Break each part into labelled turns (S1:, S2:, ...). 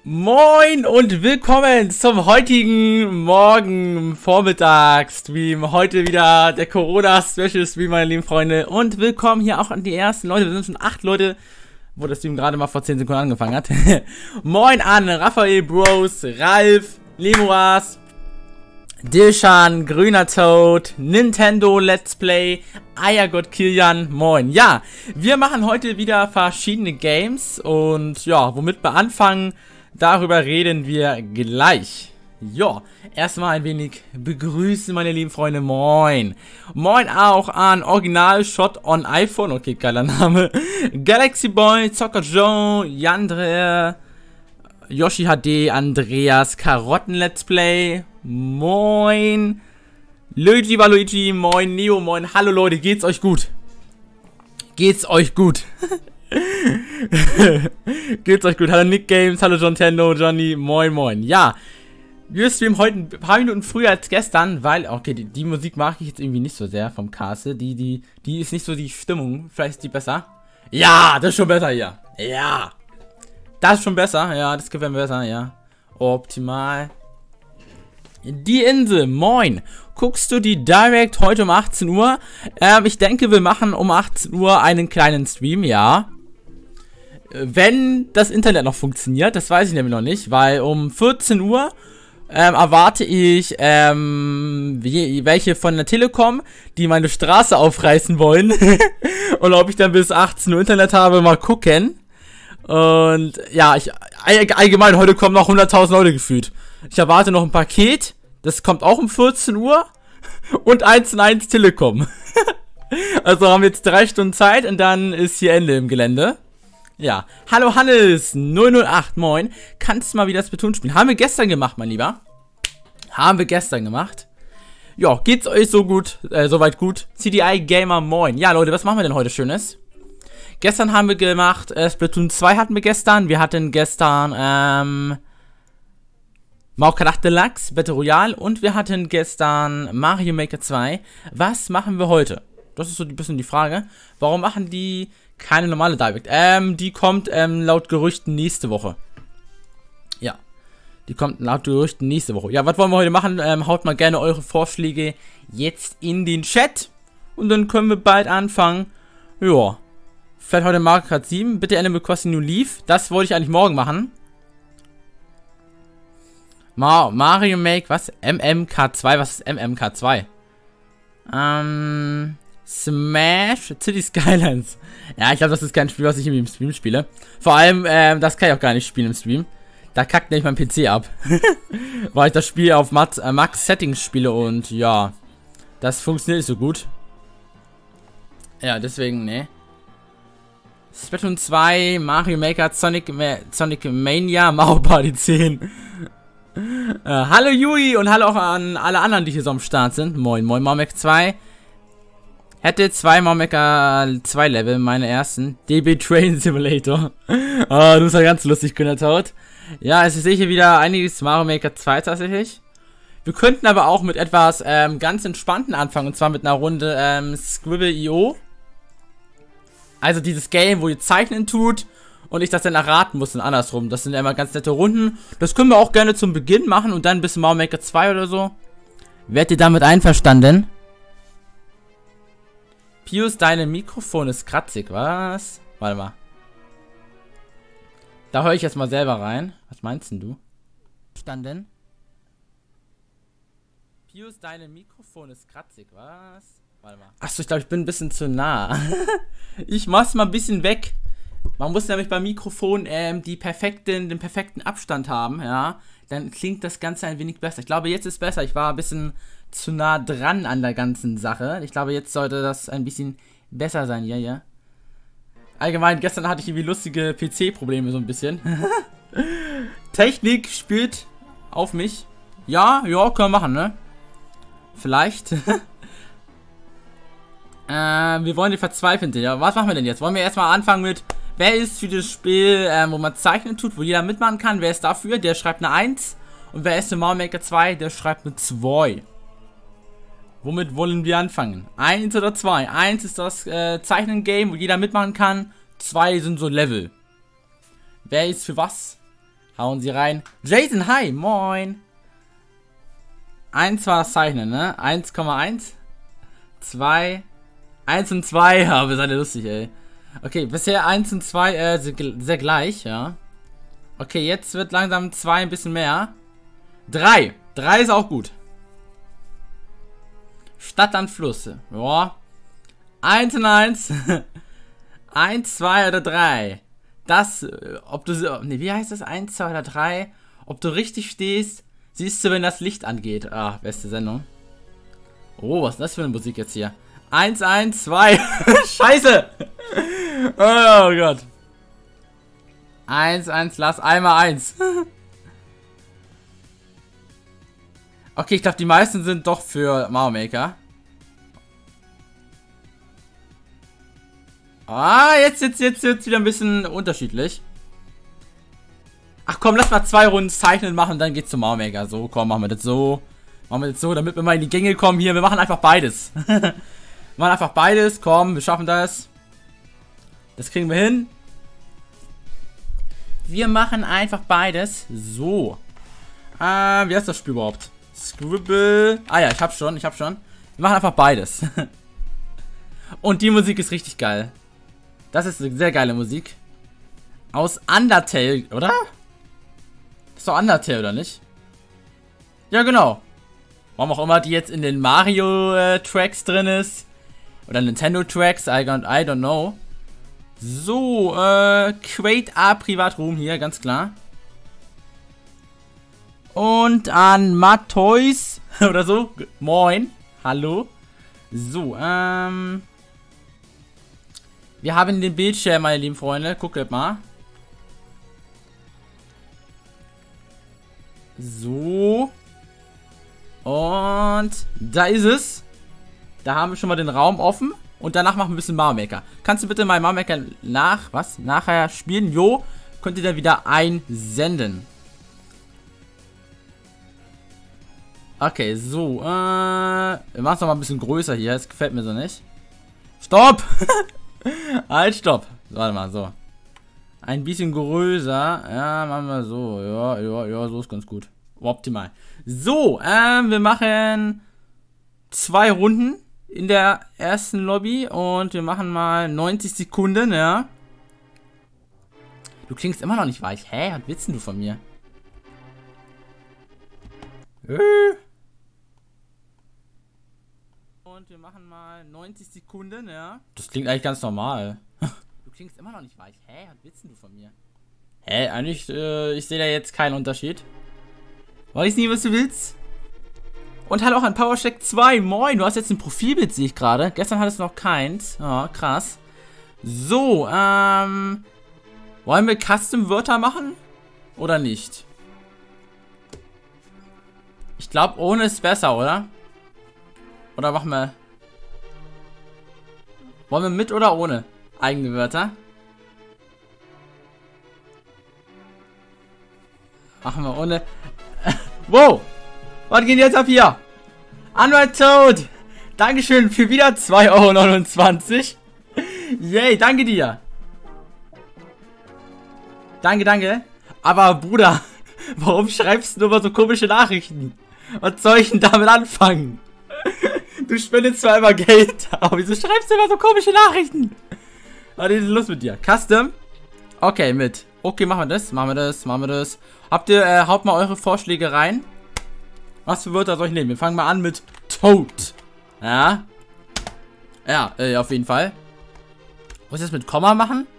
S1: Moin und willkommen zum heutigen Vormittags-Stream. Heute wieder der Corona-Special-Stream, meine lieben Freunde. Und willkommen hier auch an die ersten Leute. Wir sind schon 8 Leute, wo der Stream gerade mal vor 10 Sekunden angefangen hat. Moin an Raphael Bros, Ralf, Lemuas, Dilshan, Grüner Toad, Nintendo Let's Play, Eiergott Kilian, moin. Ja, wir machen heute wieder verschiedene Games und ja, womit wir anfangen, darüber reden wir gleich. Ja, erstmal ein wenig begrüßen, meine lieben Freunde, moin. Moin auch an Original Shot on iPhone, okay, geiler Name. Galaxy Boy, Zocker Joe, Yandre, Yoshi HD, Andreas, Karotten Let's Play, moin. Luigi Waluigi, moin. Neo, moin. Hallo Leute, geht's euch gut? Geht's euch gut? Geht's euch gut? Hallo Nick Games, hallo John Tendo, Johnny, moin moin. Ja, wir streamen heute ein paar Minuten früher als gestern, weil, okay, die Musik mag ich jetzt irgendwie nicht so sehr vom Castle. Die ist nicht so die Stimmung. Vielleicht ist die besser. Ja, das ist schon besser hier. Ja. Das ist schon besser. Ja, das gefällt mir besser, ja. Optimal. Die Insel, moin. Guckst du die Direct heute um 18 Uhr? Ich denke, wir machen um 18 Uhr einen kleinen Stream, ja. Wenn das Internet noch funktioniert, das weiß ich nämlich noch nicht, weil um 14 Uhr erwarte ich welche von der Telekom, die meine Straße aufreißen wollen. Und ob ich dann bis 18 Uhr Internet habe, mal gucken. Und ja, allgemein, heute kommen noch 100.000 Leute gefühlt. Ich erwarte noch ein Paket, das kommt auch um 14 Uhr. Und 1&1 Telekom. Also haben wir jetzt 3 Stunden Zeit und dann ist hier Ende im Gelände. Ja, hallo Hannes 008, moin. Kannst du mal wieder Splatoon spielen? Haben wir gestern gemacht, mein Lieber. Haben wir gestern gemacht. Ja, geht's euch so gut, soweit gut? CDI Gamer, moin. Ja, Leute, was machen wir denn heute Schönes? Gestern haben wir gemacht, Splatoon 2 hatten wir gestern. Wir hatten gestern, Mario Kart 8 Deluxe, Battle Royale und wir hatten gestern Mario Maker 2. Was machen wir heute? Das ist so ein bisschen die Frage. Warum machen die keine normale Direct? Die kommt laut Gerüchten nächste Woche. Ja, die kommt laut Gerüchten nächste Woche. Ja, was wollen wir heute machen? Haut mal gerne eure Vorschläge jetzt in den Chat. Und dann können wir bald anfangen. Ja, fährt heute Mario Kart 7. Bitte Animal Crossing New Leaf. Das wollte ich eigentlich morgen machen. Mario Make, was? MMK2, was ist MMK2? Smash City Skylines. Ja, ich glaube, das ist kein Spiel, was ich im Stream spiele. Vor allem, das kann ich auch gar nicht spielen im Stream. Da kackt nämlich mein PC ab. Weil ich das Spiel auf Max Settings spiele und ja, das funktioniert nicht so gut. Ja, deswegen, ne. Splatoon 2, Mario Maker, Sonic Mania, Mario Party 10. Hallo Yui und hallo auch an alle anderen, die hier so am Start sind. Moin, moin, Mario Maker 2. Hätte 2 Mario Maker 2 Level, meine ersten. DB Train Simulator. Oh, du bist ja ganz lustig, Grüner Toad. Ja, also ich sehe hier wieder einiges Mario Maker 2 tatsächlich. Wir könnten aber auch mit etwas ganz Entspannten anfangen, und zwar mit einer Runde Scribble.io. Also dieses Game, wo ihr zeichnen tut und ich das dann erraten muss und andersrum. Das sind ja immer ganz nette Runden. Das können wir auch gerne zum Beginn machen und dann ein bisschen Mario Maker 2 oder so. Werdet ihr damit einverstanden? Pius, dein Mikrofon ist kratzig, was? Warte mal. Da höre ich jetzt mal selber rein. Was meinst denn du? Verstanden? Pius, dein Mikrofon ist kratzig, was? Warte mal. Achso, ich glaube, ich bin ein bisschen zu nah. Ich mach's mal ein bisschen weg. Man muss nämlich beim Mikrofon den perfekten Abstand haben, ja. Dann klingt das Ganze ein wenig besser. Ich glaube, jetzt ist besser. Ich war ein bisschen zu nah dran an der ganzen Sache. Ich glaube, jetzt sollte das ein bisschen besser sein. Ja, ja. Allgemein, gestern hatte ich irgendwie lustige PC-Probleme so ein bisschen. Technik spielt auf mich. Ja, können wir machen, ne? Vielleicht. Wir wollen die verzweifeln. Ja, was machen wir denn jetzt? Wollen wir erstmal anfangen mit, wer ist für das Spiel, wo man zeichnen tut, wo jeder mitmachen kann? Wer ist dafür? Der schreibt eine 1. Und wer ist für Mario Maker 2? Der schreibt eine 2. Womit wollen wir anfangen? 1 oder 2? 1 ist das Zeichnen-Game, wo jeder mitmachen kann. 2 sind so Level. Wer ist für was? Hauen sie rein. Jason, hi, moin. 1 war das Zeichnen, ne? 1,1. 2. 1 und 2. Ja, wir seid ja lustig, ey. Okay, bisher 1 und 2 sehr gleich, ja. Okay, jetzt wird langsam 2 ein bisschen mehr. 3. 3 ist auch gut. Stadt an Flüsse. Ja. 1 und 1. 1, 2 oder 3. Das, ob du, ne, wie heißt das? 1, 2 oder 3. Ob du richtig stehst, siehst du, wenn das Licht angeht. Ah, beste Sendung. Oh, was ist das für eine Musik jetzt hier? 1, 1, 2. Scheiße. Oh Gott. 1, 1, lass einmal 1. Okay, ich glaube, die meisten sind doch für Mario Maker. Ah, jetzt wird's wieder ein bisschen unterschiedlich. Ach komm, lass mal 2 Runden zeichnen machen, dann geht's zum Mario Maker. So, komm, machen wir das so. Machen wir das so, damit wir mal in die Gänge kommen hier. Wir machen einfach beides. Wir machen einfach beides. Komm, wir schaffen das. Das kriegen wir hin. Wir machen einfach beides. So. Wie heißt das Spiel überhaupt? Scribble. Ah ja, ich hab schon. Wir machen einfach beides. Und die Musik ist richtig geil. Das ist eine sehr geile Musik. Aus Undertale, oder? Ist doch Undertale, oder nicht? Ja, genau. Warum auch immer die jetzt in den Mario-Tracks drin ist. Oder Nintendo-Tracks, I don't know. So, Create a Privatroom hier, ganz klar. Und an Matthäus oder so. Moin. Hallo. So, wir haben den Bildschirm, meine lieben Freunde. Guckt mal. So. Und da ist es. Da haben wir schon mal den Raum offen. Und danach machen wir ein bisschen Mario Maker. Kannst du bitte mal Mario Maker nachher spielen? Jo, könnt ihr dann wieder einsenden. Okay, so, wir machen es noch mal ein bisschen größer hier. Das gefällt mir so nicht. Stopp! Halt, stopp. Warte mal, so. Ein bisschen größer. Ja, machen wir so. Ja, so ist ganz gut. Optimal. So, wir machen 2 Runden in der ersten Lobby und wir machen mal 90 Sekunden, ja. Du klingst immer noch nicht weich. Hä? Was willst denn du von mir? Und wir machen mal 90 Sekunden, ja. Das klingt eigentlich ganz normal. Du klingst immer noch nicht weich. Hä? Was willst denn du von mir? Hä? Eigentlich, ich sehe da jetzt keinen Unterschied. Weiß nie, was du willst. Und hallo auch an PowerShack 2. Moin, du hast jetzt ein Profilbild, sehe ich gerade. Gestern hattest du noch keins. Oh, krass. So, wollen wir Custom-Wörter machen? Oder nicht? Ich glaube, ohne ist besser, oder? Oder machen wir... Wollen wir mit oder ohne eigene Wörter? Machen wir ohne... Wow! Was geht jetzt ab hier? Anwalt Toad! Dankeschön für wieder 2,29 €. Yay, danke dir! Danke. Aber Bruder, warum schreibst du nur mal so komische Nachrichten? Was soll ich denn damit anfangen? Du spendest zwar immer Geld, aber wieso schreibst du immer so komische Nachrichten? Was ist los mit dir? Custom? Okay, mit. Okay, machen wir das. Habt ihr, haut mal eure Vorschläge rein. Was für Wörter soll ich nehmen? Wir fangen mal an mit Toad. Ja. Ja, auf jeden Fall. Muss ich das mit Komma machen?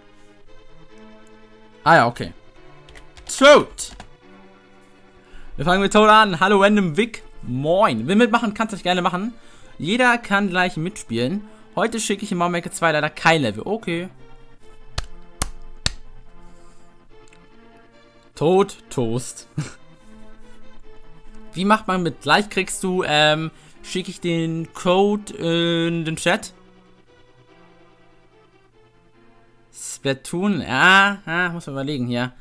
S1: Ah ja, okay. Toad. Wir fangen mit Toad an. Hallo Random Vic. Moin. Will mitmachen, kannst du gerne machen. Jeder kann gleich mitspielen. Heute schicke ich in Mario Maker 2 leider kein Level. Okay. Toad, Toast. Wie macht man mit? Gleich kriegst du, schicke ich den Code in den Chat. Splatoon, ja, muss man überlegen hier.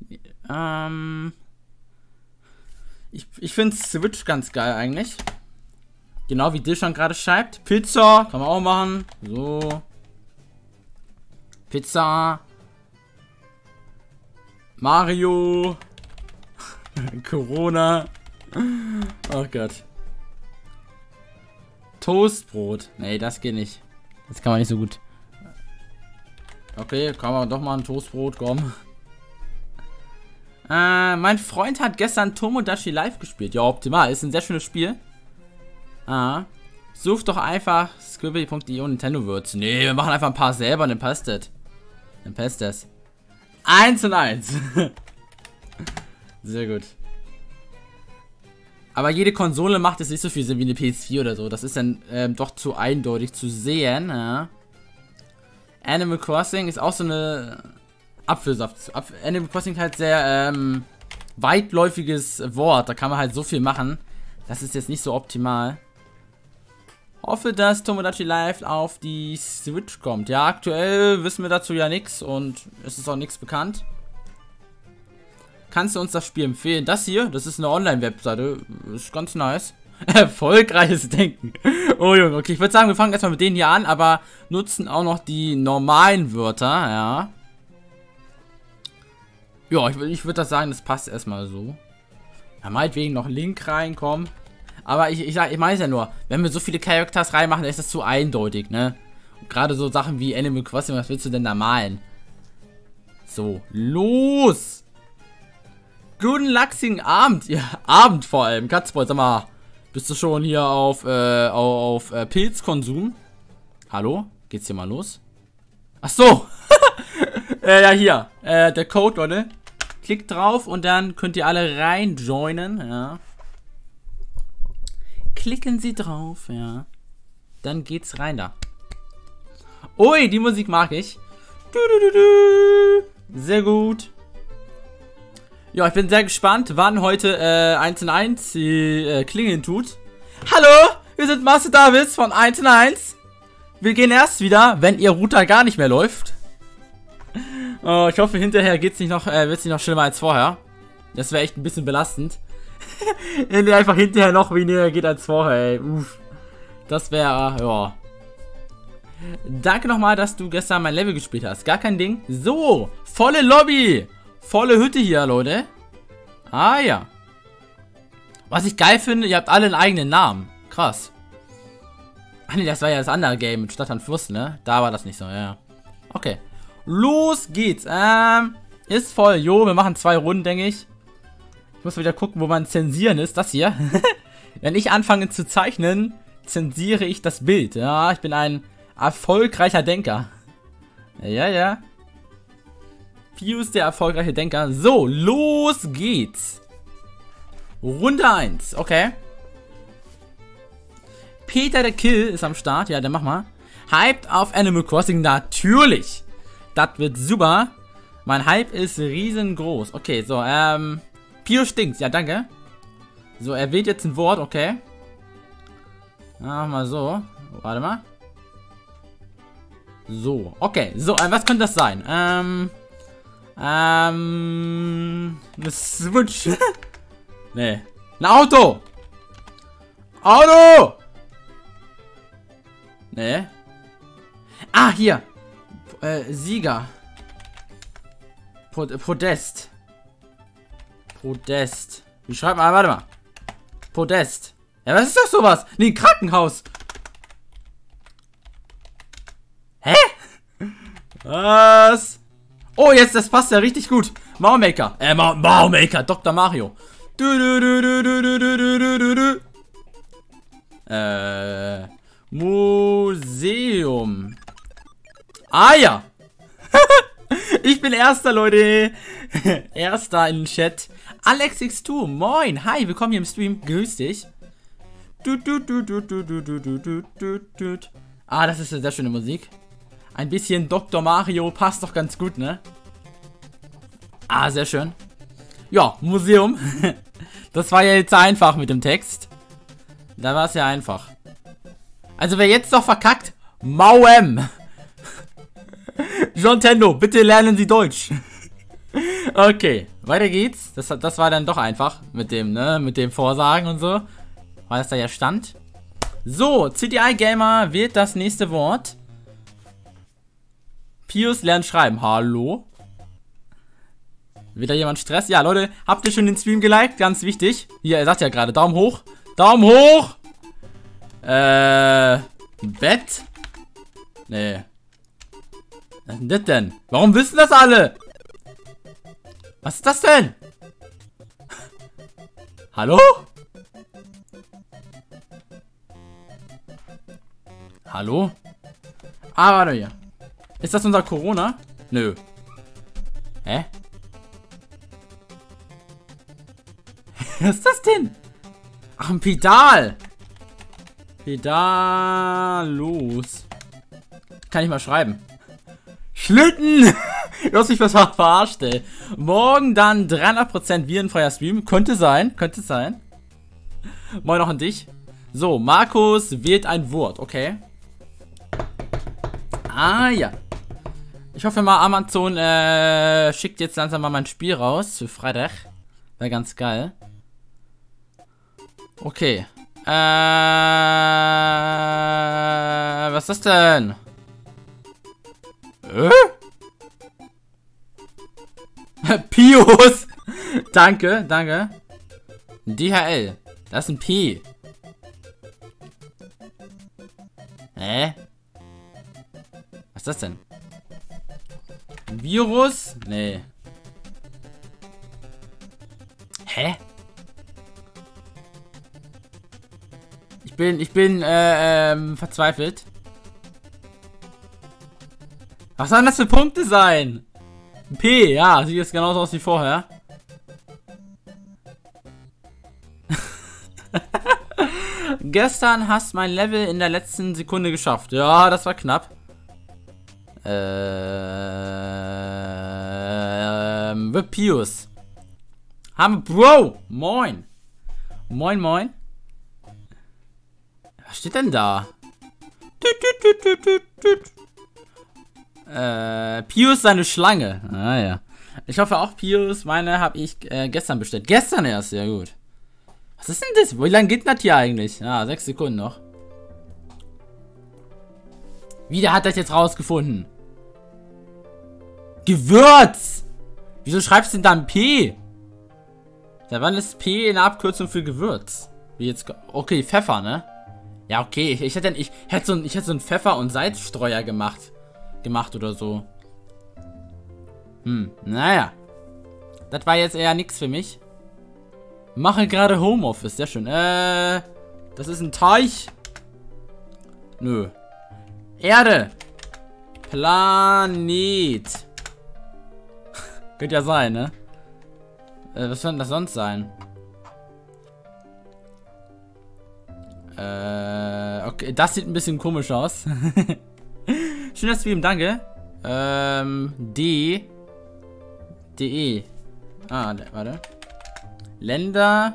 S1: Ich finde Switch ganz geil eigentlich. Genau wie Dishon gerade schreibt. Pizza, kann man auch machen. So. Pizza. Mario. Corona. Oh Gott. Toastbrot. Nee, das geht nicht. Das kann man nicht so gut. Okay, kann man doch mal ein Toastbrot kommen. Mein Freund hat gestern Tomodachi Live gespielt. Ja, optimal. Ist ein sehr schönes Spiel. Such doch einfach scribbly.io Nintendo Würze. Nee, wir machen einfach ein paar selber und dann passt das. Dann passt das. 1:1. Sehr gut. Aber jede Konsole macht jetzt nicht so viel Sinn wie eine PS4 oder so. Das ist dann doch zu eindeutig zu sehen. Ja. Animal Crossing ist auch so eine Apfelsaft. Animal Crossing halt sehr weitläufiges Wort. Da kann man halt so viel machen. Das ist jetzt nicht so optimal. Hoffe, dass Tomodachi Live auf die Switch kommt. Ja, aktuell wissen wir dazu ja nichts und es ist auch nichts bekannt. Kannst du uns das Spiel empfehlen? Das hier, das ist eine Online-Webseite. Ist ganz nice. Erfolgreiches Denken. Oh Junge, okay, ich würde sagen, wir fangen erstmal mit denen hier an, aber nutzen auch noch die normalen Wörter, ja. Ja, ich würde das sagen, das passt erstmal so. Ja, meinetwegen noch Link reinkommen. Aber ich meine es ja nur, wenn wir so viele Characters reinmachen, dann ist das zu eindeutig, ne? Gerade so Sachen wie Animal Crossing, was willst du denn da malen? So, los! Guten Luxigen Abend, ja, Abend vor allem. Katzboy, sag mal, bist du schon hier auf Pilzkonsum? Hallo? Geht's hier mal los? Ach so! Ja, hier, der Code, Leute. Klickt drauf und dann könnt ihr alle rein joinen, ja. Klicken Sie drauf, ja. Dann geht's rein da. Ui, die Musik mag ich. Sehr gut. Ja, ich bin sehr gespannt, wann heute 1:1 die Klingeln tut. Hallo, wir sind Master Davids von 1:1. Wir gehen erst wieder, wenn Ihr Router gar nicht mehr läuft. Oh, ich hoffe, hinterher wird's nicht noch schlimmer als vorher. Das wäre echt ein bisschen belastend. Wenn der einfach hinterher noch weniger geht als vorher, ey. Uff. Das wäre, ja. Danke nochmal, dass du gestern mein Level gespielt hast. Gar kein Ding. So, volle Lobby. Volle Hütte hier, Leute. Ah, ja. Was ich geil finde, ihr habt alle einen eigenen Namen. Krass. Ach nee, das war ja das andere Game mit Stadt an Fluss, ne? Da war das nicht so, ja. Okay. Los geht's. Ist voll. Jo, wir machen 2 Runden, denke ich. Ich muss wieder gucken, wo man zensieren ist. Das hier. Wenn ich anfange zu zeichnen, zensiere ich das Bild. Ja, ich bin ein erfolgreicher Denker. Ja, ja. Pius, der erfolgreiche Denker. So, los geht's. Runde 1. Okay. Peter der Kill ist am Start. Ja, dann mach mal. Hyped auf Animal Crossing. Natürlich. Das wird super. Mein Hype ist riesengroß. Okay, so, Pio stinkt. Ja, danke. So, er wählt jetzt ein Wort, okay. Mach mal so. Warte mal. So, okay. So, was könnte das sein? Eine Switch. Nee. Ein Auto! Auto! Nee. Ah, hier. Sieger. Podest. Podest. Wie schreibt man? Warte mal. Podest. Ja, was ist das sowas? Nee, Krankenhaus. Hä? Was? Oh, jetzt, das passt ja richtig gut. Maumaker. Maumaker. Dr. Mario. Museum. Ah, ja. Ich bin Erster, Leute. Erster im Chat. AlexX2, moin. Hi, willkommen hier im Stream. Grüß dich. Ah, das ist eine sehr schöne Musik. Ein bisschen Dr. Mario passt doch ganz gut, ne? Ah, sehr schön. Ja, Museum. Das war ja jetzt einfach mit dem Text. Da war es ja einfach. Also wer jetzt noch verkackt, Mauem. Nintendo, bitte lernen Sie Deutsch. Okay, weiter geht's. Das war dann doch einfach mit dem, ne, mit dem Vorsagen und so. Weil das da ja stand. So, CDI Gamer wählt das nächste Wort. Pius lernt schreiben. Hallo? Wieder jemand Stress? Ja, Leute, habt ihr schon den Stream geliked? Ganz wichtig. Hier, er sagt ja gerade, Daumen hoch. Daumen hoch! Bett? Nee. Was ist denn das denn? Warum wissen das alle? Was ist das denn? Hallo? Hallo? Ah, warte hier. Ist das unser Corona? Nö. Hä? Was ist das denn? Ach, ein Pedal. Pedallos. Kann ich mal schreiben. Schlitten! Du hast mich was verarscht, ey. Morgen dann 300% virenfreier Stream. Könnte sein. Könnte sein. Moin auch an dich. So, Markus wählt ein Wort. Okay. Ah, ja. Ich hoffe mal, Amazon schickt jetzt langsam mal mein Spiel raus für Freitag. Wäre ganz geil. Okay. Was ist das denn? Pius! Danke, danke. DHL. Das ist ein P. Hä? Was ist das denn? Virus? Nee. Hä? Ich bin verzweifelt. Was sollen das für Punkte sein? Ein P, ja, sieht jetzt genauso aus wie vorher. Gestern hast mein Level in der letzten Sekunde geschafft. Ja, das war knapp. Pius. Bro, moin. Moin, moin. Was steht denn da? Pius seine Schlange. Ah ja. Ich hoffe auch Pius, meine habe ich gestern bestellt. Gestern erst, ja gut. Was ist denn das? Wie lange geht das hier eigentlich? Ja, 6 Sekunden noch. Wie, der hat das jetzt rausgefunden? Gewürz! Wieso schreibst du denn dann P? Da wann ist P eine Abkürzung für Gewürz? Wie jetzt. Okay, Pfeffer, ne? Ja, okay. Ich hätte so einen Pfeffer- und Salzstreuer gemacht oder so. Naja. Das war jetzt eher nichts für mich. Mache gerade Homeoffice, sehr schön. Das ist ein Teich. Nö. Erde. Planet. Könnte ja sein, ne? Was soll denn das sonst sein? Okay, das sieht ein bisschen komisch aus. Schönes Stream, danke. DE. Ah, warte. Länder,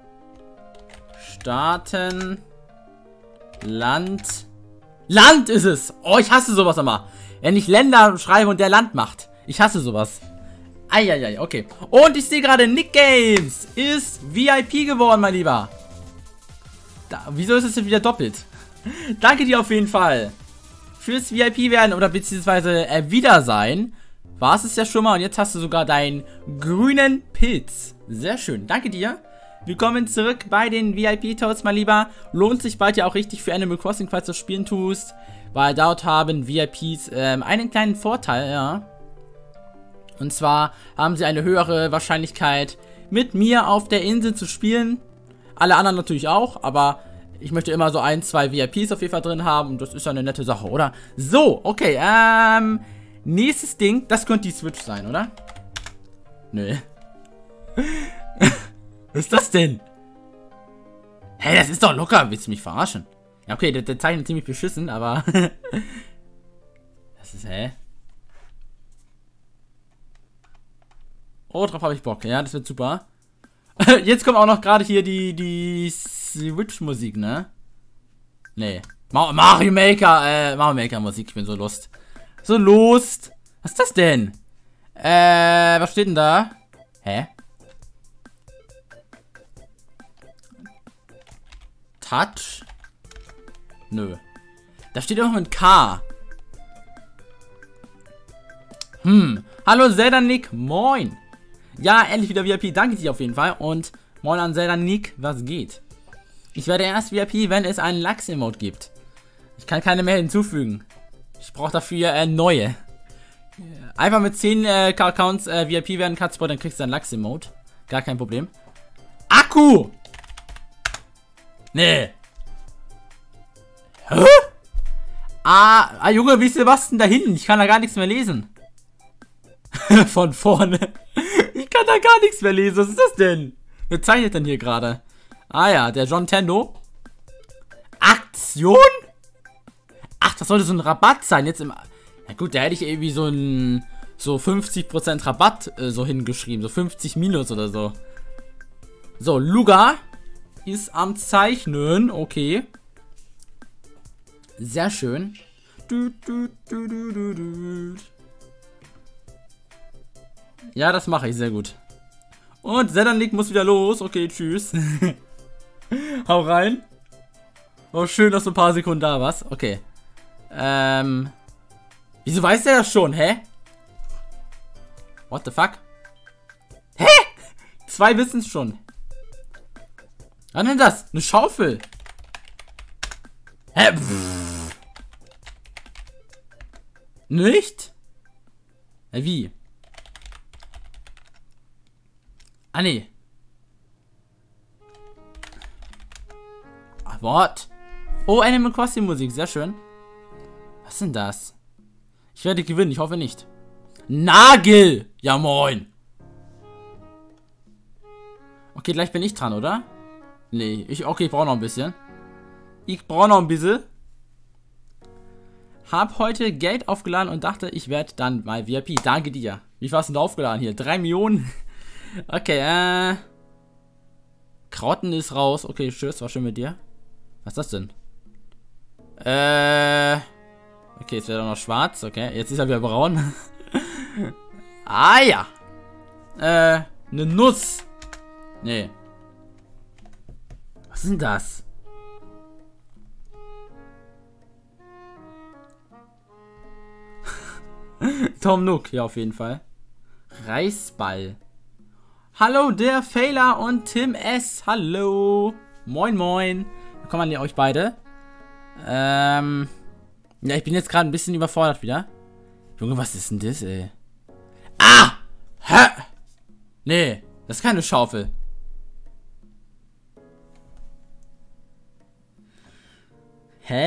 S1: Staaten, Land. Land ist es! Oh, ich hasse sowas immer. Wenn ich Länder schreibe und der Land macht. Ich hasse sowas. Eieiei, okay. Und ich sehe gerade, Nick Games ist VIP geworden, mein Lieber. Wieso ist es denn wieder doppelt? Danke dir auf jeden Fall. Fürs VIP werden oder beziehungsweise Wiedersein. War es ja schon mal und jetzt hast du sogar deinen grünen Pilz. Sehr schön, danke dir. Willkommen zurück bei den VIP-Toads, mein Lieber. Lohnt sich bald ja auch richtig für Animal Crossing, falls du das spielen tust. Weil dort haben VIPs einen kleinen Vorteil, ja. Und zwar haben sie eine höhere Wahrscheinlichkeit, mit mir auf der Insel zu spielen. Alle anderen natürlich auch, aber ich möchte immer so 1, 2 VIPs auf jeden Fall drin haben. Und das ist ja eine nette Sache, oder? So, okay, nächstes Ding, das könnte die Switch sein, oder? Nö. Was ist das denn? Hey, das ist doch locker. Willst du mich verarschen? Ja, okay, der zeichnet ziemlich beschissen, aber... Das ist, hä? Oh, drauf habe ich Bock. Ja, das wird super. Jetzt kommt auch noch gerade hier die Switch-Musik, ne? Nee. Mario Maker Musik. Ich bin so lust. So lust. Was ist das denn? Was steht denn da? Hä? Touch? Nö. Da steht auch ein K. Hallo Zelda Nick, moin. Ja, endlich wieder VIP. Danke dir auf jeden Fall. Und moin an Zelda Nick. Was geht? Ich werde erst VIP, wenn es einen Lachs-Emote gibt. Ich kann keine mehr hinzufügen. Ich brauche dafür neue. Einfach mit 10 Accounts VIP werden, Katspot, dann kriegst du ein Lachs-Emote. Gar kein Problem. Akku! Nee. Hä? Junge, wie ist Sebastian da hinten? Ich kann da gar nichts mehr lesen. Von vorne. Ich kann da gar nichts mehr lesen. Was ist das denn? Wer zeichnet denn hier gerade? Ah ja, der John Tendo. Aktion? Ach, das sollte so ein Rabatt sein. Jetzt im... Na gut, da hätte ich irgendwie so 50% Rabatt so hingeschrieben. So 50 minus oder so. So, Luga ist am Zeichnen. Okay. Sehr schön. Ja, das mache ich sehr gut. Und Zelda-Nick muss wieder los. Okay, tschüss. Hau rein. Oh, schön, dass du ein paar Sekunden da warst. Okay. Wieso weiß der das schon, hä? What the fuck? Hä? 2 wissen es schon. Was denn das? Eine Schaufel. Hä? Pff. Nicht? Wie? Ah, nee. What? Oh, Animal Crossing Musik. Sehr schön. Was ist denn das? Ich werde gewinnen. Ich hoffe nicht. Nagel! Ja, moin. Okay, gleich bin ich dran, oder? Nee, okay, ich brauche noch ein bisschen. Hab heute Geld aufgeladen und dachte, ich werde dann mal VIP. Danke dir. Wie viel hast du denn aufgeladen hier? 3 Millionen? Okay, Krauten ist raus. Okay, tschüss, war schön mit dir. Was ist das denn? Okay, jetzt wird er noch schwarz. Okay, jetzt ist er wieder braun. Ah ja. Eine Nuss. Nee. Was ist denn das? Tom Nook, ja, auf jeden Fall. Reisball. Hallo, der Failer und Tim S. Hallo. Moin, moin. Willkommen an euch beide. Ja, ich bin jetzt gerade ein bisschen überfordert wieder. Junge, was ist denn das, ey? Ah! Hä? Nee, das ist keine Schaufel. Hä?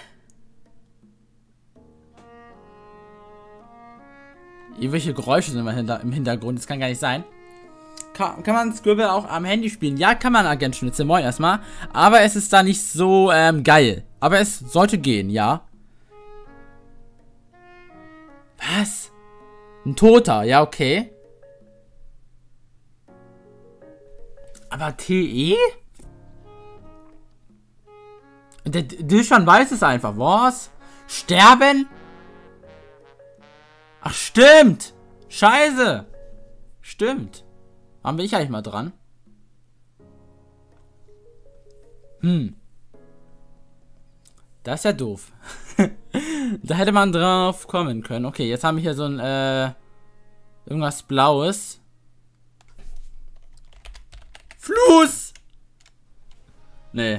S1: Irgendwelche Geräusche sind im Hintergrund. Das kann gar nicht sein. Kann man Scribble auch am Handy spielen? Ja, kann man, Agent Schnitzel. Moin erstmal. Aber es ist da nicht so geil. Aber es sollte gehen, ja. Was? Ein Toter, ja, okay. Aber TE? Der Dilschan weiß es einfach. Was? Sterben? Ach, stimmt. Scheiße. Stimmt. Wann bin ich eigentlich mal dran? Das ist ja doof. Da hätte man drauf kommen können. Okay, jetzt haben wir hier so ein, irgendwas Blaues. Fluss! Nee.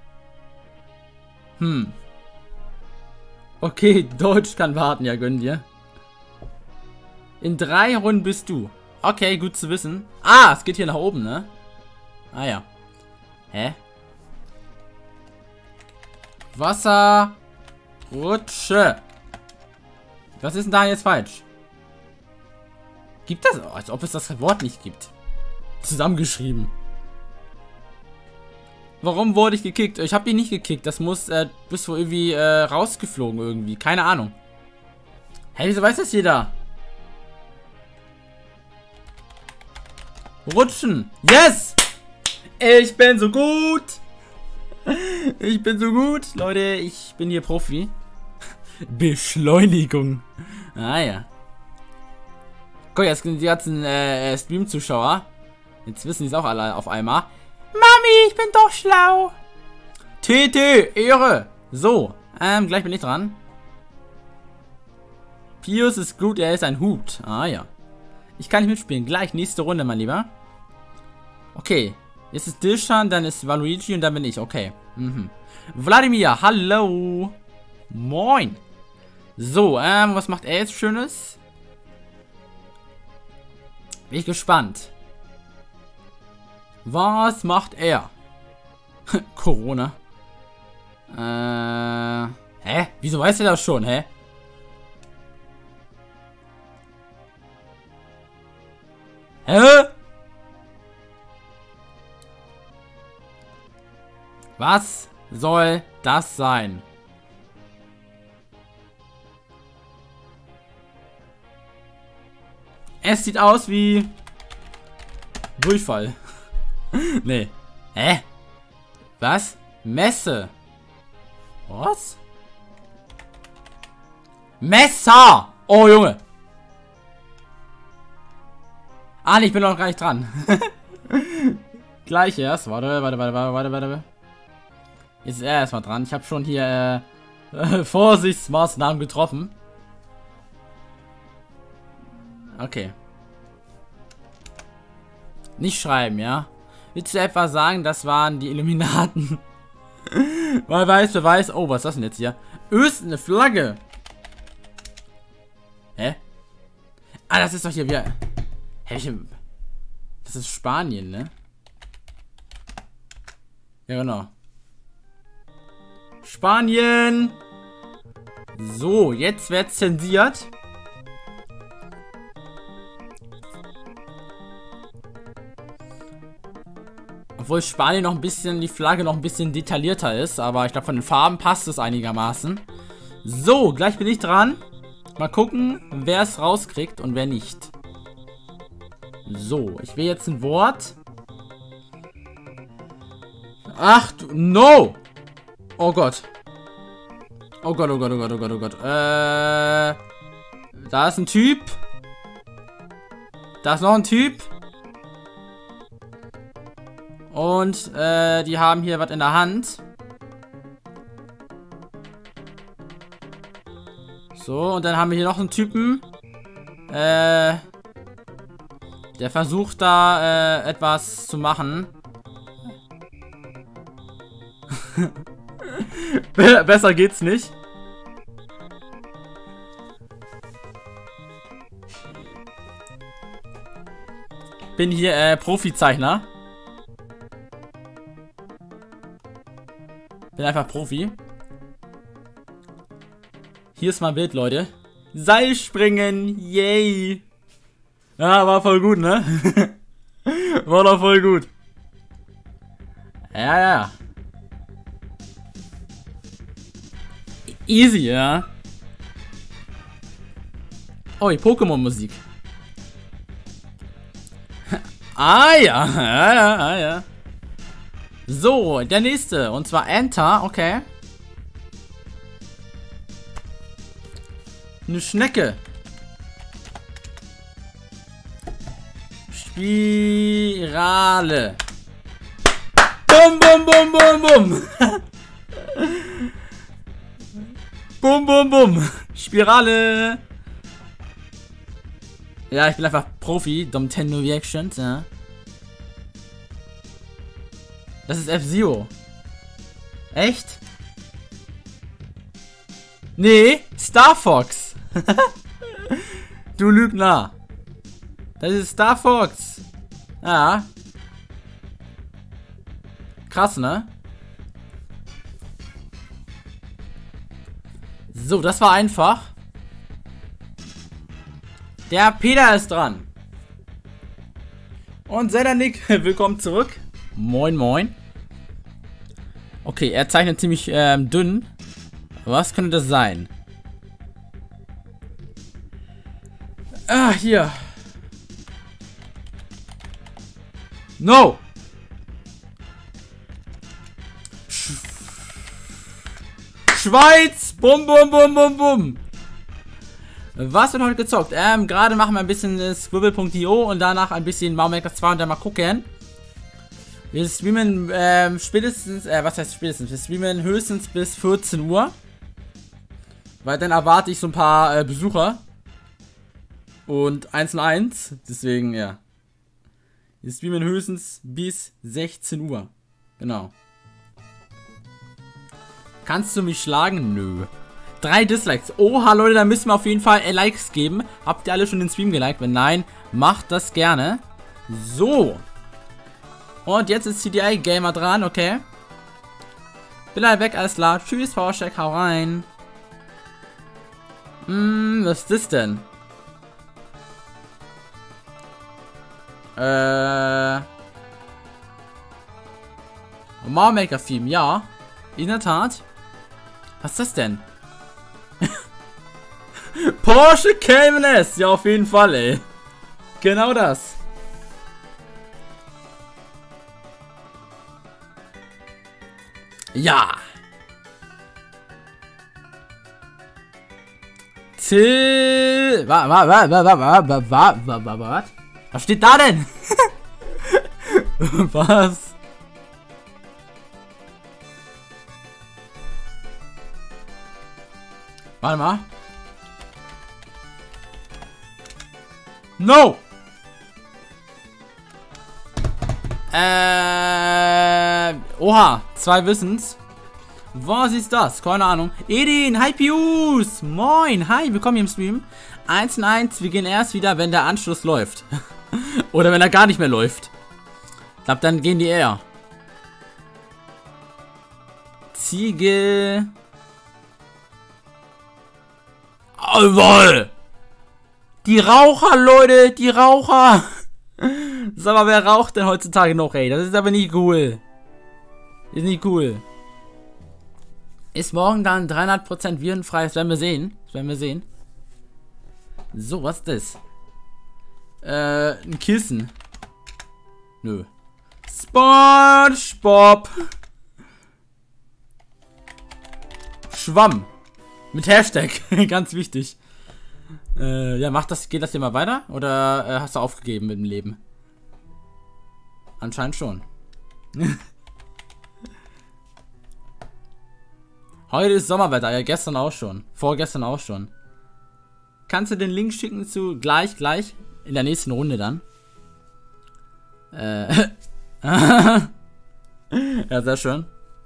S1: Okay, Deutsch kann warten, ja, gönn dir. In 3 Runden bist du. Okay, gut zu wissen. Ah, es geht hier nach oben, ne? Ah, ja. Hä? Wasser. Rutsche. Was ist denn da jetzt falsch? Gibt das? Als ob es das Wort nicht gibt. Zusammengeschrieben. Warum wurde ich gekickt? Ich habe ihn nicht gekickt. Das muss, bist du irgendwie rausgeflogen irgendwie. Keine Ahnung. Hey, wieso weiß das jeder? Rutschen. Yes! Ich bin so gut. Ich bin so gut. Leute, ich bin hier Profi. Beschleunigung. Ah ja. Guck, jetzt sind die ganzen Stream-Zuschauer. Jetzt wissen die es auch alle auf einmal. Mami, ich bin doch schlau. TT, Ehre. So, gleich bin ich dran. Pius ist gut, er ist ein Hut. Ah ja. Ich kann nicht mitspielen. Gleich, nächste Runde, mein Lieber. Okay. Jetzt ist Dilshan, dann ist Waluigi und dann bin ich. Okay. Wladimir, hallo. Moin. So, was macht er jetzt Schönes? Bin ich gespannt. Was macht er? Corona. Hä? Wieso weiß er das schon, hä? Hä? Was soll das sein? Es sieht aus wie Durchfall. Nee. Hä? Was? Messe. Was? Messer! Oh, Junge. Ah, nee, ich bin noch gar nicht dran. Gleich erst. Warte. Jetzt ist er erstmal dran. Ich habe schon hier Vorsichtsmaßnahmen getroffen. Okay. Nicht schreiben, ja? Willst du etwa sagen, das waren die Illuminaten? Wer weiß. Oh, was ist das denn jetzt hier? Öst, eine Flagge. Hä? Ah, das ist doch hier wieder... Hä? Das ist Spanien, ne? Ja, genau. Spanien! So, jetzt wird zensiert. Obwohl Spanien noch ein bisschen, die Flagge noch ein bisschen detaillierter ist. Aber ich glaube, von den Farben passt es einigermaßen. So, gleich bin ich dran. Mal gucken, wer es rauskriegt und wer nicht. So, ich will jetzt ein Wort. Ach, du, no! Oh Gott. Oh Gott. Da ist ein Typ. Da ist noch ein Typ. Und, die haben hier was in der Hand. So, und dann haben wir hier noch einen Typen. Der versucht da, etwas zu machen. Besser geht's nicht. Bin hier, Profizeichner. Bin einfach Profi. Hier ist mein Bild, Leute. Seilspringen, yay. Ja, war voll gut, ne? War doch voll gut. Ja. Easy, ja. Oh, die Pokémon-Musik. Ja. So, der nächste. Und zwar Enter, okay. Eine Schnecke. Spirale. Bum. Bum. Spirale. Ja, ich bin einfach Profi. Nintendo Reactions, ja. Das ist F-Zero. Echt? Nee, Star Fox. Du Lügner. Das ist Star Fox. Ja. Krass, ne? So, das war einfach. Der Peter ist dran. Und Nick, willkommen zurück. Moin. Okay, er zeichnet ziemlich dünn. Was könnte das sein? Ah, hier. No! Schweiz! Bum. Was wird heute gezockt? Gerade machen wir ein bisschen Scribble.io und danach ein bisschen Maumaker 2 und dann mal gucken. Wir streamen spätestens, was heißt spätestens? Wir streamen höchstens bis 14 Uhr. Weil dann erwarte ich so ein paar Besucher. Und 1:1. Deswegen, ja. Wir streamen höchstens bis 16 Uhr. Genau. Kannst du mich schlagen? Nö. 3 Dislikes. Oha, Leute, da müssen wir auf jeden Fall Likes geben. Habt ihr alle schon den Stream geliked? Wenn nein, macht das gerne. So. Und jetzt ist CDI Gamer dran, okay. Bin halt weg, alles klar. Tschüss, Powercheck, hau rein. Was ist das denn? Mario Maker Theme, ja. In der Tat. Was ist das denn? Porsche Cayman S. Ja, auf jeden Fall, ey. Genau das. Ja. Was steht da denn? Was? Warte mal. No! Oha, 2 Wissens. Was ist das? Keine Ahnung. Edin, hi Pius! Moin, hi, willkommen hier im Stream. 1:1, wir gehen erst wieder, wenn der Anschluss läuft. Oder wenn er gar nicht mehr läuft. Ich glaube, dann gehen die eher. Ziegel. Jawohl! Die Raucher, Leute, die Raucher! Sag mal, wer raucht denn heutzutage noch, ey? Das ist aber nicht cool. Ist nicht cool. Ist morgen dann 300% virenfrei? Das werden wir sehen. Das werden wir sehen. So, was ist das? Ein Kissen. Nö. SpongeBob. Schwamm. Mit Hashtag. Ganz wichtig. Ja, geht das hier mal weiter? Oder hast du aufgegeben mit dem Leben? Anscheinend schon. Heute ist Sommerwetter, ja, gestern auch schon. Vorgestern auch schon. Kannst du den Link schicken zu gleich in der nächsten Runde dann? Ja, sehr schön.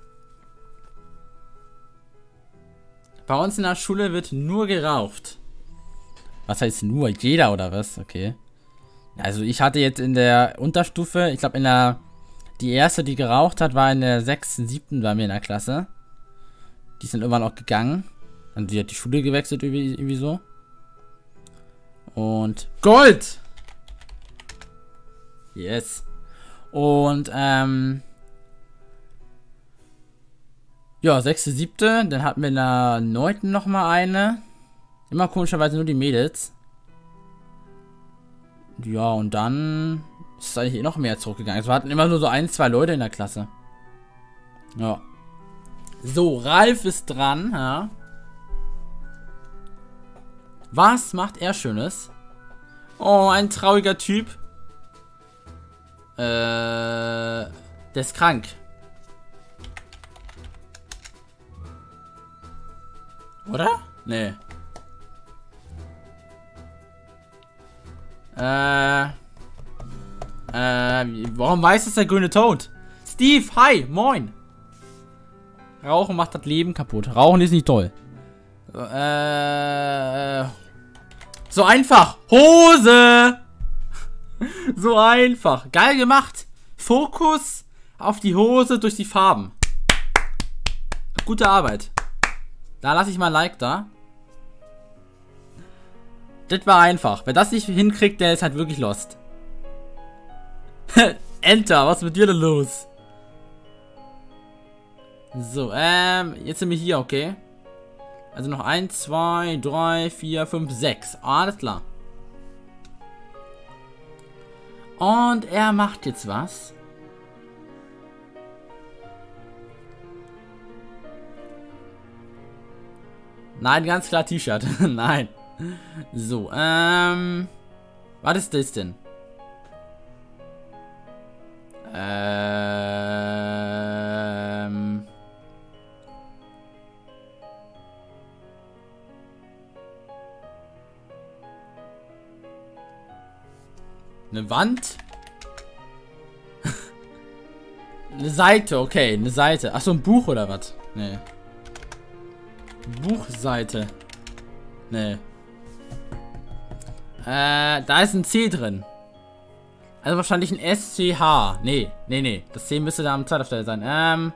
S1: Bei uns in der Schule wird nur geraucht. Was heißt nur? Jeder oder was? Okay. Also ich hatte jetzt in der Unterstufe, ich glaube die erste, die geraucht hat, war in der 6., 7. bei mir in der Klasse. Die sind irgendwann auch gegangen. Und die hat die Schule gewechselt irgendwie so. Und Gold! Yes. Und ja, 6., 7. Dann hatten wir in der 9. nochmal eine. Immer komischerweise nur die Mädels. Ja, und dann ist es eigentlich noch mehr zurückgegangen. Also wir hatten immer nur so 1, 2 Leute in der Klasse. Ja. So, Ralf ist dran, ja. Was macht er Schönes? Oh, ein trauriger Typ. Der ist krank. Oder? Nee. Warum weiß es der grüne Toad? Steve, hi, moin. Rauchen macht das Leben kaputt. Rauchen ist nicht toll. So einfach. Hose. So einfach. Geil gemacht. Fokus auf die Hose durch die Farben. Gute Arbeit. Da lasse ich mal ein Like da. Das war einfach. Wer das nicht hinkriegt, der ist halt wirklich lost. Enter, was ist mit dir denn los? So, jetzt sind wir hier, okay. Also noch 1, 2, 3, 4, 5, 6. Alles klar. Und er macht jetzt was. Nein, ganz klar T-Shirt. Nein. So, was ist das denn? Eine Wand. Eine Seite, okay, eine Seite. Achso, ein Buch oder was? Nee. Buchseite. Nee. Da ist ein C drin. Also wahrscheinlich ein SCH. Nee. Das C müsste da am Zeitaufsteller sein.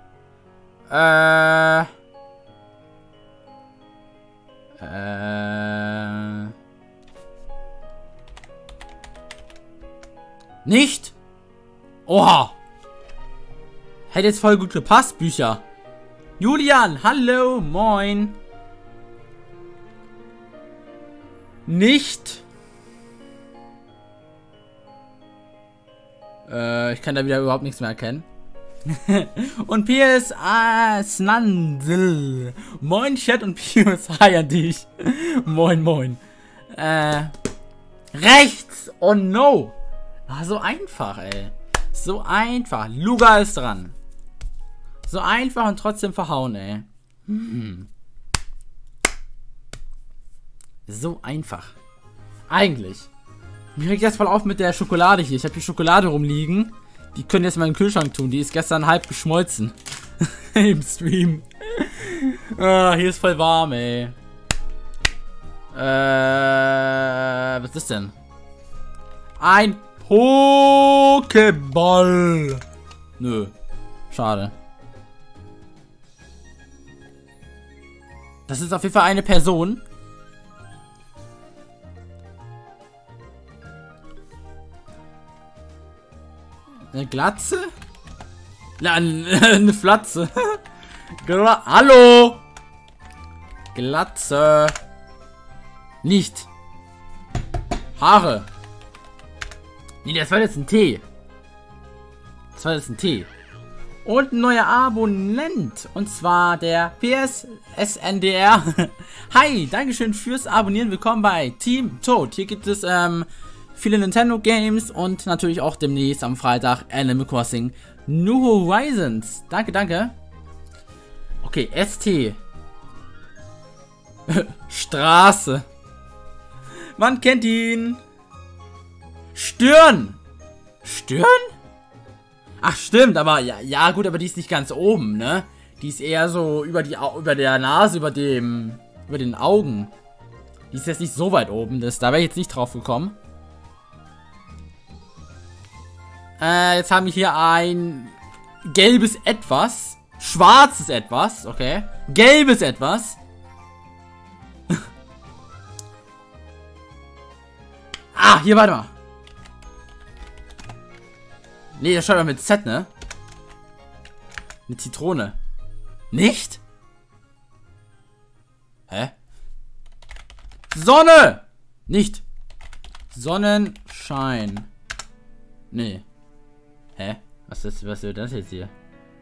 S1: Nicht? Oha. Hätte jetzt voll gut gepasst, Bücher. Julian, hallo, moin. Nicht. Ich kann da wieder überhaupt nichts mehr erkennen. Und Piers Snandl. Moin, Chat und Piers, hi an dich. Moin, moin. Rechts. Oh no. Ah, so einfach, ey. So einfach. Luga ist dran. So einfach und trotzdem verhauen, ey. So einfach. Eigentlich. Mir regt das voll auf mit der Schokolade hier. Ich habe die Schokolade rumliegen. Die können jetzt mal in den Kühlschrank tun. Die ist gestern halb geschmolzen. Im Stream. Hier ist voll warm, ey. Was ist das denn? Ein Pokéball. Nö. Schade. Das ist auf jeden Fall eine Person. Eine Glatze? Eine Flatze. Hallo! Glatze. Nicht. Haare. Nee, das war jetzt ein T. Das war jetzt ein T. Und ein neuer Abonnent. Und zwar der PSSNDR. Hi, Dankeschön fürs Abonnieren. Willkommen bei Team Toad. Hier gibt es viele Nintendo Games und natürlich auch demnächst am Freitag Animal Crossing New Horizons. Danke, danke. Okay, ST. Straße. Man kennt ihn. Stirn. Stirn? Ach, stimmt, aber ja gut, aber die ist nicht ganz oben, ne? Die ist eher so über der Nase, über den Augen. Die ist jetzt nicht so weit oben, da wäre ich jetzt nicht drauf gekommen. Jetzt haben wir hier ein gelbes Etwas. Schwarzes Etwas, okay. Gelbes Etwas. Ah, hier, warte mal. Nee, das schreibt man mit Z, ne? Eine Zitrone. Nicht? Hä? Sonne! Nicht. Sonnenschein. Nee. Hä? Was wird das jetzt hier?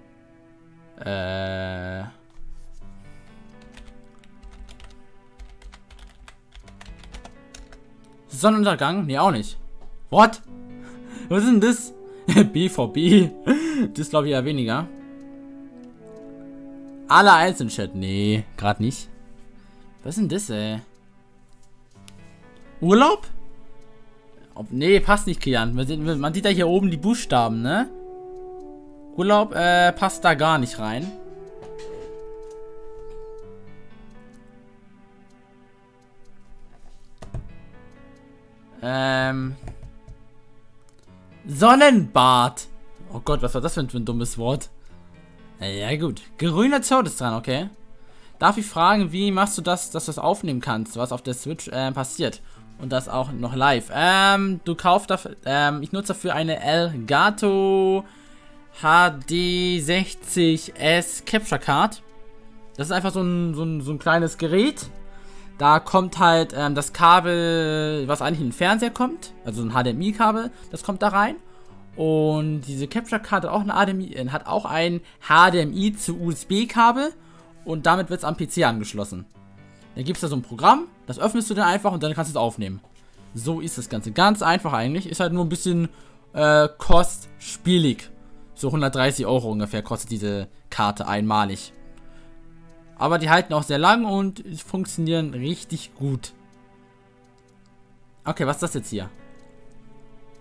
S1: Sonnenuntergang? Nee, auch nicht. What? Was ist denn das? BVB. Das glaube ich eher weniger. Alle einzeln Chat. Nee, gerade nicht. Was ist denn das, ey? Urlaub? Nee, passt nicht, Kian. Man sieht ja hier oben die Buchstaben, ne? Urlaub, passt da gar nicht rein. Sonnenbad. Oh Gott, was war das für ein dummes Wort? Ja gut. Grüner Zoll ist dran, okay. Darf ich fragen, wie machst du das, dass du das aufnehmen kannst, was auf der Switch passiert? Und das auch noch live. Du kaufst dafür, ich nutze dafür eine Elgato HD60S Capture Card. Das ist einfach so ein kleines Gerät. Da kommt halt das Kabel, was eigentlich in den Fernseher kommt. Also ein HDMI-Kabel, das kommt da rein. Und diese Capture Card hat auch ein HDMI zu USB-Kabel. Und damit wird es am PC angeschlossen. Dann gibt es da so ein Programm, das öffnest du dann einfach und dann kannst du es aufnehmen. So ist das Ganze. Ganz einfach eigentlich. Ist halt nur ein bisschen kostspielig. So 130 € ungefähr kostet diese Karte einmalig. Aber die halten auch sehr lang und funktionieren richtig gut. Okay, was ist das jetzt hier?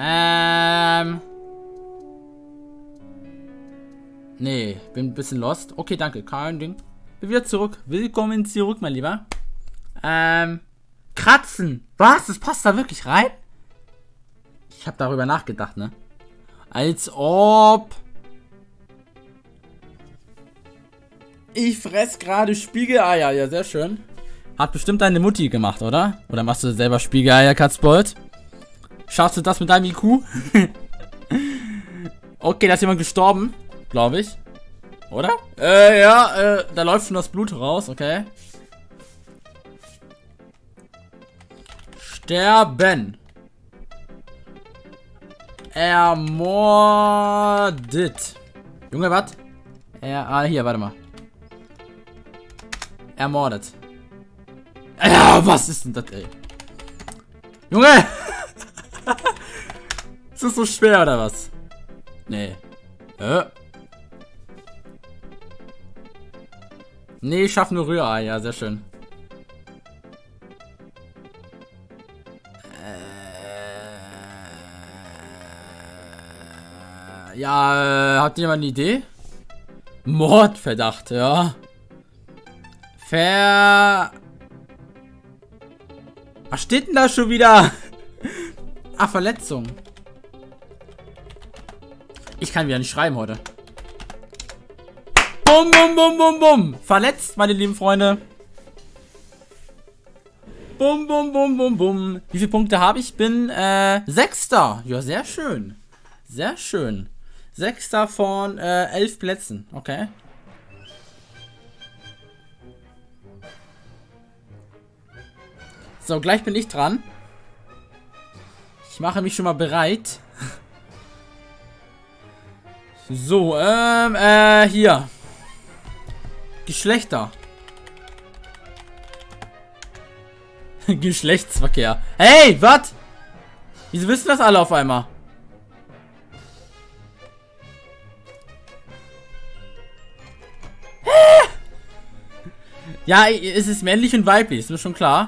S1: Nee, bin ein bisschen lost. Okay, danke, kein Ding. Bin wieder zurück. Willkommen zurück, mein Lieber. Kratzen. Was? Das passt da wirklich rein? Ich habe darüber nachgedacht, ne? Als ob... Ich fress gerade Spiegeleier. Ja, sehr schön. Hat bestimmt deine Mutti gemacht, oder? Oder machst du selber Spiegeleier, Katzbold? Schaffst du das mit deinem IQ? Okay, da ist jemand gestorben. Glaube ich. Oder? Ja, da läuft schon das Blut raus, okay. Sterben. Ermordet. Junge, was? Hier, warte mal. Ermordet. Ja, was ist denn das, ey? Junge! Ist das so schwer, oder was? Nee. Nee, ich schaff nur Rührei, ja, sehr schön. Ja, hat jemand eine Idee? Mordverdacht, ja. Was steht denn da schon wieder? Ah, Verletzung. Ich kann wieder nicht schreiben heute. Bum, bum, bum, bum, bum. Verletzt, meine lieben Freunde. Bum, bum, bum, bum, bum. Wie viele Punkte habe ich? Bin, 6. Ja, sehr schön. Sehr schön. 6. von, 11 Plätzen. Okay. So, gleich bin ich dran. Ich mache mich schon mal bereit. So, hier. Geschlechter. Geschlechtsverkehr. Hey, was? Wieso wissen das alle auf einmal? Ja, es ist männlich und weiblich, ist mir schon klar.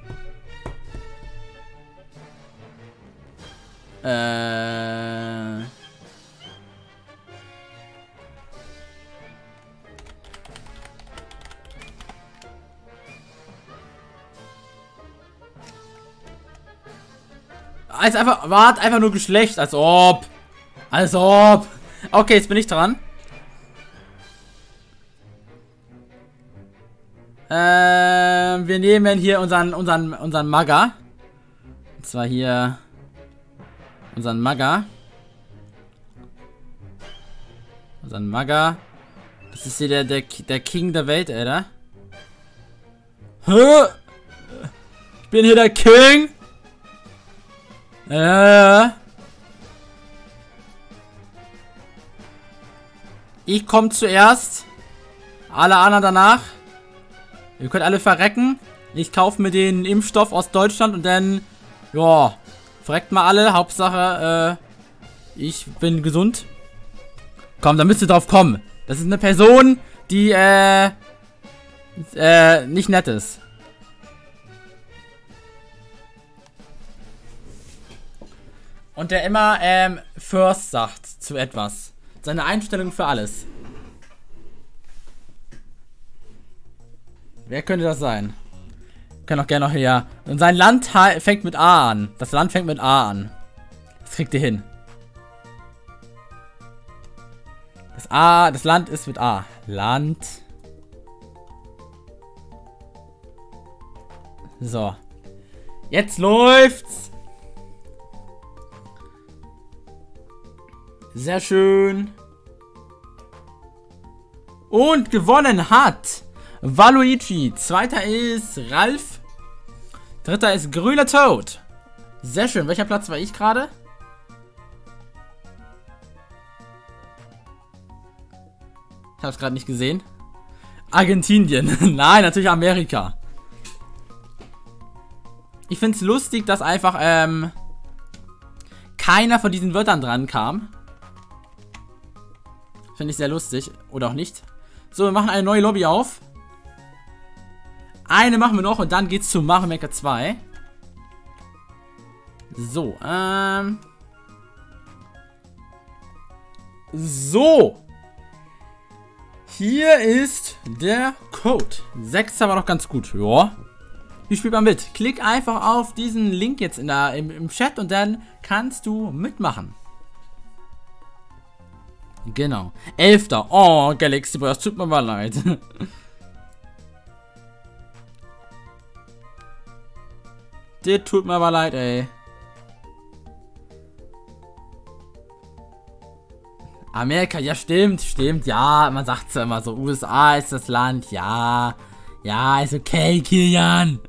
S1: Als einfach, wart einfach nur Geschlecht, als ob. Als ob. Okay, jetzt bin ich dran. Wir nehmen hier unseren Magger. Und zwar hier unseren Magger. Unseren Magger. Das ist hier der King der Welt, Alter. Hä? Ich bin hier der King. Ich komme zuerst. Alle anderen danach. Ihr könnt alle verrecken. Ich kaufe mir den Impfstoff aus Deutschland und dann, ja, verreckt mal alle. Hauptsache, ich bin gesund. Komm, da müsst ihr drauf kommen. Das ist eine Person, die, nicht nett ist. Und der immer, first sagt zu etwas. Seine Einstellung für alles. Wer könnte das sein? Wir können auch gerne noch hier. Und sein Land fängt mit A an. Das Land fängt mit A an. Das kriegt ihr hin. Das Land ist mit A. Land. So. Jetzt läuft's. Sehr schön. Und gewonnen hat Waluigi. Zweiter ist Ralf. Dritter ist Grüner Toad. Sehr schön. Welcher Platz war ich gerade? Ich habe es gerade nicht gesehen. Argentinien. Nein, natürlich Amerika. Ich finde es lustig, dass einfach keiner von diesen Wörtern dran kam. Finde ich sehr lustig. Oder auch nicht. So, wir machen eine neue Lobby auf. Eine machen wir noch und dann geht's zu Mario Maker 2. So, So. Hier ist der Code. 6 war noch ganz gut. Ja. Wie spielt man mit? Klick einfach auf diesen Link jetzt im Chat und dann kannst du mitmachen. Genau. 11. Oh, Galaxy Boy, das tut mir mal leid. Das tut mir aber leid, ey. Amerika, ja stimmt, ja, man sagt es ja immer so, USA ist das Land, ja, ist okay, Kilian.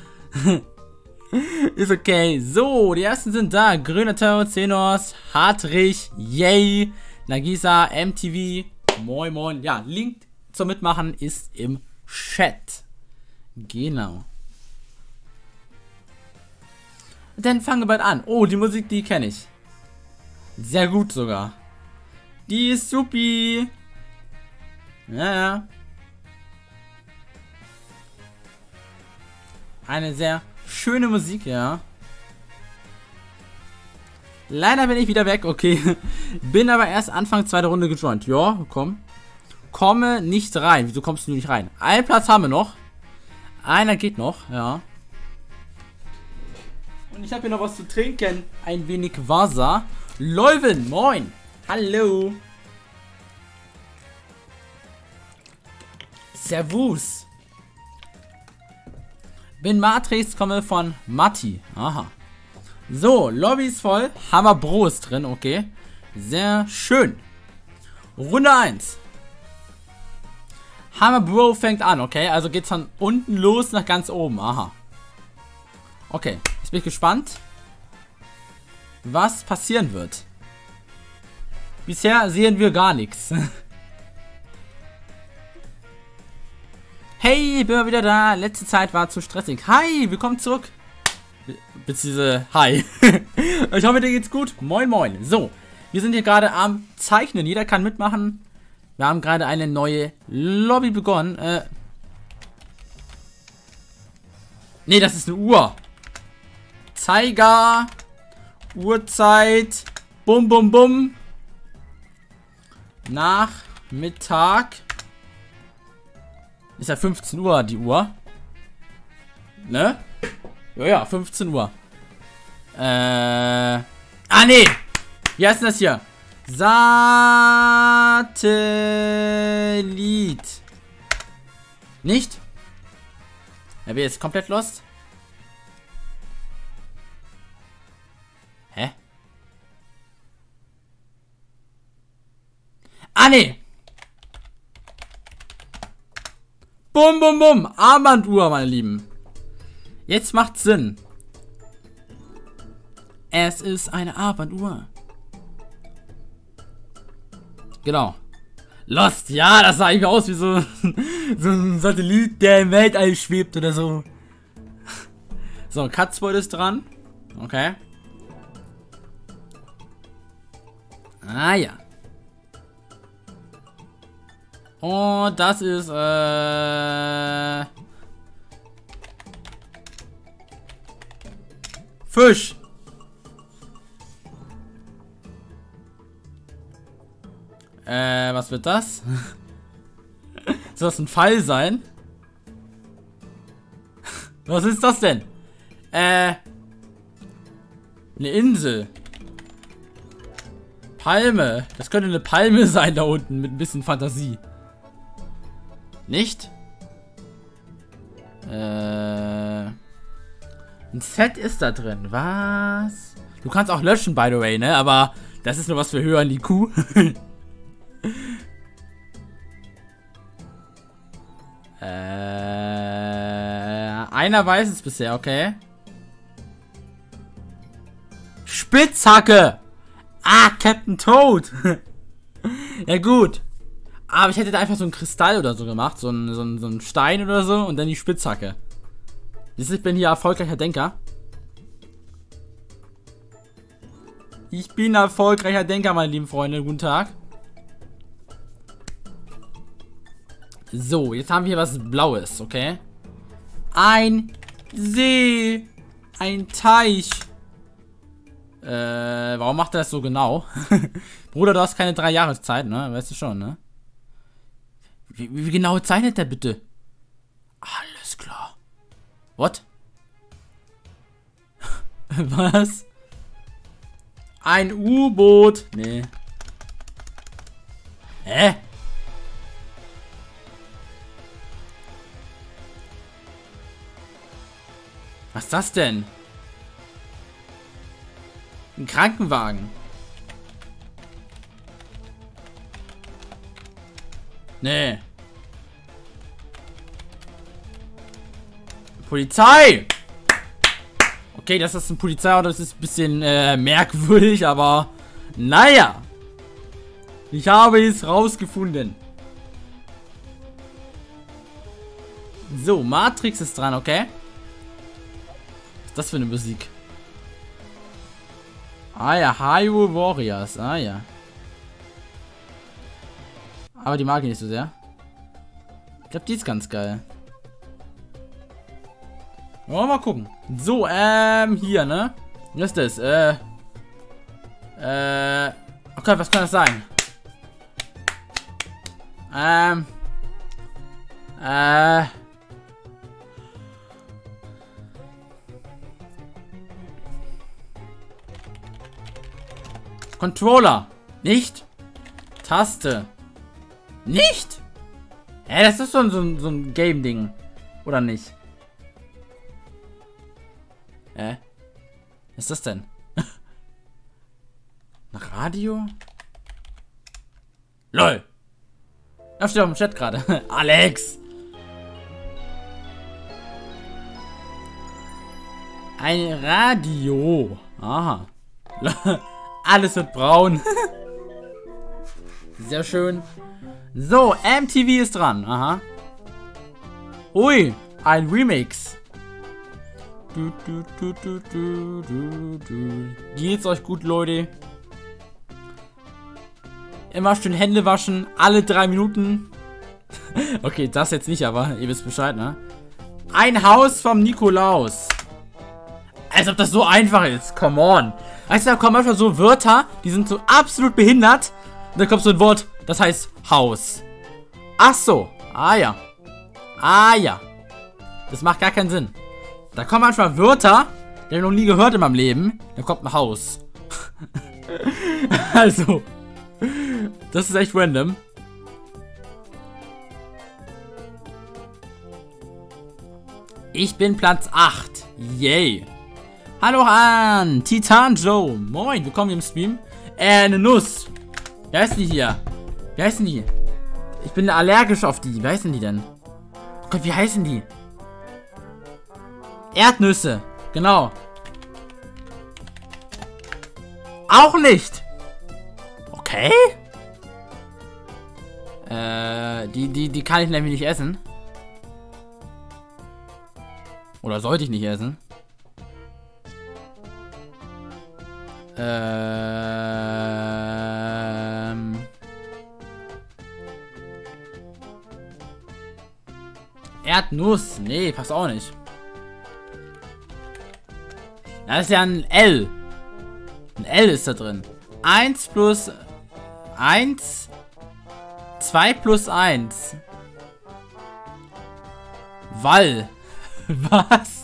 S1: Ist okay, so, die ersten sind da, Grüner Terror, Xenos, Hartrich, Yay, Nagisa, MTV, moin moin, ja, Link zum Mitmachen ist im Chat, genau. Dann fangen wir bald an, oh, die Musik, die kenne ich, sehr gut sogar. Die ist supi. Ja. Eine sehr schöne Musik, ja. Leider bin ich wieder weg, okay. Bin aber erst Anfang zweiter Runde gejoint. Ja, komm. Komme nicht rein. Wieso kommst du nicht rein? Einen Platz haben wir noch. Einer geht noch, ja. Und ich habe hier noch was zu trinken. Ein wenig Wasser. Leuven, moin. Hallo. Servus. Bin Matrix, komme von Matti. Aha. So, Lobby ist voll. Hammer Bro ist drin, okay. Sehr schön. Runde 1. Hammer Bro fängt an, okay. Also geht's von unten los nach ganz oben. Aha. Okay, jetzt bin ich gespannt, was passieren wird. Bisher sehen wir gar nichts. Hey, bin mal wieder da. Letzte Zeit war zu stressig. Hi, willkommen zurück. Beziehungsweise, hi. Ich hoffe, dir geht's gut. Moin, moin. So, wir sind hier gerade am Zeichnen. Jeder kann mitmachen. Wir haben gerade eine neue Lobby begonnen. Nee, das ist eine Uhr. Zeiger. Uhrzeit. Bum, bum, bum. Nachmittag. Ist ja 15 Uhr die Uhr. Ne? Ja, 15 Uhr. Ah, nee. Wie heißt denn das hier? Satellit. Nicht? Er wird jetzt komplett lost. Hä? Ah, nee. Bum, bum, bum. Armbanduhr, meine Lieben. Jetzt macht's Sinn. Es ist eine Armbanduhr. Genau. Lost, ja, das sah irgendwie aus wie so, so ein Satellit, der im Weltall schwebt oder so. So, Katzbold ist dran. Okay. Ah ja. Und das ist, Fisch. Was wird das? Soll das ein Pfeil sein? Was ist das denn? Eine Insel. Palme. Das könnte eine Palme sein da unten mit ein bisschen Fantasie. Nicht? Ein Set ist da drin. Was? Du kannst auch löschen, by the way, ne? Aber das ist nur was für höheren IQ. Einer weiß es bisher, okay. Spitzhacke! Ah, Captain Toad! Ja, gut. Aber ich hätte da einfach so einen Kristall oder so gemacht. So einen Stein oder so und dann die Spitzhacke. Ich bin hier erfolgreicher Denker. Ich bin erfolgreicher Denker, meine lieben Freunde. Guten Tag. So, jetzt haben wir hier was Blaues, okay? Ein See. Ein Teich. Warum macht er das so genau? Bruder, du hast keine 3 Jahreszeit, ne? Weißt du schon, ne? Wie genau zeichnet der bitte? Alles klar. What? Was? Ein U-Boot. Nee. Hä? Was ist das denn? Ein Krankenwagen. Nee. Polizei! Okay, dass das ein Polizeiauto ist, ist ein bisschen merkwürdig, aber naja. Ich habe es rausgefunden. So, Matrix ist dran, okay? Was ist das für eine Musik? Ah ja, Hyrule Warriors. Ah ja. Aber die mag ich nicht so sehr. Ich glaube, die ist ganz geil. Oh, mal gucken. So, hier, ne? Was ist das? Okay, was kann das sein? Controller. Nicht? Taste. Nicht? Das ist so ein Game-Ding. Oder nicht? Was ist das denn? Ein Radio? LOL! Da steht auf dem Chat gerade. Alex! Ein Radio. Aha. Alles wird braun. Sehr schön. So, MTV ist dran. Aha. Ui, ein Remix. Geht's euch gut, Leute? Immer schön Hände waschen, alle 3 Minuten. Okay, das jetzt nicht, aber ihr wisst Bescheid, ne? Ein Haus vom Nikolaus. Als ob das so einfach ist, come on. Weißt du, da kommen manchmal so Wörter, die sind so absolut behindert. Und dann kommt so ein Wort, das heißt Haus. Ach so, ah ja. Ah ja. Das macht gar keinen Sinn. Da kommen manchmal Wörter, die ich noch nie gehört in meinem Leben. Da kommt ein Haus. Also, das ist echt random. Ich bin Platz 8. Yay. Hallo an Titan Joe. Moin, willkommen im Stream. Eine Nuss. Wie heißen die hier? Wie heißen die? Ich bin allergisch auf die. Wie heißen die denn? Oh Gott, wie heißen die? Erdnüsse. Genau. Auch nicht. Okay. Die kann ich nämlich nicht essen. Oder sollte ich nicht essen? Erdnuss. Nee, passt auch nicht. Das ist ja ein L. Ein L ist da drin. 1 plus 1. 2 plus 1. Wall. Was?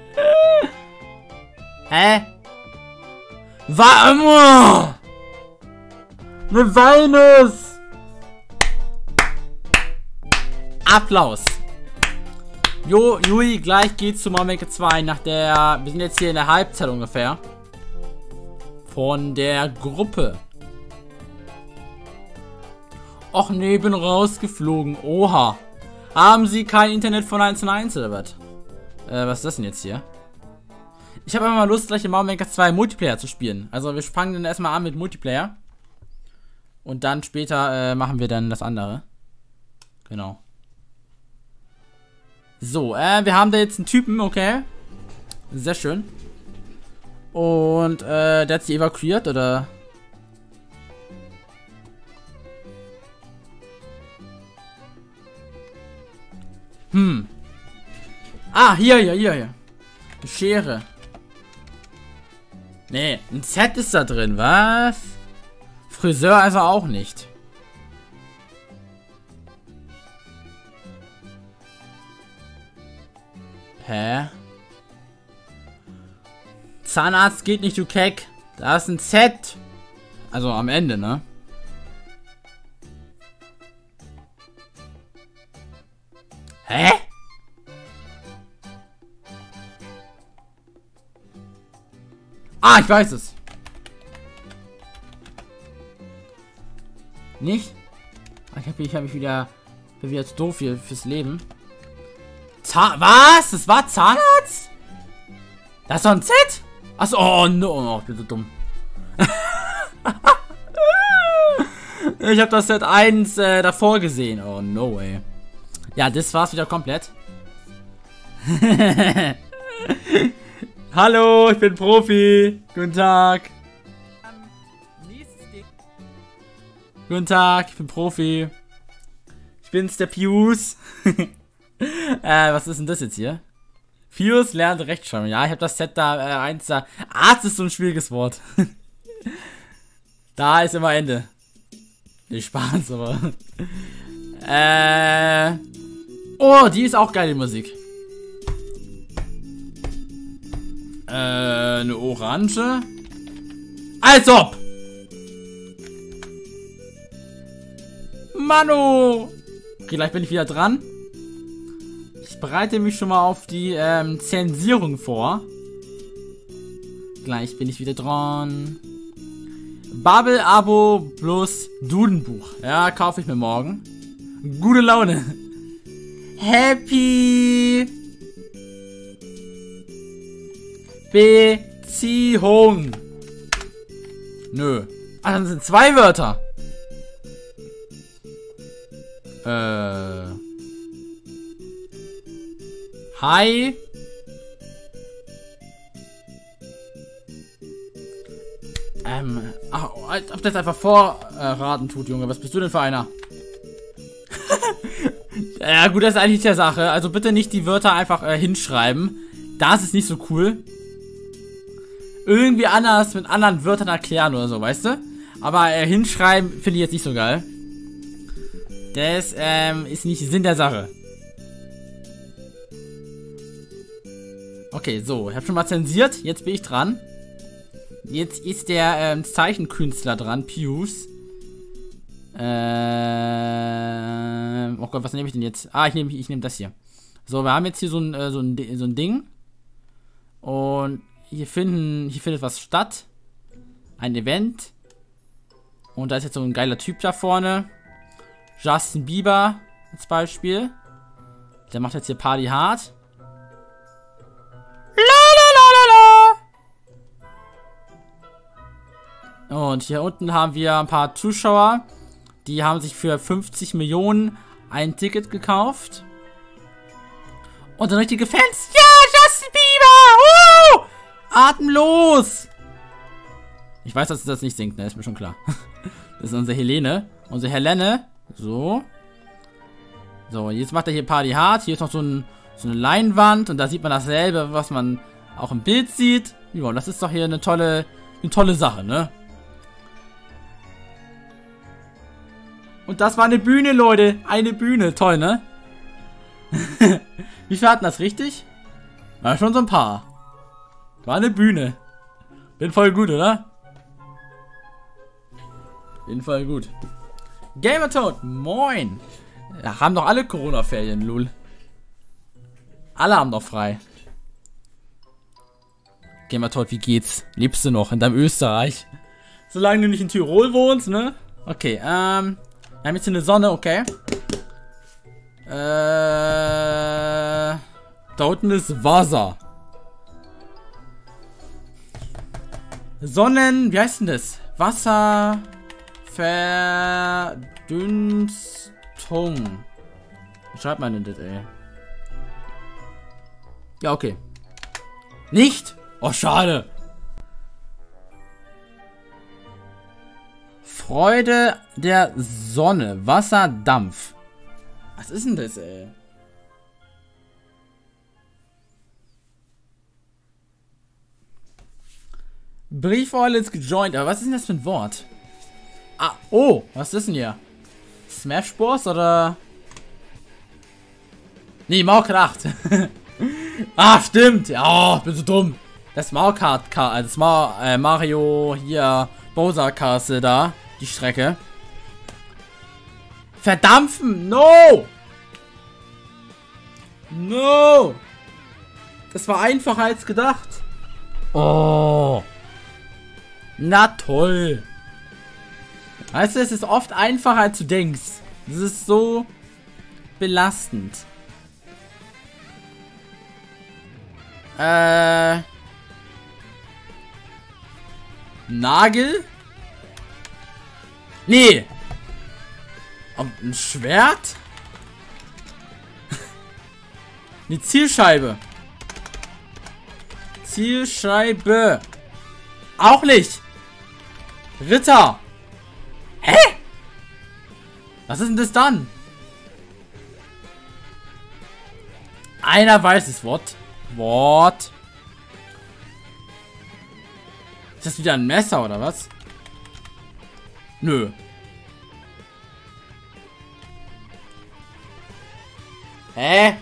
S1: Hä? Eine Walnuss. Applaus. Jo, Jui, gleich geht's zu Mario Maker 2 nach der... Wir sind jetzt hier in der Halbzeit ungefähr. Von der Gruppe. Och nee, bin rausgeflogen. Oha. Haben Sie kein Internet von 1 und 1 oder was? Was ist das denn jetzt hier? Ich habe mal Lust, gleich in Mario Maker 2 Multiplayer zu spielen. Also wir fangen dann erstmal an mit Multiplayer. Und dann später machen wir dann das andere. Genau. So, wir haben da jetzt einen Typen, okay. Sehr schön. Und, der hat sie evakuiert, oder? Ah, hier. Eine Schere. Nee, ein Set ist da drin, was? Friseur also auch nicht. Hä? Zahnarzt geht nicht, du Keck. Da ist ein Z. Also am Ende, ne? Hä? Ah, ich weiß es. Nicht? Ich hab mich wieder zu doof hier fürs Leben. Was? Das war Zahnarzt? Das ist doch ein Z? Achso, oh no, oh, ich bin so dumm. Ich habe das Set 1 davor gesehen. Oh no, ey. Ja, das war's wieder komplett. Hallo, ich bin Profi. Guten Tag. Guten Tag, ich bin Profi. Ich bin's, der Pius. Was ist denn das jetzt hier? Pius lernt Rechtschreibung. Ja, ich habe das Set da, 1 da. Arzt ist so ein schwieriges Wort. Da ist immer Ende. Nicht Spaß, aber. Oh, die ist auch geil, die Musik. Eine Orange. Als ob! Mano! Okay, gleich bin ich wieder dran. Ich bereite mich schon mal auf die Zensierung vor. Gleich bin ich wieder dran. Bubble-Abo plus Dudenbuch. Ja, kaufe ich mir morgen. Gute Laune. Happy Beziehung. Nö. Ah, dann sind 2 Wörter. Hi. Ob das einfach vorraten tut, Junge. Was bist du denn für einer? Ja, gut, das ist eigentlich der Sache. Also bitte nicht die Wörter einfach hinschreiben. Das ist nicht so cool. Irgendwie anders mit anderen Wörtern erklären oder so, weißt du? Aber hinschreiben finde ich jetzt nicht so geil. Das ist nicht Sinn der Sache. Okay, so. Ich habe schon mal zensiert. Jetzt bin ich dran. Jetzt ist der Zeichenkünstler dran, Pius. Oh Gott, was nehme ich denn jetzt? Ah, ich nehme das hier. So, wir haben jetzt hier so ein Ding. Und hier findet was statt. Ein Event. Und da ist jetzt so ein geiler Typ da vorne. Justin Bieber als Beispiel. Der macht jetzt hier Party hart. Und hier unten haben wir ein paar Zuschauer. Die haben sich für 50 Millionen ein Ticket gekauft. Und dann richtige Fans. Ja, Justin Bieber! Atemlos! Ich weiß, dass sie das nicht singt, ne? Ist mir schon klar. Das ist unsere Helene. Unsere Helene. So. So, jetzt macht er hier Party hart. Hier ist noch so eine Leinwand. Und da sieht man dasselbe, was man auch im Bild sieht. Ja, das ist doch hier eine tolle Sache, ne? Und das war eine Bühne, Leute. Eine Bühne. Toll, ne? Wie viel hatten das richtig? War schon so ein paar. War eine Bühne. Bin voll gut, oder? Bin voll gut. Gamertoad, moin. Ja, haben doch alle Corona-Ferien, lul. Alle haben doch frei. Gamertoad, wie geht's? Lebst du noch in deinem Österreich? Solange du nicht in Tirol wohnst, ne? Okay, wir haben jetzt hier eine Sonne, okay. Da unten ist Wasser. Wie heißt denn das? Wasserverdunstung. Wie schreibt man denn das, ey? Ja, okay. Nicht? Oh, schade. Freude der Sonne. Wasserdampf. Was ist denn das, ey? Briefoil ist gejoint. Aber was ist denn das für ein Wort? Ah, oh, was ist denn hier? Smash Bros. Oder? Nee, Mario Kart 8. Ah, stimmt. Ja, bin so dumm. Das Mario Kart, also das Mario hier, Bowser Castle da, die Strecke. Verdampfen! No! No! Das war einfacher als gedacht. Oh. Na toll. Weißt du, es ist oft einfacher als du denkst. Das ist so belastend. Nagel? Nee. Ein Schwert? Eine Zielscheibe. Zielscheibe. Auch nicht. Ritter. Hä? Was ist denn das dann? Einer weiß es. What? Ist das wieder ein Messer oder was? Nö. Hä?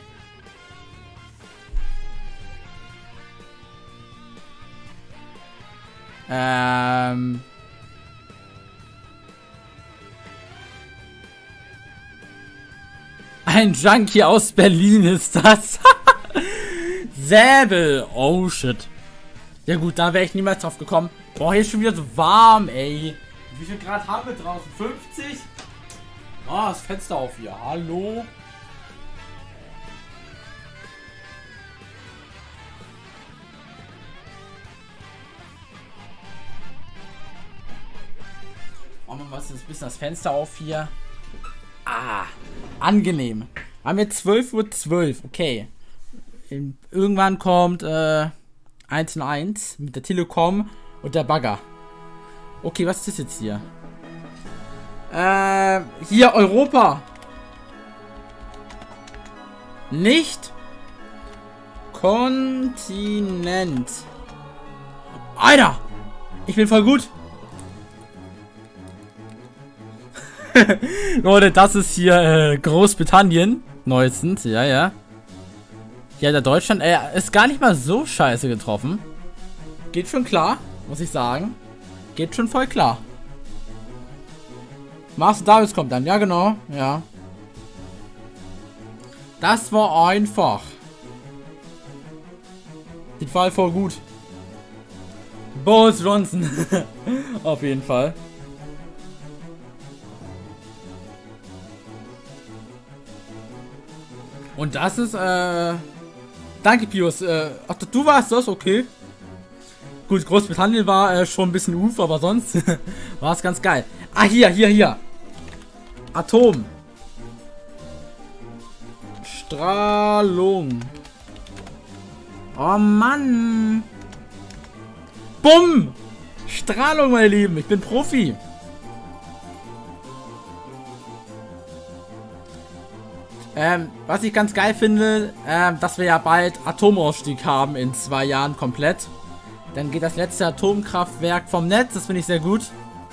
S1: Ein Junkie aus Berlin ist das. Säbel. Oh shit. Ja gut, da wäre ich niemals drauf gekommen. Boah, hier ist schon wieder so warm, ey. Wie viel Grad haben wir draußen? 50? Ah, das Fenster auf hier. Hallo? Machen wir mal ein bisschen das Fenster auf hier. Ah, angenehm. Haben wir 12:12 Uhr. Okay. Irgendwann kommt 1&1 mit der Telekom und der Bagger. Okay, was ist das jetzt hier? Hier Europa. Nicht Kontinent. Alter, ich bin voll gut. Leute, das ist hier Großbritannien. Neuestens, ja, ja. Hier der Deutschland, ist gar nicht mal so scheiße getroffen. Geht schon klar, muss ich sagen. Geht schon voll klar. Master Davis kommt dann, ja genau, ja. Das war einfach. Die Fall voll gut. Boris Johnson. Auf jeden Fall. Und das ist, danke Pius, ach, du warst das, okay. Gut, Großbritannien war schon ein bisschen uff, aber sonst war es ganz geil. Ah, hier. Atom. Strahlung. Oh Mann. Bumm. Strahlung, meine Lieben, ich bin Profi. Was ich ganz geil finde, dass wir ja bald Atomausstieg haben in 2 Jahren komplett. Dann geht das letzte Atomkraftwerk vom Netz, das finde ich sehr gut.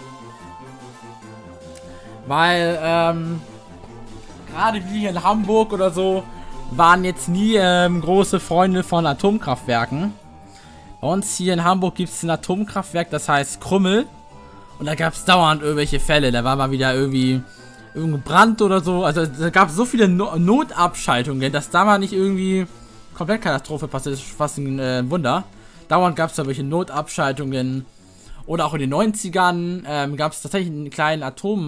S1: Weil, gerade wir hier in Hamburg oder so, waren jetzt nie große Freunde von Atomkraftwerken. Bei uns hier in Hamburg gibt es ein Atomkraftwerk, das heißt Krümmel. Und da gab es dauernd irgendwelche Fälle, da war mal wieder irgendwie Brand oder so. Also da gab es so viele Notabschaltungen, dass da mal nicht irgendwie komplett Katastrophe passiert. Das ist fast ein Wunder. Dauernd gab es da welche Notabschaltungen. Oder auch in den 90ern gab es tatsächlich einen kleinen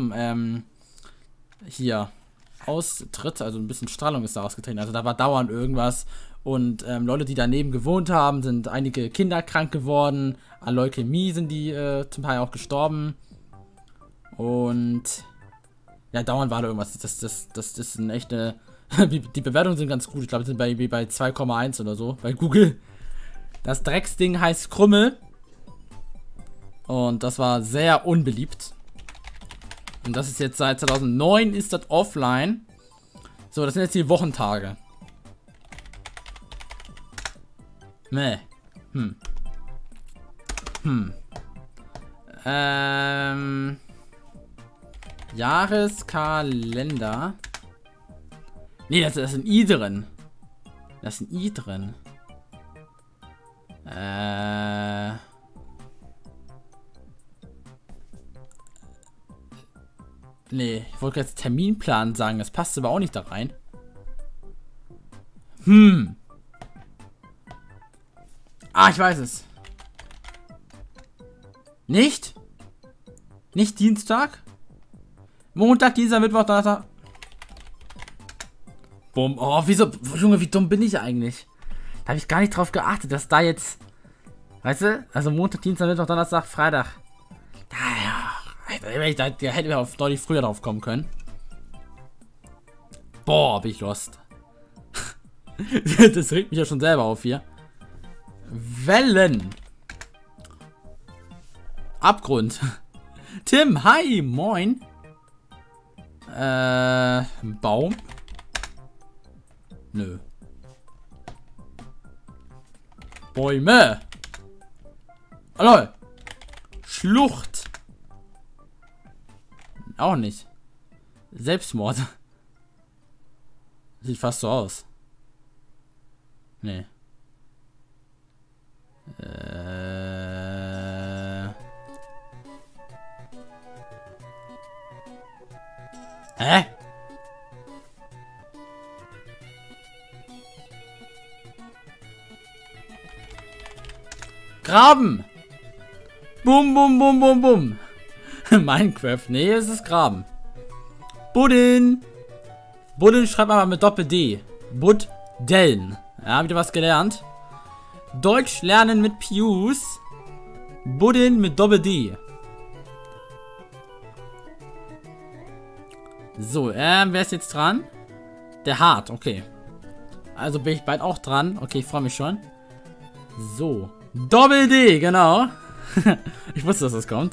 S1: hier Austritt, also ein bisschen Strahlung ist da ausgetreten. Also da war dauernd irgendwas. Und Leute, die daneben gewohnt haben, sind einige Kinder krank geworden. An Leukämie sind die zum Teil auch gestorben. Und ja, dauernd war da irgendwas. Das ist eine echte. Die Bewertungen sind ganz gut. Ich glaube, wir sind bei 2,1 oder so bei Google. Das Drecksding heißt Krümmel. Und das war sehr unbeliebt. Und das ist jetzt seit 2009 ist das offline. So, das sind jetzt die Wochentage. Meh. Jahreskalender. Nee, das ist ein I drin. Das ist ein I drin. Nee, ich wollte jetzt Terminplan sagen. Das passt aber auch nicht da rein. Ah, ich weiß es. Nicht? Nicht Dienstag? Montag, Dienstag, Mittwoch, Donnerstag. Bumm. Oh, wieso? Junge, wie dumm bin ich eigentlich? Da habe ich gar nicht drauf geachtet, dass da jetzt... Weißt du? Also Montag, Dienstag, Mittwoch, Donnerstag, Freitag. Da hätten wir auf deutlich früher drauf kommen können. Boah, bin ich lost. Das regt mich ja schon selber auf hier. Wellen. Abgrund. Tim, hi, moin. Baum. Nö. Bäume. Hallo. Schlucht. Auch nicht. Selbstmord. Sieht fast so aus. Nee. Hä? Graben! Bum, bum, bum, bum, bum. Minecraft. Nee, es ist Graben. Buddeln. Buddeln schreibt man mal mit Doppel-D. Buddeln. Ja, wieder was gelernt. Deutsch lernen mit Pius. Buddeln mit Doppel-D. So, wer ist jetzt dran? Der Hart, okay. Also bin ich bald auch dran. Okay, ich freue mich schon. So. Doppel-D, genau. Ich wusste, dass das kommt.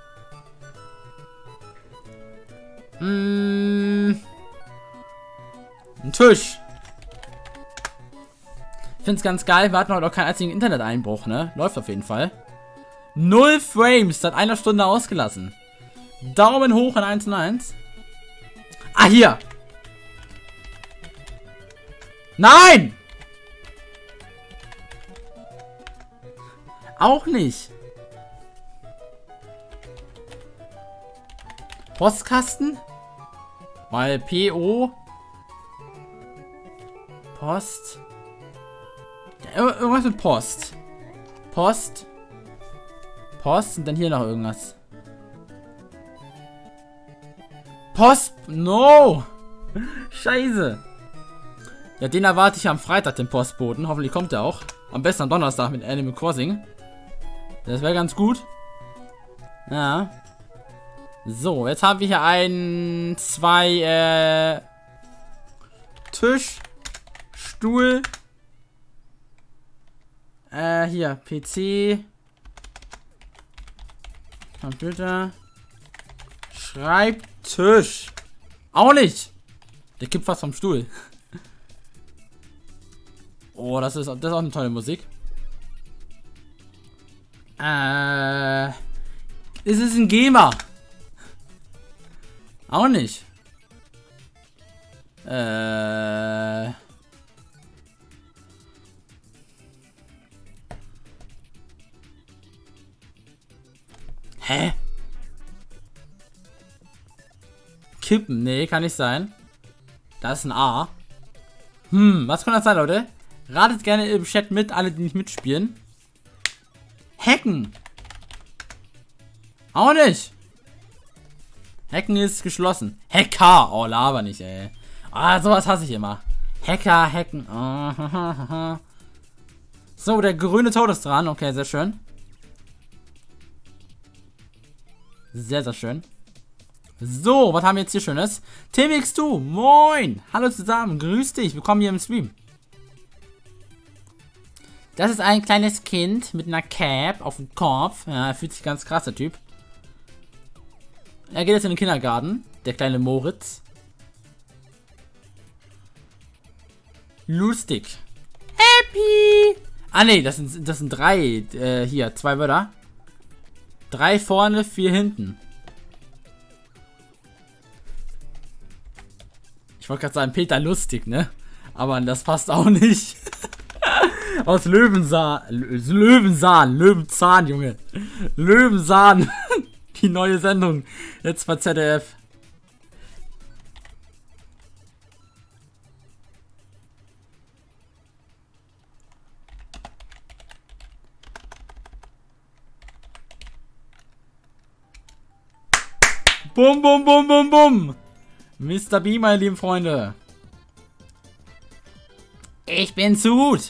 S1: Ein Tisch. Ich finde es ganz geil. Wir hatten heute auch keinen einzigen Internet-Einbruch, ne? Läuft auf jeden Fall. 0 Frames, seit einer Stunde ausgelassen. Daumen hoch in 1 und 1. Ah, hier. Nein! Auch nicht. Postkasten? Weil PO. Post. Ja, irgendwas mit Post. Post. Post und dann hier noch irgendwas. Post. No. Scheiße. Ja, den erwarte ich am Freitag, den Postboten. Hoffentlich kommt er auch. Am besten am Donnerstag mit Animal Crossing. Das wäre ganz gut. Ja. So, jetzt haben wir hier zwei Tisch, Stuhl, hier, PC, Computer, Schreibtisch. Auch nicht. Der kippt fast vom Stuhl. Oh, das ist auch eine tolle Musik. Ist es ein Gamer? Auch nicht. Hä? Kippen? Nee, kann nicht sein. Das ist ein A. Was kann das sein, Leute? Ratet gerne im Chat mit, alle, die nicht mitspielen. Hacken. Auch nicht. Hacken ist geschlossen. Hacker. Oh, laber nicht, ey. Ah, sowas hasse ich immer. Hacker, hacken. Oh, so, der grüne Tod ist dran. Okay, sehr schön. Sehr, sehr schön. So, was haben wir jetzt hier Schönes? TMX2, moin. Hallo zusammen, grüß dich. Willkommen hier im Stream. Das ist ein kleines Kind mit einer Cap auf dem Kopf. Ja, er fühlt sich ganz krass, der Typ. Er geht jetzt in den Kindergarten. Der kleine Moritz. Lustig. Happy. Ah, ne, das sind 3. Hier, 2 Wörter. 3 vorne, 4 hinten. Ich wollte gerade sagen, Peter Lustig, ne? Aber das passt auch nicht. Aus Löwenzahn, Junge. Löwenzahn. Die neue Sendung. Jetzt bei ZDF. Bum, bum, bum, bum, bum. Mr. B, meine lieben Freunde. Ich bin zu gut.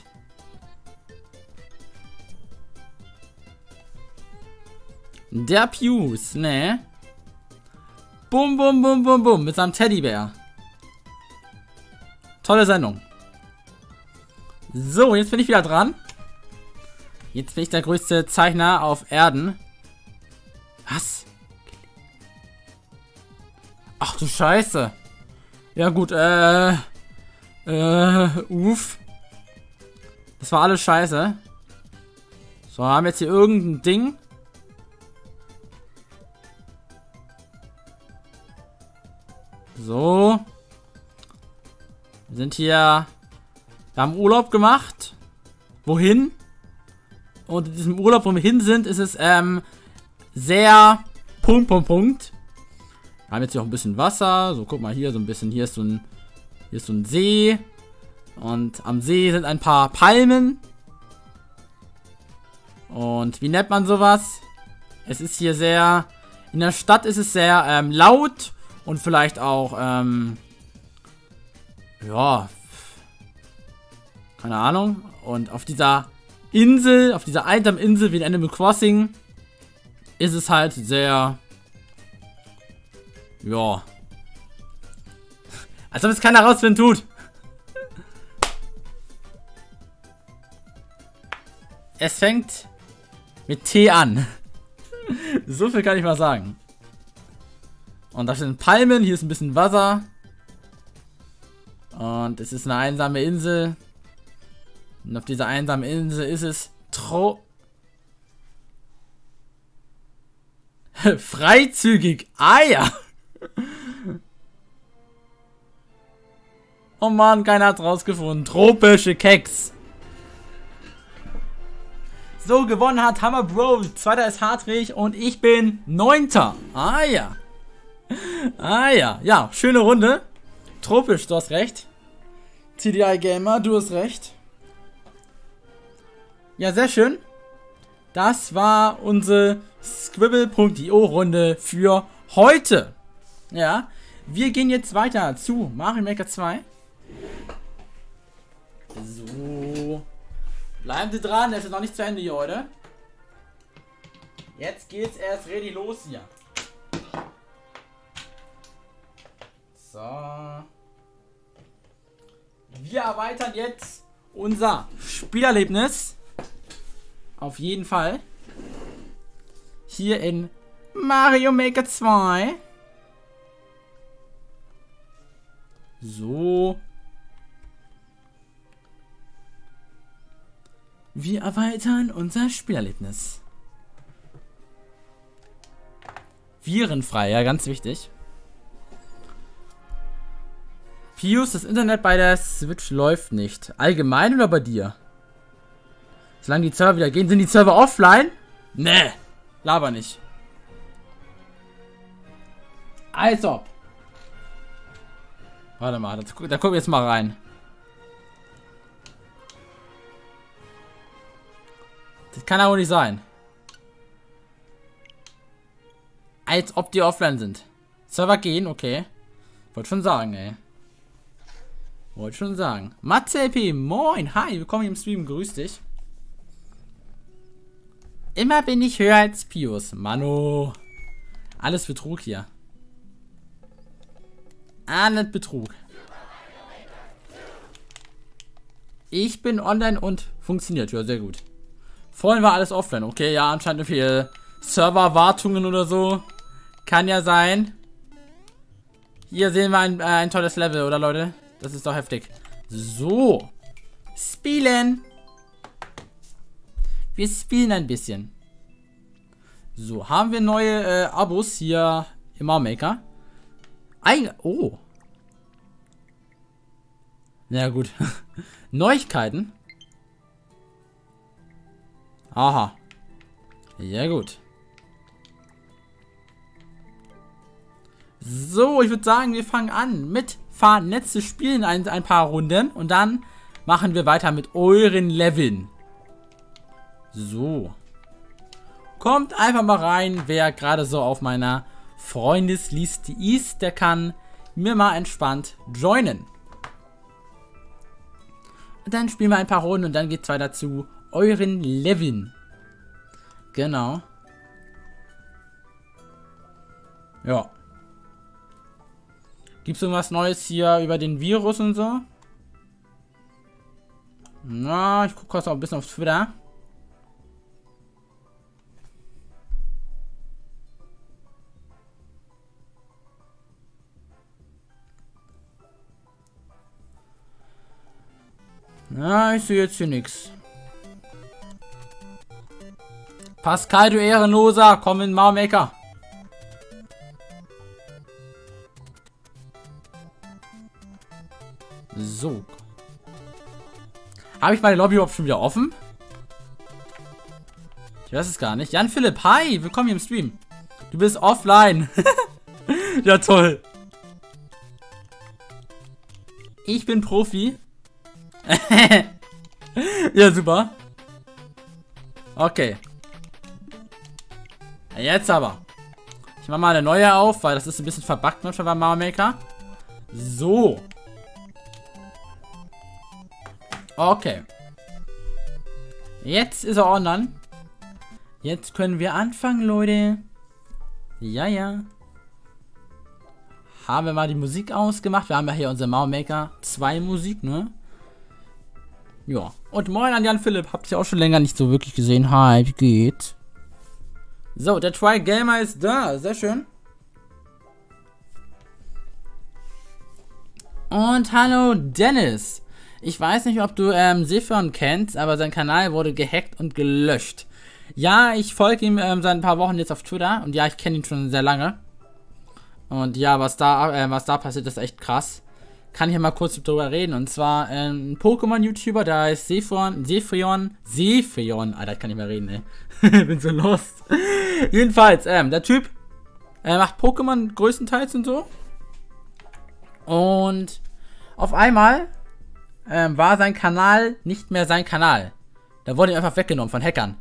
S1: Der Pius, ne? Bum, bum, bum, bum, bum. Mit seinem Teddybär. Tolle Sendung. So, jetzt bin ich wieder dran. Jetzt bin ich der größte Zeichner auf Erden. Was? Ach du Scheiße. Ja gut, uff. Das war alles scheiße. So, haben wir jetzt hier irgendein Ding. So. Wir sind hier. Wir haben Urlaub gemacht. Wohin? Und in diesem Urlaub, wo wir hin sind, ist es, sehr Punkt. Wir haben jetzt hier auch ein bisschen Wasser. So, guck mal hier, so ein bisschen. Hier ist so ein See. Und am See sind ein paar Palmen. Und wie nennt man sowas? Es ist hier sehr... In der Stadt ist es sehr laut. Und vielleicht auch, ja... Keine Ahnung. Und auf dieser Insel, auf dieser einsamen Insel wie in Animal Crossing, ist es halt sehr... Ja. Als ob es keiner rausfinden tut. Es fängt mit T an. So viel kann ich mal sagen. Und da sind Palmen, hier ist ein bisschen Wasser. Und es ist eine einsame Insel. Und auf dieser einsamen Insel ist es freizügig. Ah ja. Oh Mann, keiner hat's rausgefunden. Tropische Keks. So, gewonnen hat Hammer Bro. Zweiter ist Hartwig und ich bin 9. Ah ja. Ah ja. Ja, schöne Runde. Tropisch, du hast recht. TDI Gamer, du hast recht. Ja, sehr schön. Das war unsere Scribble.io Runde für heute. Ja, wir gehen jetzt weiter zu Mario Maker 2. So. Bleiben Sie dran, das ist noch nicht zu Ende hier heute. Jetzt geht's erst richtig los hier. So. Wir erweitern jetzt unser Spielerlebnis. Auf jeden Fall. Hier in Mario Maker 2. So. Wir erweitern unser Spielerlebnis. Virenfrei, ja, ganz wichtig. Pius, das Internet bei der Switch läuft nicht. Allgemein oder bei dir? Solange die Server wieder gehen, sind die Server offline? Nee, laber nicht. Als ob. Warte mal, da gucken wir jetzt mal rein. Das kann aber nicht sein. Als ob die offline sind. Server gehen, okay. Wollte schon sagen, ey. Wollte schon sagen. Matze LP, moin, hi, willkommen hier im Stream, grüß dich. Immer bin ich höher als Pius. Mano. Alles Betrug hier. Alles Betrug. Ich bin online und funktioniert. Ja, sehr gut. Vorhin war alles offline. Okay, ja, anscheinend viel Serverwartungen oder so. Kann ja sein. Hier sehen wir ein tolles Level, oder Leute? Das ist doch heftig. So. Spielen. Wir spielen ein bisschen. So, haben wir neue Abos hier im Mario Maker. Oh. Ja, gut. Neuigkeiten? Aha. Ja, gut. So, ich würde sagen, wir fangen an mit vernetzte Spielen ein paar Runden. Und dann machen wir weiter mit euren Leveln. So. Kommt einfach mal rein, wer gerade so auf meiner Freundesliste ist, der kann mir mal entspannt joinen. Und dann spielen wir ein paar Runden und dann geht es weiter zu euren Leveln. Genau. Ja. Gibt es irgendwas Neues hier über den Virus und so? Na, ich gucke kurz auch ein bisschen auf Twitter. Na, ich sehe jetzt hier nichts. Pascal, du Ehrenloser, komm in Maumaker. So. Habe ich meine Lobby überhaupt schon wieder offen? Ich weiß es gar nicht. Jan Philipp, hi, willkommen hier im Stream. Du bist offline. Ja, toll. Ich bin Profi. Ja, super. Okay. Jetzt aber. Ich mache mal eine neue auf, weil das ist ein bisschen verbuggt manchmal beim Mario Maker. So. Okay. Jetzt ist er online. Jetzt können wir anfangen, Leute. Ja, ja. Haben wir mal die Musik ausgemacht. Wir haben ja hier unser Mario Maker 2 Musik, ne? Ja. Und moin an Jan Philipp. Habt ihr auch schon länger nicht so wirklich gesehen. Hi, wie geht's? So, der Try Gamer ist da. Sehr schön. Und hallo, Dennis. Ich weiß nicht, ob du Sephon kennst, aber sein Kanal wurde gehackt und gelöscht. Ja, ich folge ihm seit ein paar Wochen jetzt auf Twitter. Und ja, ich kenne ihn schon sehr lange. Und ja, was da passiert, ist echt krass. Kann ich ja mal kurz drüber reden. Und zwar ein Pokémon-YouTuber, der heißt Sephon. Alter, ich kann nicht mehr reden, ey. Bin so lost. Jedenfalls, der Typ macht Pokémon größtenteils und so. Und auf einmal war sein Kanal nicht mehr sein Kanal. Da wurde ihm einfach weggenommen von Hackern.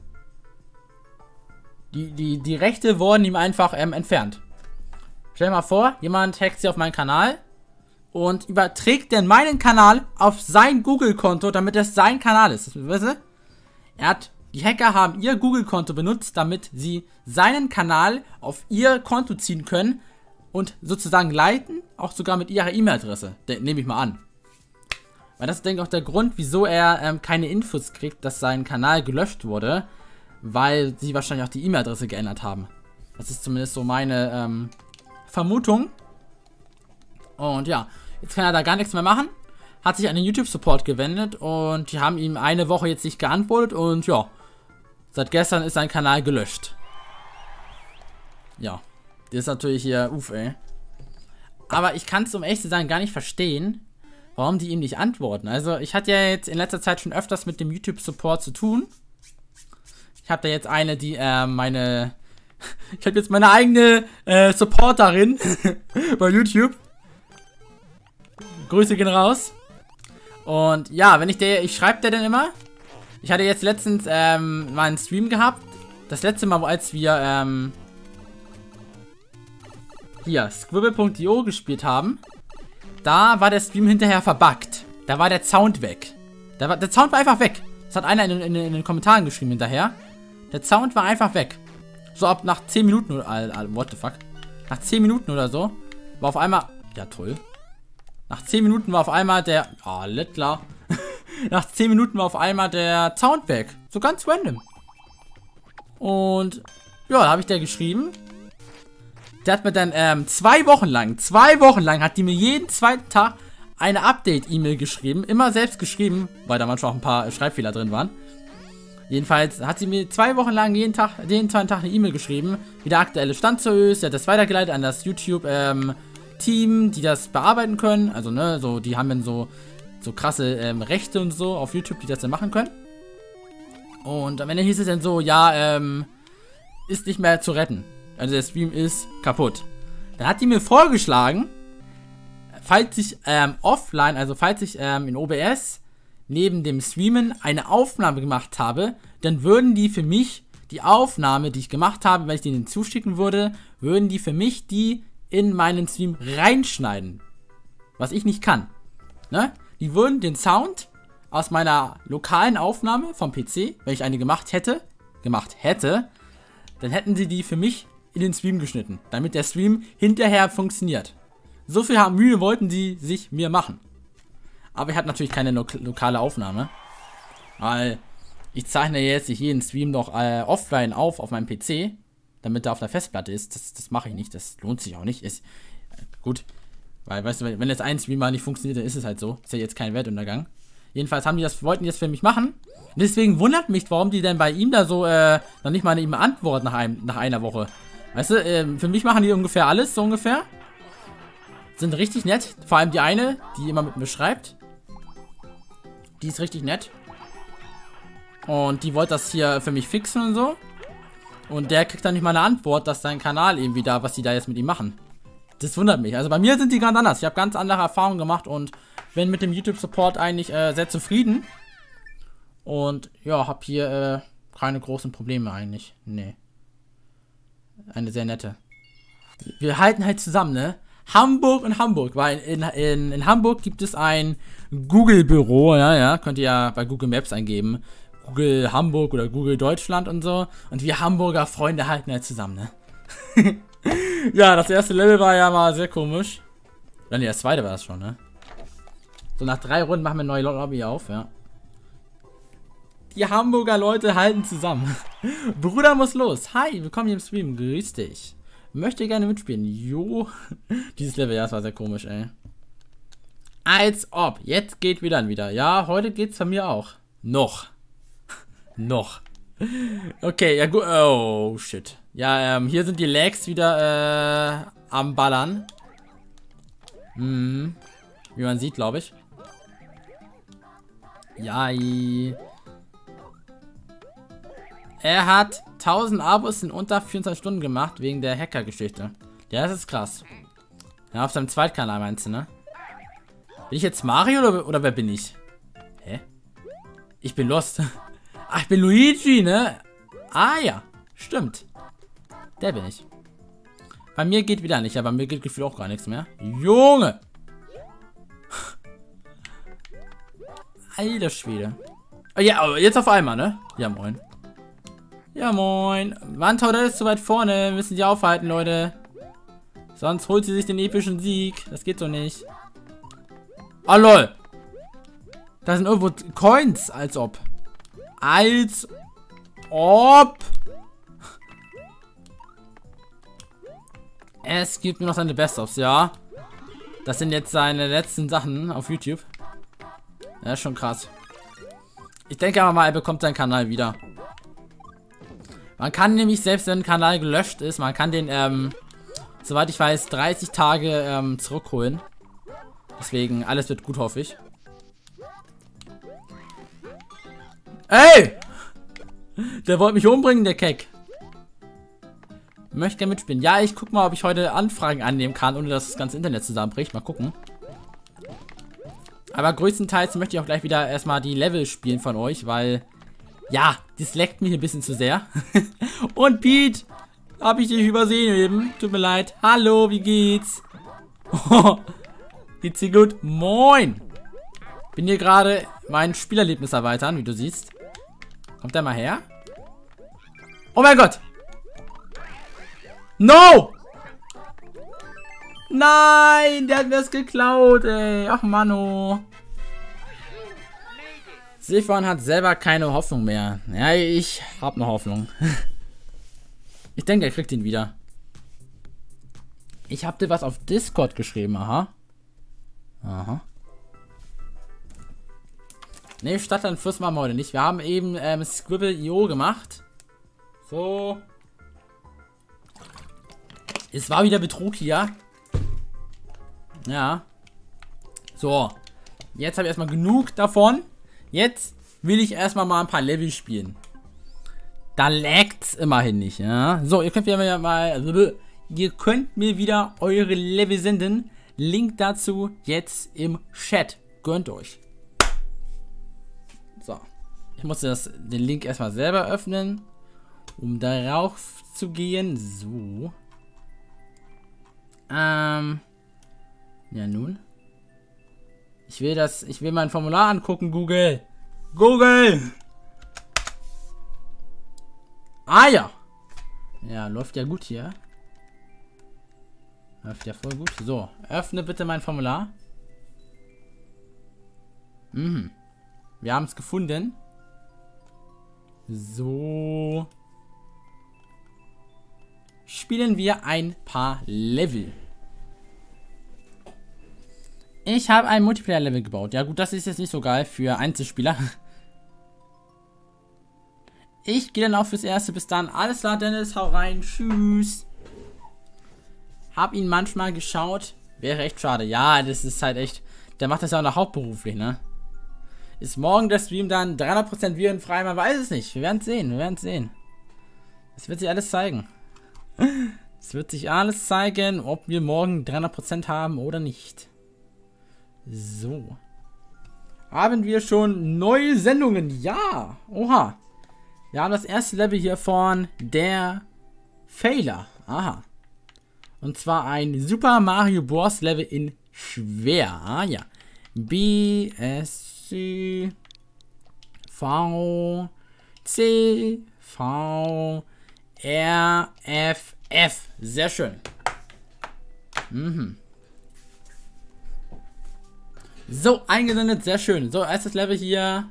S1: Die Rechte wurden ihm einfach entfernt. Stell dir mal vor, jemand hackt sie auf meinen Kanal und überträgt dann meinen Kanal auf sein Google-Konto, damit es sein Kanal ist. Weißt du? Die Hacker haben ihr Google-Konto benutzt, damit sie seinen Kanal auf ihr Konto ziehen können und sozusagen leiten, auch sogar mit ihrer E-Mail-Adresse. Nehme ich mal an. Weil das ist, denke ich, auch der Grund, wieso er keine Infos kriegt, dass sein Kanal gelöscht wurde, weil sie wahrscheinlich auch die E-Mail-Adresse geändert haben. Das ist zumindest so meine Vermutung. Und ja, jetzt kann er da gar nichts mehr machen. Hat sich an den YouTube-Support gewendet und die haben ihm eine Woche jetzt nicht geantwortet und ja, seit gestern ist sein Kanal gelöscht. Ja, das ist natürlich hier, ey. Aber ich kann es, um ehrlich zu sein, gar nicht verstehen, warum die ihm nicht antworten. Also, ich hatte ja jetzt in letzter Zeit schon öfters mit dem YouTube-Support zu tun. Ich habe da jetzt eine, die, ich habe jetzt meine eigene Supporterin bei YouTube. Grüße gehen raus. Und ja, ich schreibe der dann immer. Ich hatte jetzt letztens mal einen Stream gehabt. Das letzte Mal, als wir hier Scribble.io gespielt haben, da war der Stream hinterher verbuggt. Da war der Sound weg. Der Sound war einfach weg. Das hat einer in den Kommentaren geschrieben hinterher. Der Sound war einfach weg. So ab nach 10 Minuten oder what the fuck? Nach 10 Minuten oder so war auf einmal. Ja, toll. Nach 10 Minuten war auf einmal der. Alles klar. Nach 10 Minuten war auf einmal der Sound weg. So ganz random. Und ja, da habe ich der geschrieben. Der hat mir dann 2 Wochen lang hat die mir jeden zweiten Tag eine Update-E-Mail geschrieben. Immer selbst geschrieben, weil da manchmal auch ein paar Schreibfehler drin waren. Jedenfalls hat sie mir 2 Wochen lang jeden zweiten Tag eine E-Mail geschrieben, wie der aktuelle Stand so ist. Sie hat das weitergeleitet an das YouTube-Team, die das bearbeiten können. Also, ne, so, die haben dann so so krasse Rechte und so auf YouTube, die das dann machen können. Und am Ende hieß es dann so, ja, ist nicht mehr zu retten. Also der Stream ist kaputt. Dann hat die mir vorgeschlagen, falls ich offline, also falls ich in OBS neben dem Streamen eine Aufnahme gemacht habe, dann würden die für mich die Aufnahme, die ich gemacht habe, wenn ich denen zuschicken würde, würden die für mich die in meinen Stream reinschneiden. Was ich nicht kann. Ne? Die würden den Sound aus meiner lokalen Aufnahme vom PC, wenn ich eine gemacht hätte, dann hätten sie die für mich in den Stream geschnitten, damit der Stream hinterher funktioniert. So viel Mühe wollten sie sich mir machen. Aber ich hatte natürlich keine lokale Aufnahme, weil ich zeichne jetzt nicht jeden Stream noch offline auf meinem PC, damit er auf der Festplatte ist. Das mache ich nicht, das lohnt sich auch nicht. Ist gut, weil, weißt du, wenn jetzt ein Stream mal nicht funktioniert, dann ist es halt so. Ist ja jetzt kein Weltuntergang. Jedenfalls wollten die das für mich machen. Und deswegen wundert mich, warum die denn bei ihm da so noch nicht mal eine Antwort nach einer Woche. Weißt du, für mich machen die ungefähr alles, so ungefähr. Sind richtig nett. Vor allem die eine, die immer mit mir schreibt. Die ist richtig nett. Und die wollte das hier für mich fixen und so. Und der kriegt dann nicht mal eine Antwort, dass sein Kanal irgendwie da, was die da jetzt mit ihm machen. Das wundert mich. Also bei mir sind die ganz anders. Ich habe ganz andere Erfahrungen gemacht und bin mit dem YouTube-Support eigentlich sehr zufrieden. Und ja, habe hier keine großen Probleme eigentlich. Nee. Eine sehr nette. Wir halten halt zusammen, ne? Hamburg und Hamburg, weil in Hamburg gibt es ein Google-Büro, ja, könnt ihr ja bei Google Maps eingeben. Google Hamburg oder Google Deutschland und so. Und wir Hamburger Freunde halten halt zusammen, ne? Ja, das erste Level war ja mal sehr komisch. Oder nee, das zweite war das schon, ne? So, nach 3 Runden machen wir eine neue Lobby auf, ja. Die Hamburger Leute halten zusammen. Bruder muss los. Hi, willkommen hier im Stream. Grüß dich. Möchte gerne mitspielen. Jo. Dieses Level, ja, das war sehr komisch, ey. Als ob. Jetzt geht wieder. Ja, heute geht's von mir auch. Noch. Noch. Okay, ja gut. Oh, shit. Ja, hier sind die Lags wieder am Ballern. Wie man sieht, glaube ich. Ja. Er hat 1000 Abos in unter 24 Stunden gemacht, wegen der Hacker-Geschichte. Ja, das ist krass. Ja, auf seinem Zweitkanal meinst du, ne? Bin ich jetzt Mario oder wer bin ich? Hä? Ich bin Lost. Ach, ich bin Luigi, ne? Ah ja, stimmt. Der bin ich. Bei mir geht wieder nicht, aber bei mir geht gefühlt auch gar nichts mehr. Junge! Alter Schwede. Oh, ja, aber jetzt auf einmal, ne? Ja, moin. Ja, moin. Wandtower ist zu weit vorne. Wir müssen die aufhalten, Leute. Sonst holt sie sich den epischen Sieg. Das geht so nicht. Oh, lol. Da sind irgendwo Coins, als ob. Als ob. Es gibt nur noch seine Best-ofs, ja. Das sind jetzt seine letzten Sachen auf YouTube. Ja, ist schon krass. Ich denke aber mal, er bekommt seinen Kanal wieder. Man kann nämlich, selbst wenn ein Kanal gelöscht ist, man kann den, soweit ich weiß, 30 Tage zurückholen. Deswegen, alles wird gut, hoffe ich. Ey! Der wollte mich umbringen, der Keck. Möchte gerne mitspielen. Ja, ich guck mal, ob ich heute Anfragen annehmen kann, ohne dass das ganze Internet zusammenbricht. Mal gucken. Aber größtenteils möchte ich auch gleich wieder erstmal die Level spielen von euch, weil... Ja, das leckt mich ein bisschen zu sehr. Und Pete, habe ich dich übersehen eben. Tut mir leid. Hallo, wie geht's? Geht's dir gut? Moin. Bin hier gerade mein Spielerlebnis erweitern, wie du siehst. Kommt der mal her? Oh mein Gott. No! Nein, der hat mir das geklaut, ey. Ach, Mano. Silvan hat selber keine Hoffnung mehr. Ja, ich hab noch Hoffnung. Ich denke, er kriegt ihn wieder. Ich hab dir was auf Discord geschrieben, aha. Aha. Ne, Stadtland Fürst machen wir heute nicht. Wir haben eben Scribble.io gemacht. So. Es war wieder Betrug hier. Ja. So. Jetzt habe ich erstmal genug davon. Jetzt will ich erstmal mal ein paar Level spielen. Da lagt's immerhin nicht, ja. So, ihr könnt mir wieder eure Level senden. Link dazu jetzt im Chat. Gönnt euch. So. Ich muss den Link erstmal selber öffnen, um darauf zu gehen. So. Ja nun. Ich will mein Formular angucken, Google. Google! Ah ja. Ja, läuft ja gut hier. Läuft ja voll gut. So, öffne bitte mein Formular. Mhm. Wir haben es gefunden. So. Spielen wir ein paar Level. Ich habe ein Multiplayer-Level gebaut. Ja gut, das ist jetzt nicht so geil für Einzelspieler. Ich gehe dann auch fürs Erste. Bis dann. Alles klar, Dennis. Hau rein. Tschüss. Hab ihn manchmal geschaut. Wäre echt schade. Ja, das ist halt echt... Der macht das ja auch noch hauptberuflich, ne? Ist morgen der Stream dann 300% virenfrei? Man weiß es nicht. Wir werden es sehen. Wir werden es sehen. Es wird sich alles zeigen. Es wird sich alles zeigen, ob wir morgen 300% haben oder nicht. So. Haben wir schon neue Sendungen? Ja. Oha. Wir haben das erste Level hier von der Failer. Aha. Und zwar ein Super Mario Bros. Level in schwer. Ah ja. B, S, C, V, C, V, R, F, F. Sehr schön. Mhm. So, eingesendet. Sehr schön. So, erstes Level hier.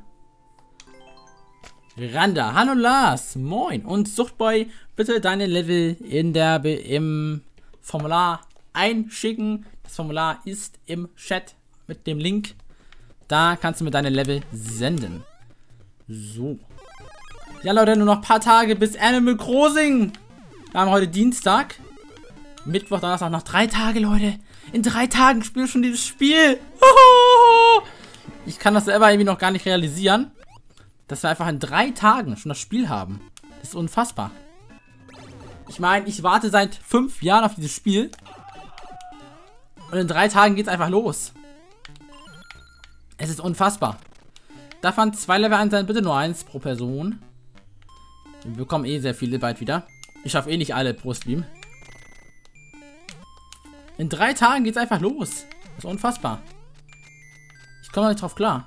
S1: Randa. Hallo Lars. Moin. Und Suchtboy, bitte deine Level im Formular einschicken. Das Formular ist im Chat mit dem Link. Da kannst du mir deine Level senden. So. Ja Leute, nur noch ein paar Tage bis Animal Crossing. Wir haben heute Dienstag. Mittwoch, Donnerstag, noch 3 Tage, Leute. In 3 Tagen spiele ich schon dieses Spiel. Ich kann das selber irgendwie noch gar nicht realisieren. Dass wir einfach in 3 Tagen schon das Spiel haben. Das ist unfassbar. Ich meine, ich warte seit 5 Jahren auf dieses Spiel. Und in 3 Tagen geht's einfach los. Es ist unfassbar. Darf man 2 Level ein sein? Bitte nur 1 pro Person. Wir bekommen eh sehr viele bald wieder. Ich schaffe eh nicht alle pro Stream. In 3 Tagen geht's einfach los. Das ist unfassbar. Ich komme nicht drauf klar.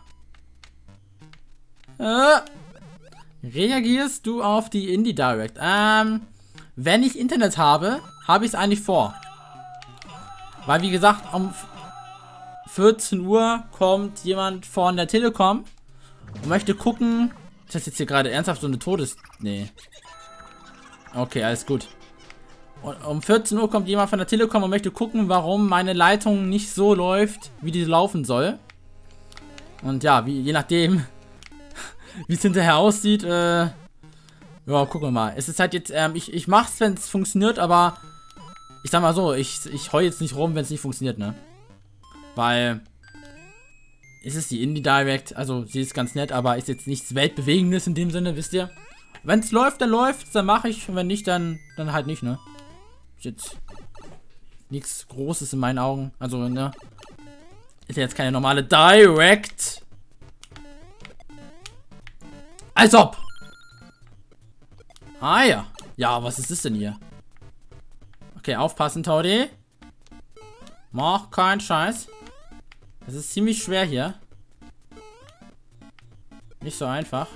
S1: Reagierst du auf die Indie Direct? Wenn ich Internet habe, habe ich es eigentlich vor. Weil wie gesagt, um 14 Uhr kommt jemand von der Telekom und möchte gucken. Ist das jetzt hier gerade ernsthaft so eine Nee. Okay, alles gut. Und um 14 Uhr kommt jemand von der Telekom und möchte gucken, warum meine Leitung nicht so läuft, wie die laufen soll. Und ja, je nachdem, wie es hinterher aussieht, ja, gucken wir mal. Es ist halt jetzt, ich mach's, wenn es funktioniert, aber ich sag mal so, ich heul jetzt nicht rum, wenn es nicht funktioniert, ne? Weil es ist die Indie Direct, also sie ist ganz nett, aber ist jetzt nichts Weltbewegendes in dem Sinne, wisst ihr? Wenn es läuft, dann läuft's, dann mache ich, und wenn nicht, dann halt nicht, ne? Ist jetzt nichts Großes in meinen Augen, also, ne? Ist ja jetzt keine normale Direct. Als ob! Ah ja. Ja, was ist das denn hier? Okay, aufpassen, Taudi. Mach keinen Scheiß. Das ist ziemlich schwer hier. Nicht so einfach.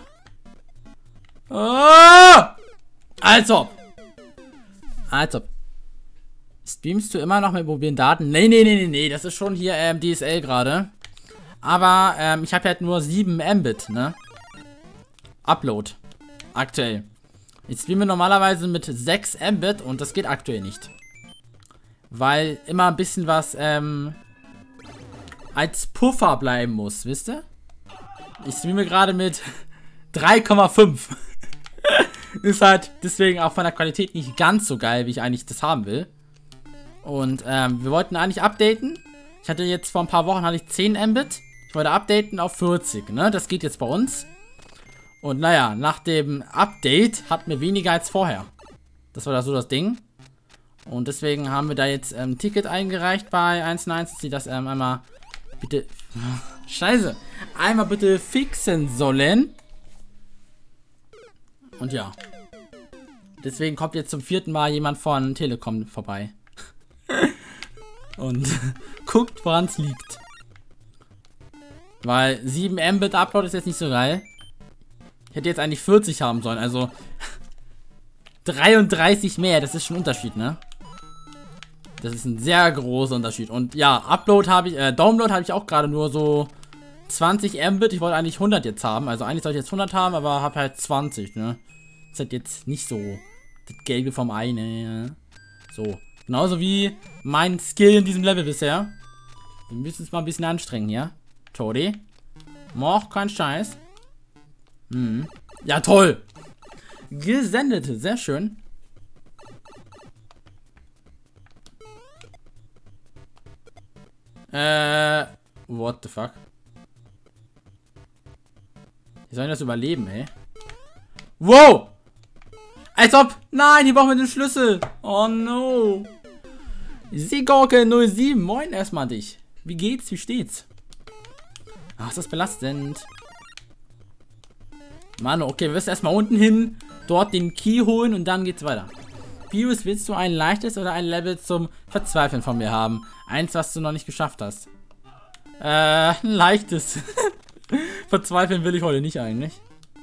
S1: Oh! Als ob! Als ob. Streamst du immer noch mit mobilen Daten? Nee. Das ist schon hier DSL gerade. Aber ich habe halt nur 7 Mbit, ne? Upload. Aktuell. Ich streame normalerweise mit 6 Mbit und das geht aktuell nicht. Weil immer ein bisschen was als Puffer bleiben muss, wisst ihr? Ich streame gerade mit 3,5. Ist halt deswegen auch von der Qualität nicht ganz so geil, wie ich eigentlich das haben will. Und wir wollten eigentlich updaten. Ich hatte jetzt vor ein paar Wochen hatte ich 10 Mbit. Ich wollte updaten auf 40, ne? Das geht jetzt bei uns. Und naja, nach dem Update hatten wir weniger als vorher. Das war da so das Ding. Und deswegen haben wir da jetzt ein Ticket eingereicht bei 1&1, dass sie das einmal bitte... Scheiße! Einmal bitte fixen sollen. Und ja. Deswegen kommt jetzt zum 4. Mal jemand von Telekom vorbei. Und guckt, woran es liegt. Weil 7 Mbit Upload ist jetzt nicht so geil. Ich hätte jetzt eigentlich 40 haben sollen, also 33 mehr, das ist schon ein Unterschied, ne? Das ist ein sehr großer Unterschied. Und ja, Download habe ich auch gerade nur so 20 Mbit. Ich wollte eigentlich 100 jetzt haben, also eigentlich sollte ich jetzt 100 haben, aber habe halt 20, ne? Das ist halt jetzt nicht so das Gelbe vom Ei, ne? So, genauso wie mein Skill in diesem Level bisher. Wir müssen es mal ein bisschen anstrengen, ja? Todi. Mach kein Scheiß. Hm. Ja, toll. Gesendet. Sehr schön. What the fuck? Wie sollen das überleben, ey? Wow! Als ob... Nein, die brauchen wir den Schlüssel. Oh no. Sigorke 07. Moin erstmal dich. Wie geht's? Wie steht's? Ach, ist das belastend. Mann, okay, wir müssen erstmal unten hin, dort den Key holen und dann geht's weiter. Virus, willst du ein leichtes oder ein Level zum Verzweifeln von mir haben? Eins, was du noch nicht geschafft hast. Ein leichtes. Verzweifeln will ich heute nicht eigentlich.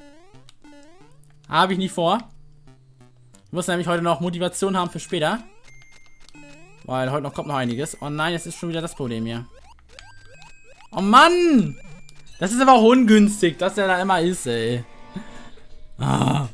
S1: Habe ich nicht vor. Ich muss nämlich heute noch Motivation haben für später. Weil heute kommt noch einiges. Oh nein, jetzt ist schon wieder das Problem hier. Oh Mann! Das ist aber auch ungünstig, dass der da immer ist, ey. Ah.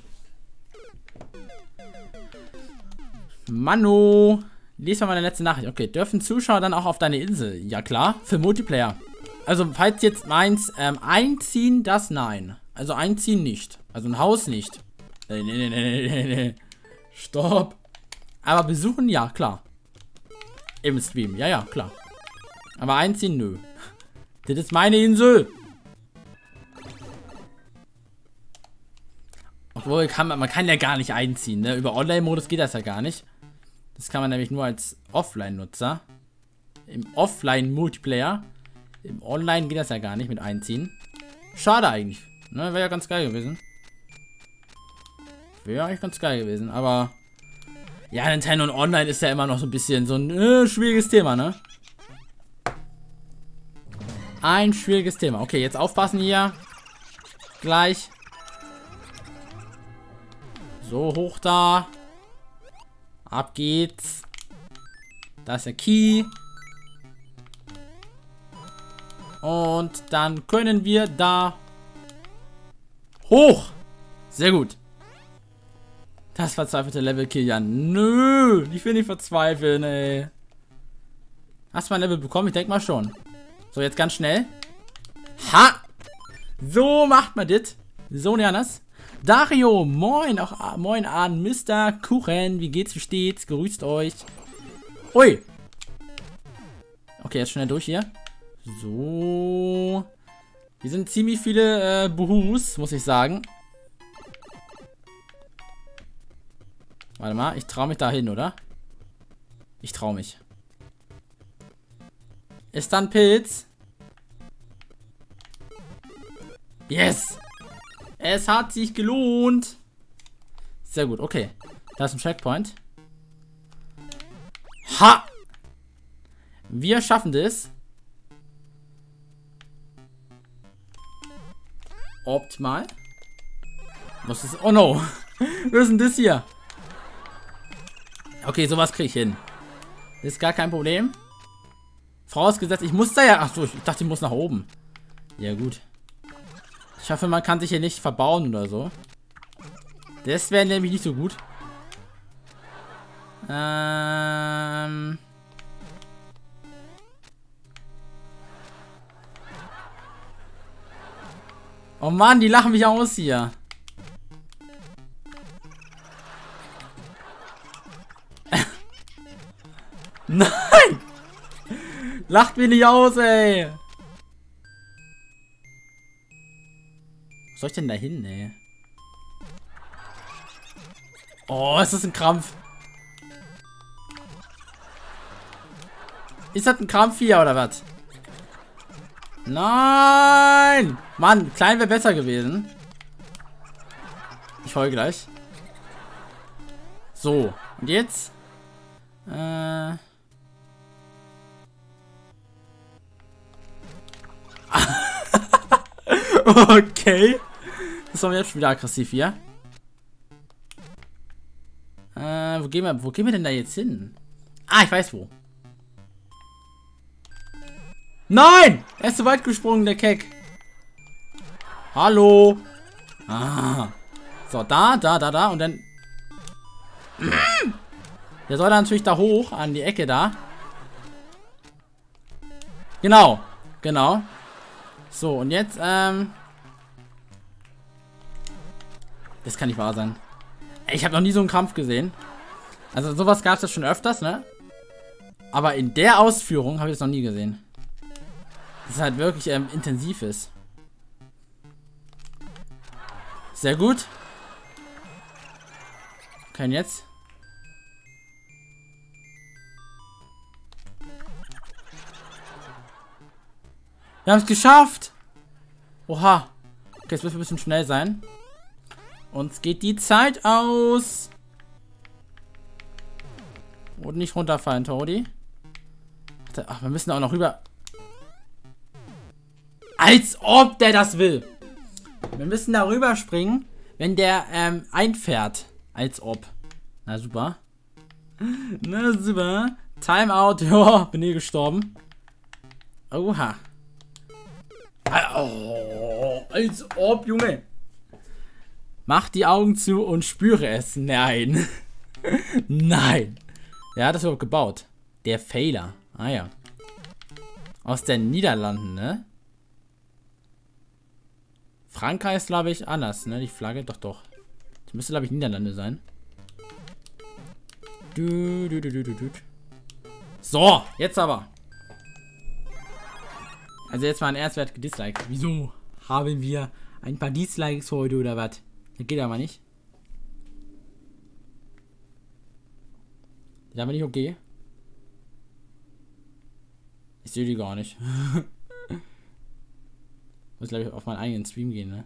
S1: Mano. Lies mal meine letzte Nachricht. Okay, dürfen Zuschauer dann auch auf deine Insel? Ja klar, für Multiplayer. Also, falls jetzt meins einziehen, das nein. Also einziehen nicht. Also ein Haus nicht. Nee. Stopp. Aber besuchen, ja, klar. Im Stream, ja, klar. Aber einziehen, nö. Das ist meine Insel. Obwohl, man kann ja gar nicht einziehen, ne? Über Online-Modus geht das ja gar nicht. Das kann man nämlich nur als Offline-Nutzer. Im Offline-Multiplayer. Im Online geht das ja gar nicht mit einziehen. Schade eigentlich. Ne, wäre ja ganz geil gewesen. Wäre eigentlich ganz geil gewesen, aber... Ja, Nintendo und Online ist ja immer noch so ein bisschen so ein schwieriges Thema, ne? Ein schwieriges Thema. Okay, jetzt aufpassen hier. Gleich. So, hoch da. Ab geht's. Da ist der Key. Und dann können wir da hoch. Sehr gut. Das verzweifelte Level-Kill, ja. Nö, ich will nicht verzweifeln, ey. Hast du mein Level bekommen? Ich denke mal schon. So, jetzt ganz schnell. Ha! So macht man das. So, Janas. Dario, moin. Auch moin an Mr. Kuchen. Wie geht's, wie steht's? Grüßt euch. Ui. Okay, jetzt schnell durch hier. So. Hier sind ziemlich viele Buhus, muss ich sagen. Warte mal, ich traue mich da hin, oder? Ich traue mich. Ist da ein Pilz? Yes! Es hat sich gelohnt. Sehr gut, okay. Da ist ein Checkpoint. Ha! Wir schaffen das. Optimal. Was ist... Oh no! Was ist denn das hier? Okay, sowas kriege ich hin. Ist gar kein Problem. Vorausgesetzt, ich muss da ja... Achso, ich dachte, ich muss nach oben. Ja, gut. Ich hoffe, man kann sich hier nicht verbauen oder so. Das wäre nämlich nicht so gut. Oh Mann, die lachen mich aus hier. Nein! Lacht mich nicht aus, ey! soll ich denn da hin, ey? Oh, ist das ein Krampf? Ist das ein Krampf hier, oder was? Nein! Mann, klein wäre besser gewesen. Ich heul gleich. So, und jetzt? Okay. Das war jetzt schon wieder aggressiv hier. Wo gehen wir denn da jetzt hin? Ah, ich weiß wo. Nein! Er ist zu weit gesprungen, der Keck. Hallo. Ah. So, da. Und dann... Der soll dann natürlich da hoch, an die Ecke da. Genau. So, und jetzt, das kann nicht wahr sein. Ich habe noch nie so einen Kampf gesehen. Also sowas gab es ja schon öfters, ne? Aber in der Ausführung habe ich es noch nie gesehen. Das ist halt wirklich intensiv ist. Sehr gut. Okay, und jetzt? Wir haben es geschafft! Oha. Okay, jetzt müssen wir ein bisschen schnell sein. Uns geht die Zeit aus. Und nicht runterfallen, Todi. Ach, wir müssen auch noch rüber. Als ob der das will. Wir müssen da rüber springen, wenn der einfährt. Als ob. Na super. Na super. Timeout. Ja, bin hier gestorben. Oha. Oh, als ob, Junge. Mach die Augen zu und spüre es. Nein. Nein. Wer hat das überhaupt gebaut? Der Failer. Ah ja. Aus den Niederlanden, ne? Frankreich ist, glaube ich, anders, ne? Die Flagge. Doch. Das müsste, glaube ich, Niederlande sein. So, jetzt aber. Also jetzt mal ein ernstwertiges Dislike. Wieso haben wir ein paar Dislikes heute oder was? Das geht aber nicht. Das ist aber nicht okay. Ich sehe die gar nicht. Muss, glaube ich, auf meinen eigenen Stream gehen, ne?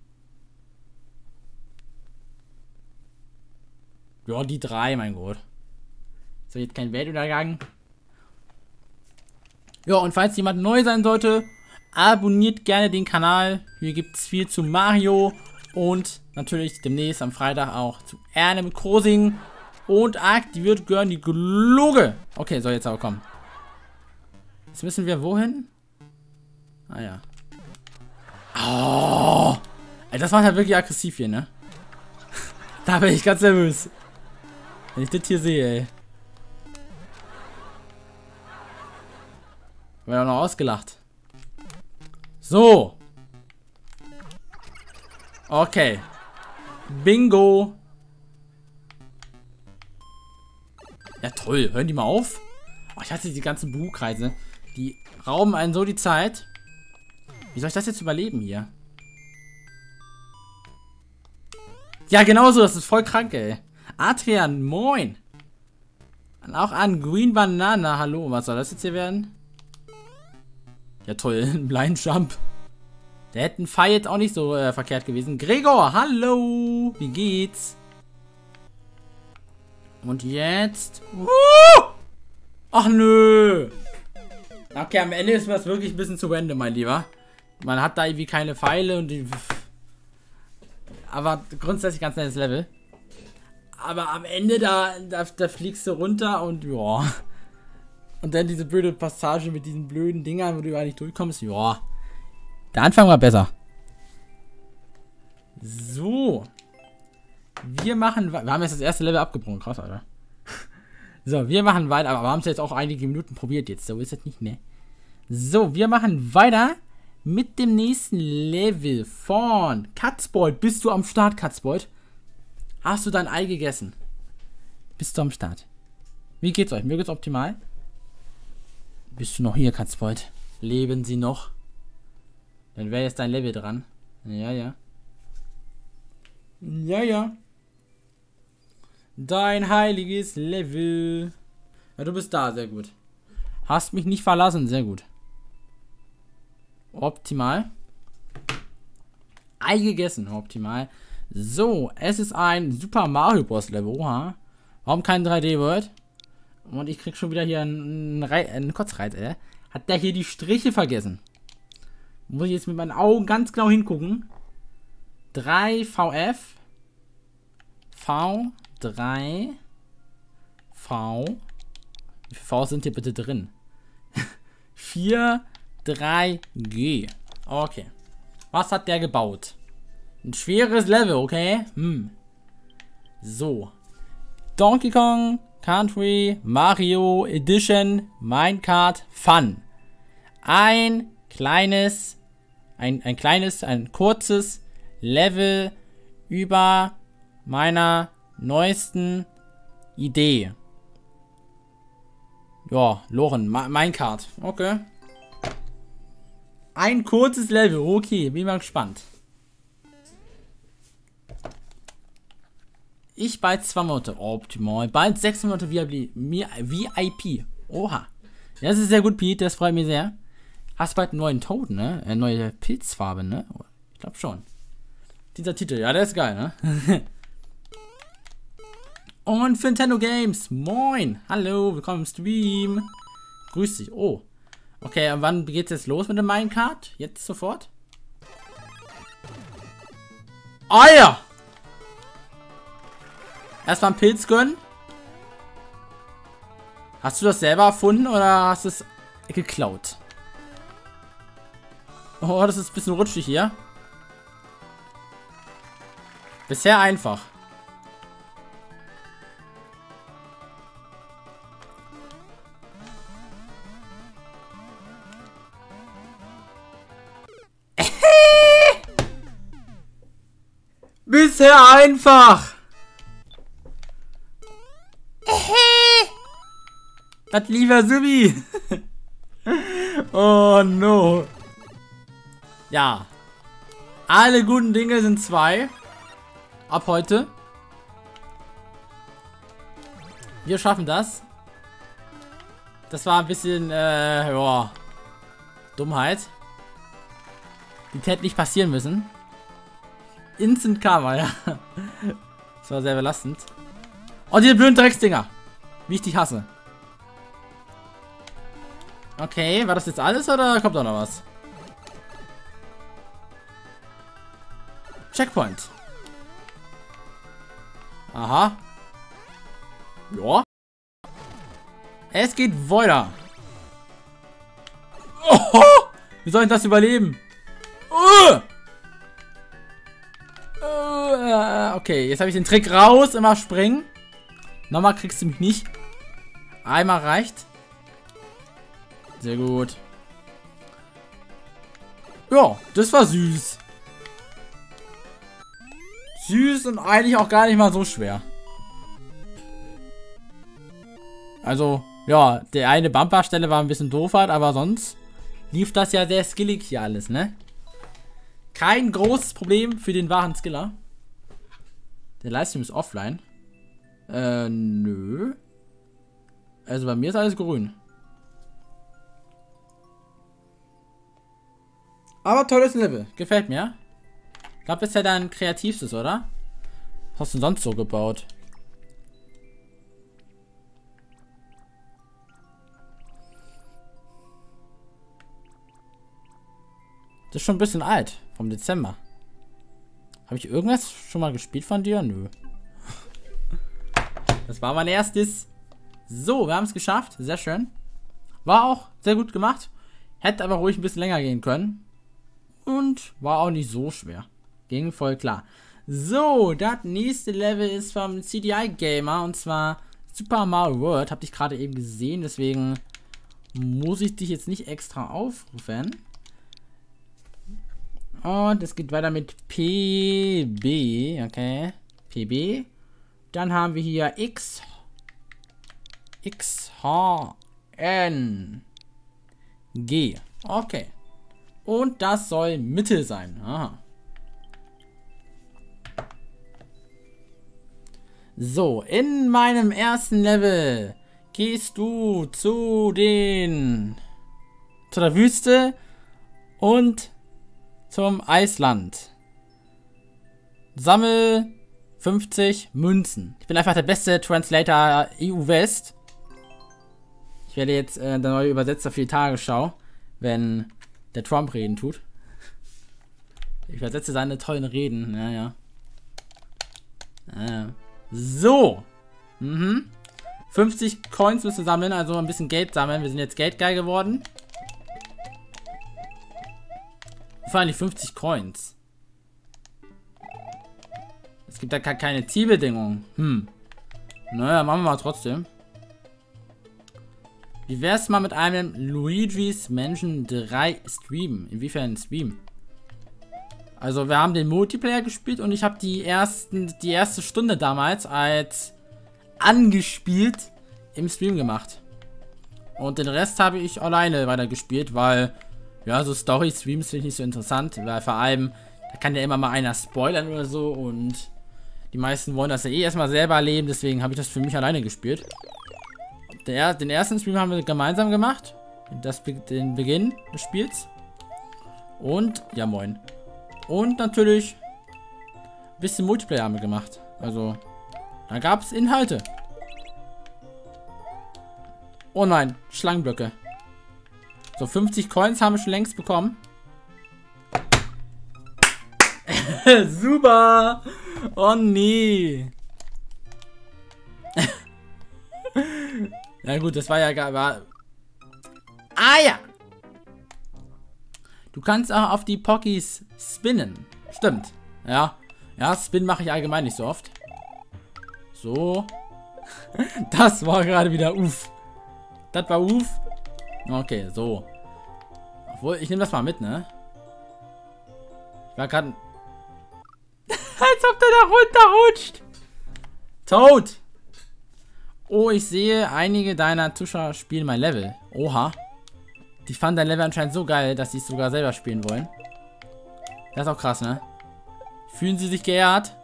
S1: Ja, die 3, mein Gott. So, jetzt kein Weltuntergang. Ja, und falls jemand neu sein sollte, abonniert gerne den Kanal. Hier gibt es viel zu Mario und natürlich demnächst am Freitag auch zu Animal Crossing. Und aktiviert gerne die Glocke. Okay, soll jetzt aber kommen. Jetzt müssen wir wohin? Ah ja. Oh, das macht halt wirklich aggressiv hier, ne? Da bin ich ganz nervös. Wenn ich das hier sehe, ey. Wird auch noch ausgelacht. So. Okay. Bingo. Ja, toll. Hören die mal auf? Oh, ich hatte die ganzen Buchkreise. Die rauben einen so die Zeit. Wie soll ich das jetzt überleben hier? Ja, genau so. Das ist voll krank, ey. Adrian, moin. Und auch an Green Banana. Hallo, was soll das jetzt hier werden? Ja, toll. Ein Blind Jump. Der hätte ein Pfeil jetzt auch nicht so verkehrt gewesen. Gregor, hallo. Wie geht's? Und jetzt... Ach, nö. Okay, am Ende ist das wirklich ein bisschen zu Ende, mein Lieber. Man hat da irgendwie keine Pfeile und die... Aber grundsätzlich ganz nettes Level. Aber am Ende, da fliegst du runter und ja. Und dann diese blöde Passage mit diesen blöden Dingern, wo du gar nicht durchkommst. Ja. Der Anfang war besser. So. Wir haben jetzt das erste Level abgebrochen. Krass, Alter. So, wir machen weiter. Aber wir haben es jetzt auch einige Minuten probiert jetzt. So ist es nicht mehr. So, wir machen weiter mit dem nächsten Level von Katzbold. Bist du am Start, Katzbold? Hast du dein Ei gegessen? Bist du am Start? Wie geht's euch? Mir geht's optimal. Bist du noch hier, Katzbold? Leben Sie noch? Dann wäre jetzt dein Level dran. Ja, ja. Ja, ja. Dein heiliges Level. Ja, du bist da, sehr gut. Hast mich nicht verlassen, sehr gut. Optimal. Ei gegessen, optimal. So, es ist ein Super Mario Bros. Level. Oha. Warum kein 3D-World? Und ich krieg schon wieder hier einen Kotzreiz, ey. Hat der hier die Striche vergessen? Muss ich jetzt mit meinen Augen ganz genau hingucken. 3 VF. V3. V. Wie viele V sind hier bitte drin? 4, 3, G. Okay. Was hat der gebaut? Ein schweres Level, okay? So. Donkey Kong Country Mario Edition Minecart Fun. Ein kurzes Level über meiner neuesten Idee. Ja, Loren, Minecart. Okay. Ein kurzes Level, okay, bin mal gespannt. Ich bald 2 Monate, optimal. Bald 6 Monate VIP. Oha. Das ist sehr gut, Pete, das freut mich sehr. Hast bald einen neuen Toad, ne? Eine neue Pilzfarbe, ne? Ich glaube schon. Dieser Titel, ja, der ist geil, ne? Und für Nintendo Games, moin. Hallo, willkommen im Stream. Grüß dich. Oh. Okay, und wann geht's jetzt los mit dem Minecart? Jetzt sofort? Ah ja! Erstmal einen Pilz gönnen. Hast du das selber erfunden oder hast du es geklaut? Oh, das ist ein bisschen rutschig hier. Bisher einfach. Bisher einfach. Das lieber Subi. Oh no. Ja. Alle guten Dinge sind 2. Ab heute. Wir schaffen das. Das war ein bisschen, ja. Dummheit. Die hätte nicht passieren müssen. Instant Karma, ja. Das war sehr belastend. Oh, diese blöden Drecksdinger. Wie ich dich hasse. Okay, war das jetzt alles oder kommt da noch was? Checkpoint. Aha. Ja. Es geht weiter. Oh, wie soll ich das überleben? Okay, jetzt habe ich den Trick raus. Immer springen. Nochmal kriegst du mich nicht. Einmal reicht. Sehr gut. Ja, das war süß. Süß und eigentlich auch gar nicht mal so schwer. Also, ja, der eine Bumperstelle war ein bisschen doof, aber sonst lief das ja sehr skillig hier alles, ne? Kein großes Problem für den wahren Skiller. Der Livestream ist offline. Nö. Also bei mir ist alles grün. Aber tolles Level. Gefällt mir. Ich glaube, das ist ja dein kreativstes, oder? Was hast du denn sonst so gebaut? Das ist schon ein bisschen alt. Vom Dezember. Habe ich irgendwas schon mal gespielt von dir? Nö. Das war mein erstes. So, wir haben es geschafft. Sehr schön. War auch sehr gut gemacht. Hätte aber ruhig ein bisschen länger gehen können. Und war auch nicht so schwer. Ging voll klar. So, das nächste Level ist vom CDI Gamer. Und zwar Super Mario World. Hab dich gerade eben gesehen. Deswegen muss ich dich jetzt nicht extra aufrufen. Und es geht weiter mit PB. Okay. PB. Dann haben wir hier XHN G. Okay. Und das soll Mitte sein. Aha. So, in meinem ersten Level gehst du zur Wüste und zum Eisland. Sammel 50 Münzen. Ich bin einfach der beste Translator EU West. Ich werde jetzt der neue Übersetzer für die Tagesschau, wenn der Trump reden tut. Ich übersetze seine tollen Reden. Ja. So. 50 Coins müssen wir sammeln, also ein bisschen Geld sammeln. Wir sind jetzt geldgeil geworden. Vor allem die 50 Coins. Es gibt da keine Zielbedingungen. Naja, machen wir mal trotzdem. Wie wär's mal mit einem Luigi's Mansion 3 Stream? Inwiefern Stream? Also wir haben den Multiplayer gespielt und ich habe die erste Stunde damals als angespielt im Stream gemacht. Und den Rest habe ich alleine weitergespielt, weil ja, so Story-Streams finde ich nicht so interessant, weil vor allem, da kann ja immer mal einer spoilern oder so und die meisten wollen das ja eh erstmal selber erleben, deswegen habe ich das für mich alleine gespielt. Den ersten Stream haben wir gemeinsam gemacht, den Beginn des Spiels. Und, ja moin. Und natürlich ein bisschen Multiplayer haben wir gemacht. Also, da gab es Inhalte. Oh nein, Schlangenblöcke. So, 50 Coins haben wir schon längst bekommen. Super! Oh nee. Ja gut, das war ja gar... Ah ja! Du kannst auch auf die Pockies spinnen. Stimmt. Ja. Ja, Spin mache ich allgemein nicht so oft. So. Das war gerade wieder uff. Das war uff. Okay, so. Obwohl, ich nehme das mal mit, ne? Ich war gerade... Als ob der da runterrutscht. Toad. Oh, ich sehe, einige deiner Zuschauer spielen mein Level. Oha. Die fanden dein Level anscheinend so geil, dass sie es sogar selber spielen wollen. Das ist auch krass, ne? Fühlen sie sich geehrt?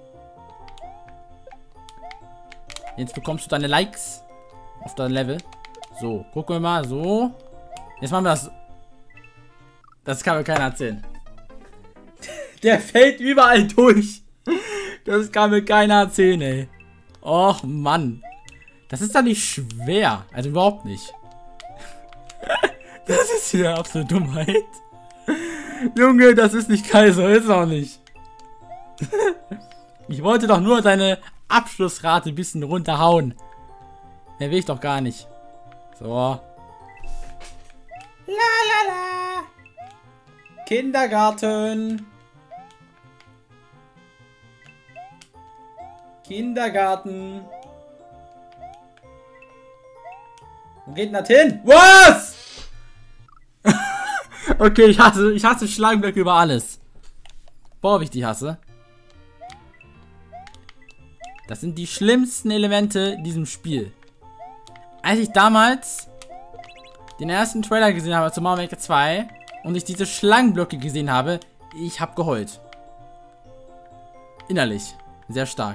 S1: Jetzt bekommst du deine Likes auf dein Level. So, gucken wir mal. So. Jetzt machen wir das. Das kann mir keiner erzählen. Der fällt überall durch. Das kann mir keiner erzählen, ey. Och, Mann. Das ist doch nicht schwer. Also überhaupt nicht. Das ist hier absolute Dummheit. Junge, das ist nicht Kaiser, ist auch nicht. Ich wollte doch nur deine Abschlussrate ein bisschen runterhauen. Mehr will ich doch gar nicht. So. La la la. Kindergarten. Kindergarten. Wo geht denn das hin? Was? Okay, ich hasse Schlangenblöcke über alles. Boah, wie ich die hasse. Das sind die schlimmsten Elemente in diesem Spiel. Als ich damals den ersten Trailer gesehen habe zu Mario Maker 2 und ich diese Schlangenblöcke gesehen habe, ich habe geheult. Innerlich. Sehr stark.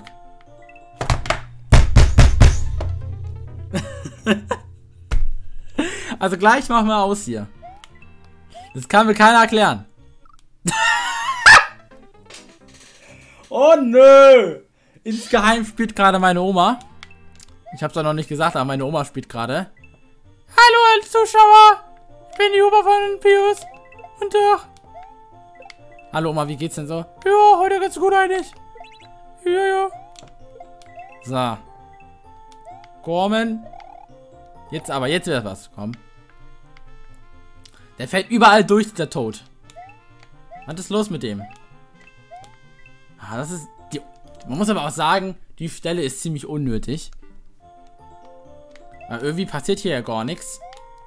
S1: Also gleich machen wir aus hier. Das kann mir keiner erklären. Oh nö! Insgeheim spielt gerade meine Oma. Ich hab's doch noch nicht gesagt, aber meine Oma spielt gerade. Hallo alle Zuschauer! Ich bin die Oma von Pius. Und doch. Hallo Oma, wie geht's denn so? Ja, heute ganz gut eigentlich. Ja. So. Kommen. Jetzt wird was. Komm. Der fällt überall durch, der Tod. Was ist los mit dem? Ah, das ist... Man muss aber auch sagen, die Stelle ist ziemlich unnötig. Weil irgendwie passiert hier ja gar nichts.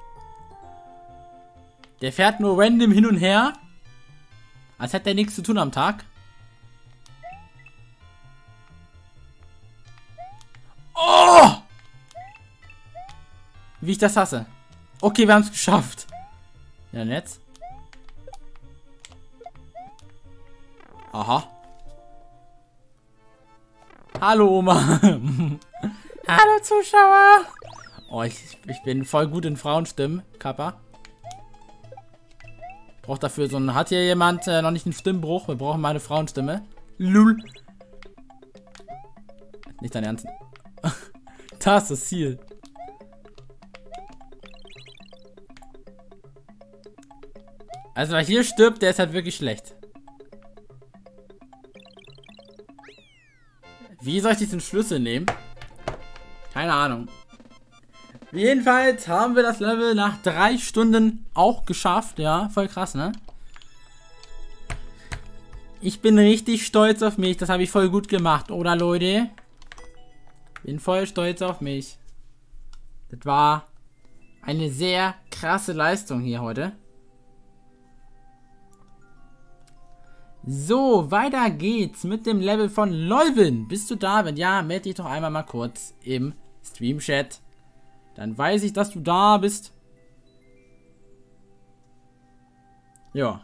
S1: Der fährt nur random hin und her. Als hätte er nichts zu tun am Tag. Oh! Wie ich das hasse. Okay, wir haben es geschafft. Ja, und jetzt? Aha. Hallo Oma. Hallo Zuschauer. Oh, ich bin voll gut in Frauenstimmen, Kappa. Ich brauche dafür so einen... Hat hier jemand noch nicht einen Stimmbruch? Wir brauchen mal eine Frauenstimme. Lul. Nicht dein Ernst. Das ist das Ziel. Also wer hier stirbt, der ist halt wirklich schlecht. Wie soll ich diesen Schlüssel nehmen? Keine Ahnung. Jedenfalls haben wir das Level nach 3 Stunden auch geschafft. Ja, voll krass, ne? Ich bin richtig stolz auf mich. Das habe ich voll gut gemacht, oder Leute? Bin voll stolz auf mich. Das war eine sehr krasse Leistung hier heute. So, weiter geht's mit dem Level von Leuven. Bist du da? Wenn ja, melde dich doch einmal mal kurz im Stream-Chat. Dann weiß ich, dass du da bist. Ja.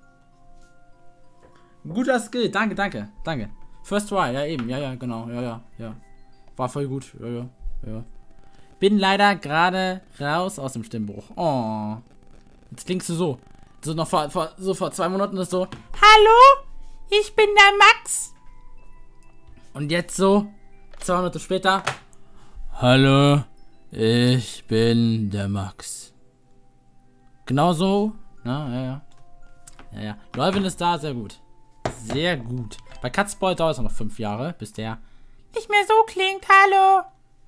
S1: Guter Skill. Danke, danke, danke. First try. Ja, eben. Ja, genau. Ja. War voll gut. Ja. Bin leider gerade raus aus dem Stimmbruch. Oh. Jetzt klingst du so. So noch vor 2 Monaten ist so. Hallo? Ich bin der Max. Und jetzt so 2 Monate später. Hallo? Ich bin der Max. Genau so. Ja. Leuven ist da, sehr gut. Sehr gut. Bei Katzboy dauert es noch 5 Jahre, bis der nicht mehr so klingt. Hallo.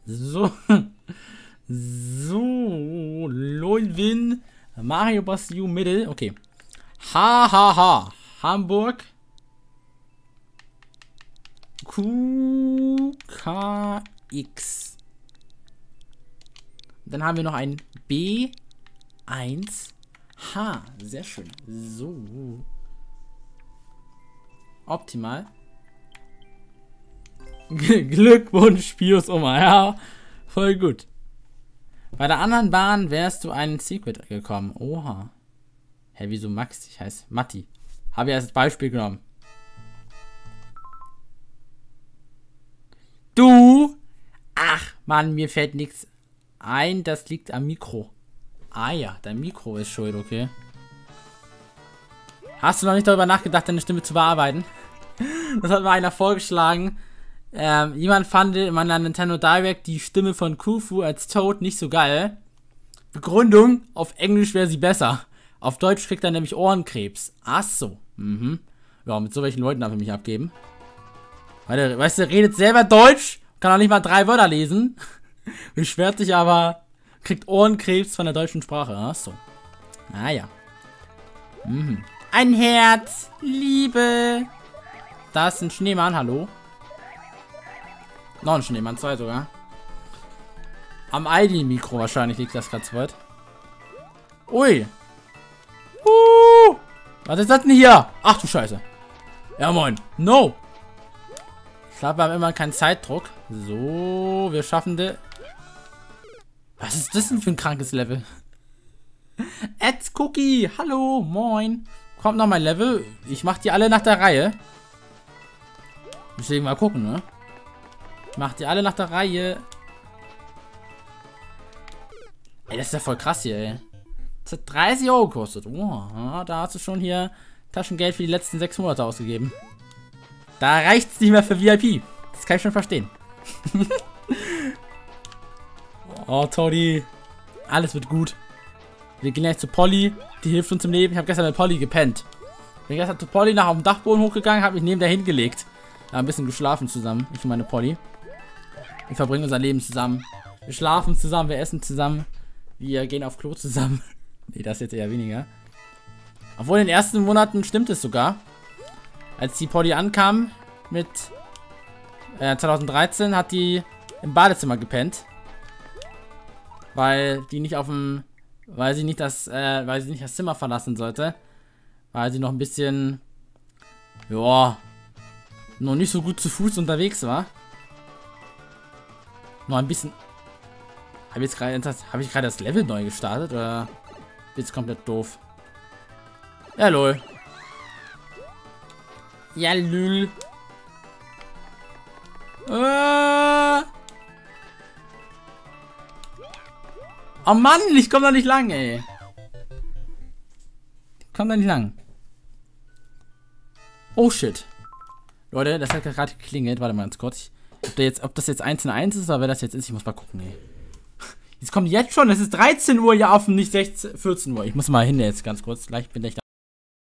S1: So, Leuven. Mario Bros. U Middle. Okay. Hamburg. QKX. Dann haben wir noch ein B1H. Sehr schön. So. Optimal. Glückwunsch, Pius Oma. Ja, voll gut. Bei der anderen Bahn wärst du einen Secret gekommen. Oha. Hä, wieso Max? Ich heiße Matti. Habe ich als Beispiel genommen. Du? Ach, Mann, mir fällt nichts ein. Das liegt am Mikro. Ah ja, dein Mikro ist schuld, okay. Hast du noch nicht darüber nachgedacht, deine Stimme zu bearbeiten? Das hat mal einer vorgeschlagen. Jemand fand in meiner Nintendo Direct die Stimme von Khufu als Toad nicht so geil. Begründung, auf Englisch wäre sie besser. Auf Deutsch kriegt er nämlich Ohrenkrebs. Ach so. Ja, mit so welchen Leuten darf ich mich abgeben. Weil der, weißt du, redet selber Deutsch, kann auch nicht mal 3 Wörter lesen. Beschwert sich aber, kriegt Ohrenkrebs von der deutschen Sprache. Ach so. Naja. Ein Herz, Liebe. Da ist ein Schneemann, hallo. Noch ein Schneemann, 2 sogar. Am ID-Mikro wahrscheinlich liegt das ganz weit. Ui. Was ist das denn hier? Ach du Scheiße. Ja moin. No. Ich glaube, wir haben immer keinen Zeitdruck. So, wir schaffen das. Was ist das denn für ein krankes Level? Eds Cookie. Hallo, moin. Kommt noch mein Level. Ich mach die alle nach der Reihe. Deswegen mal gucken, ne? Macht die alle nach der Reihe. Ey, das ist ja voll krass hier, ey. Das hat 30 Euro gekostet. Oh, da hast du schon hier Taschengeld für die letzten 6 Monate ausgegeben. Da reicht's nicht mehr für VIP. Das kann ich schon verstehen. Oh, Toddy. Alles wird gut. Wir gehen gleich zu Polly. Die hilft uns im Leben. Ich habe gestern mit Polly gepennt. Bin gestern zu Polly nach auf dem Dachboden hochgegangen, habe mich neben der hingelegt. Ein bisschen geschlafen zusammen, ich und meine Polly. Wir verbringen unser Leben zusammen. Wir schlafen zusammen, wir essen zusammen. Wir gehen auf Klo zusammen. Nee, das jetzt eher weniger. Obwohl in den ersten Monaten stimmt es sogar. Als die Polly ankam mit 2013, hat die im Badezimmer gepennt. Weil die nicht auf dem... weil sie nicht das Zimmer verlassen sollte. Weil sie noch ein bisschen... ja... noch nicht so gut zu Fuß unterwegs war. Noch ein bisschen... Habe ich gerade das Level neu gestartet? Oder jetzt komplett doof? Ja, lol. Ja, lul. Oh Mann, ich komm da nicht lang, ey. Ich komm da nicht lang. Oh shit. Leute, das hat gerade geklingelt. Warte mal ganz kurz. Ob das jetzt 1 in 1 ist oder wer das jetzt ist, ich muss mal gucken, ey. Jetzt kommt jetzt schon, es ist 13 Uhr hier offen, nicht 14 Uhr. Ich muss mal hin jetzt ganz kurz. Gleich bin ich da.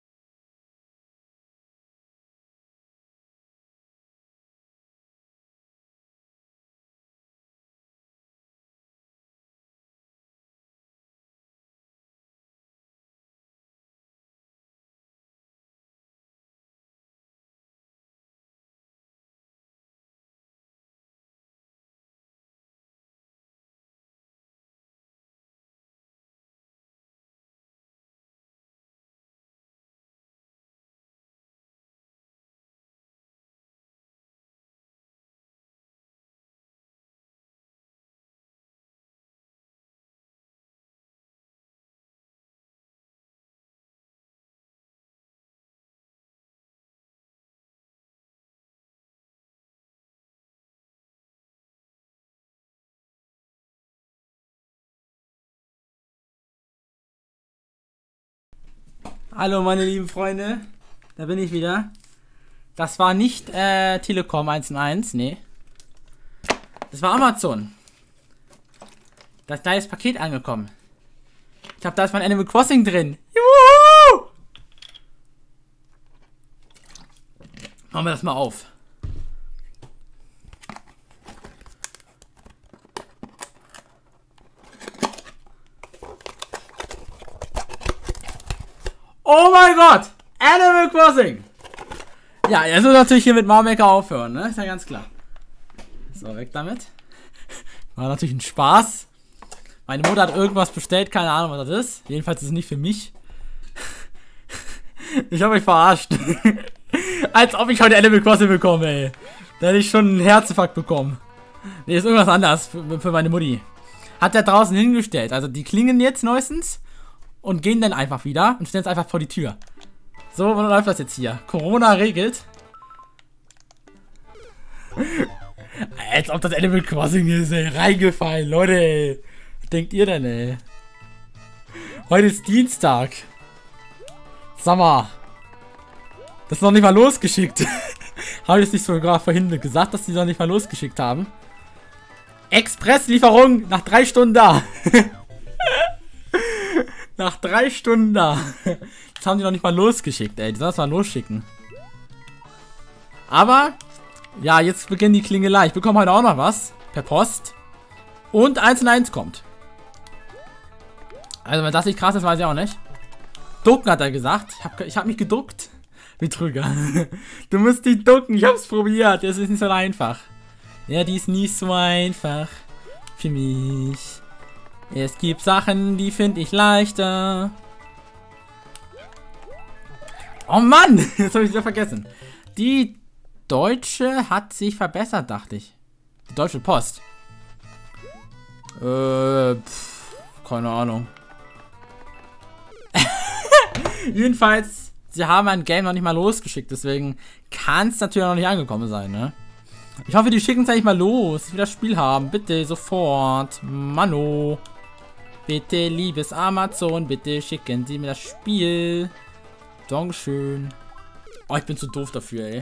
S1: Hallo meine lieben Freunde, da bin ich wieder. Das war nicht Telekom 1 in 1, nee. Das war Amazon. Das da ist Paket angekommen. Ich glaube, da ist mein Animal Crossing drin. Juhu! Machen wir das mal auf. Oh mein Gott! Animal Crossing! Ja, jetzt muss natürlich hier mit Mario Maker aufhören, ne? Ist ja ganz klar. So, weg damit. War natürlich ein Spaß. Meine Mutter hat irgendwas bestellt, keine Ahnung, was das ist. Jedenfalls ist es nicht für mich. Ich habe mich verarscht. Als ob ich heute Animal Crossing bekomme, ey. Da hätte ich schon einen Herzinfarkt bekommen. Nee, ist irgendwas anderes für meine Mutti. Hat er draußen hingestellt. Also die klingen jetzt neuestens. Und gehen dann einfach wieder und stellen es einfach vor die Tür. So, wann läuft das jetzt hier? Corona regelt. Als ob das Animal Crossing ist, ey. Reingefallen, Leute, ey. Was denkt ihr denn, ey? Heute ist Dienstag. Sag mal. Das ist noch nicht mal losgeschickt. Habe ich es nicht sogar vorhin gesagt, dass die noch nicht mal losgeschickt haben? Expresslieferung nach 3 Stunden da. Nach 3 Stunden da. Das haben die noch nicht mal losgeschickt, ey. Die sollen es mal losschicken. Aber, ja, jetzt beginnt die Klingelei. Ich bekomme heute auch noch was. Per Post. Und 1 in 1 kommt. Also, wenn das nicht krass ist, weiß ich auch nicht. Ducken hat er gesagt. Ich hab mich geduckt. Betrüger. Du musst dich ducken. Ich hab's probiert. Das ist nicht so einfach. Ja, die ist nicht so einfach. Für mich. Es gibt Sachen, die finde ich leichter. Oh Mann! Das habe ich wieder vergessen. Die Deutsche hat sich verbessert, dachte ich. Die Deutsche Post. Keine Ahnung. Jedenfalls, sie haben ein Game noch nicht mal losgeschickt, deswegen kann es natürlich noch nicht angekommen sein, ne? Ich hoffe, die schicken es eigentlich mal los. Ich will das Spiel haben. Bitte, sofort. Mano. Bitte, liebes Amazon, bitte schicken Sie mir das Spiel. Dankeschön. Oh, ich bin zu doof dafür,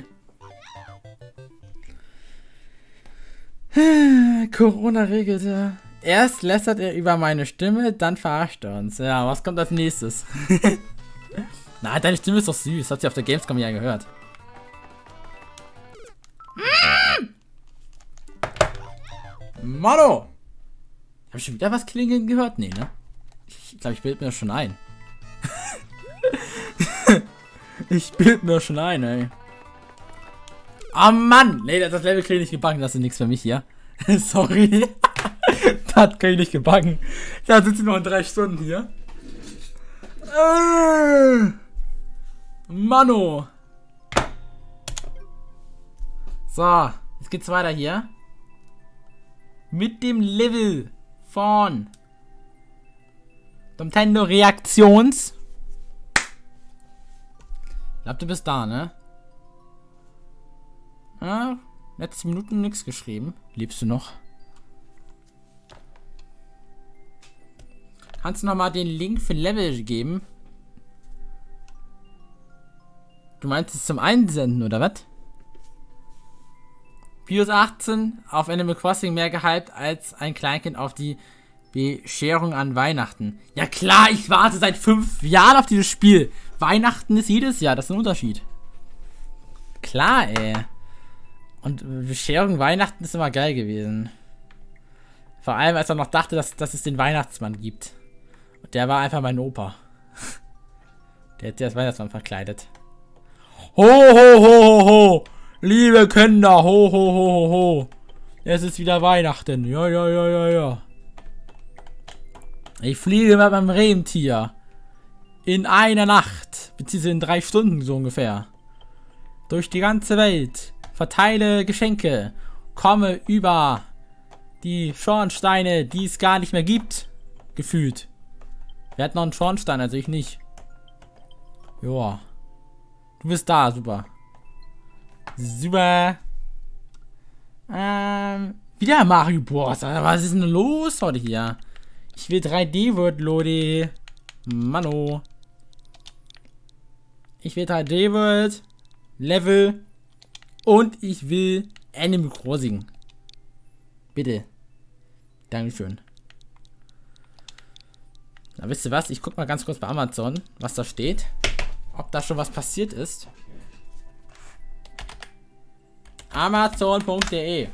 S1: ey. Corona regelte. Erst lästert er über meine Stimme, dann verarscht er uns. Ja, was kommt als nächstes? Na, deine Stimme ist doch süß. Hat sie auf der Gamescom ja gehört. Mano! Hab ich schon wieder was klingeln gehört? Nee, ne? Ich glaube, ich bilde mir das schon ein. Ich bilde mir das schon ein, ey. Oh Mann! Nee, das Level kriege ich nicht gebacken. Das ist nichts für mich hier. Sorry. Das kann ich nicht gebacken. Da sitzen wir noch in 3 Stunden hier. Mano! So, jetzt geht's weiter hier. Mit dem Level von Nintendo Reaktions. Ich glaube, du bist da, ne? Ja, Letzte Minuten nichts geschrieben. Lebst du noch? Kannst du nochmal den Link für Level geben? Du meinst es zum Einsenden, oder was? Pius 18 auf Animal Crossing mehr gehypt als ein Kleinkind auf die Bescherung an Weihnachten. Ja klar, ich warte seit 5 Jahren auf dieses Spiel. Weihnachten ist jedes Jahr, das ist ein Unterschied. Klar, ey. Und Bescherung Weihnachten ist immer geil gewesen. Vor allem, als er noch dachte, dass es den Weihnachtsmann gibt. Und der war einfach mein Opa. Der hat sich als Weihnachtsmann verkleidet. Ho, ho, ho, ho, ho. Liebe Kinder, ho, ho, ho, ho, ho. Es ist wieder Weihnachten. Ja, ja, ja, ja, ja. Ich fliege mit meinem Rentier. In einer Nacht. Beziehungsweise in 3 Stunden so ungefähr. Durch die ganze Welt. Verteile Geschenke. Komme über die Schornsteine, die es gar nicht mehr gibt. Gefühlt. Wer hat noch einen Schornstein? Also ich nicht. Joa. Du bist da, super. Super. Wieder Mario Bros. Was ist denn los heute hier? Ich will 3D-Word, Lodi. Mano. Ich will 3D-Word. Level. Und ich will Animal Crossing. Bitte. Dankeschön. Na, wisst ihr was? Ich guck mal ganz kurz bei Amazon, was da steht. Ob da schon was passiert ist. Amazon.de.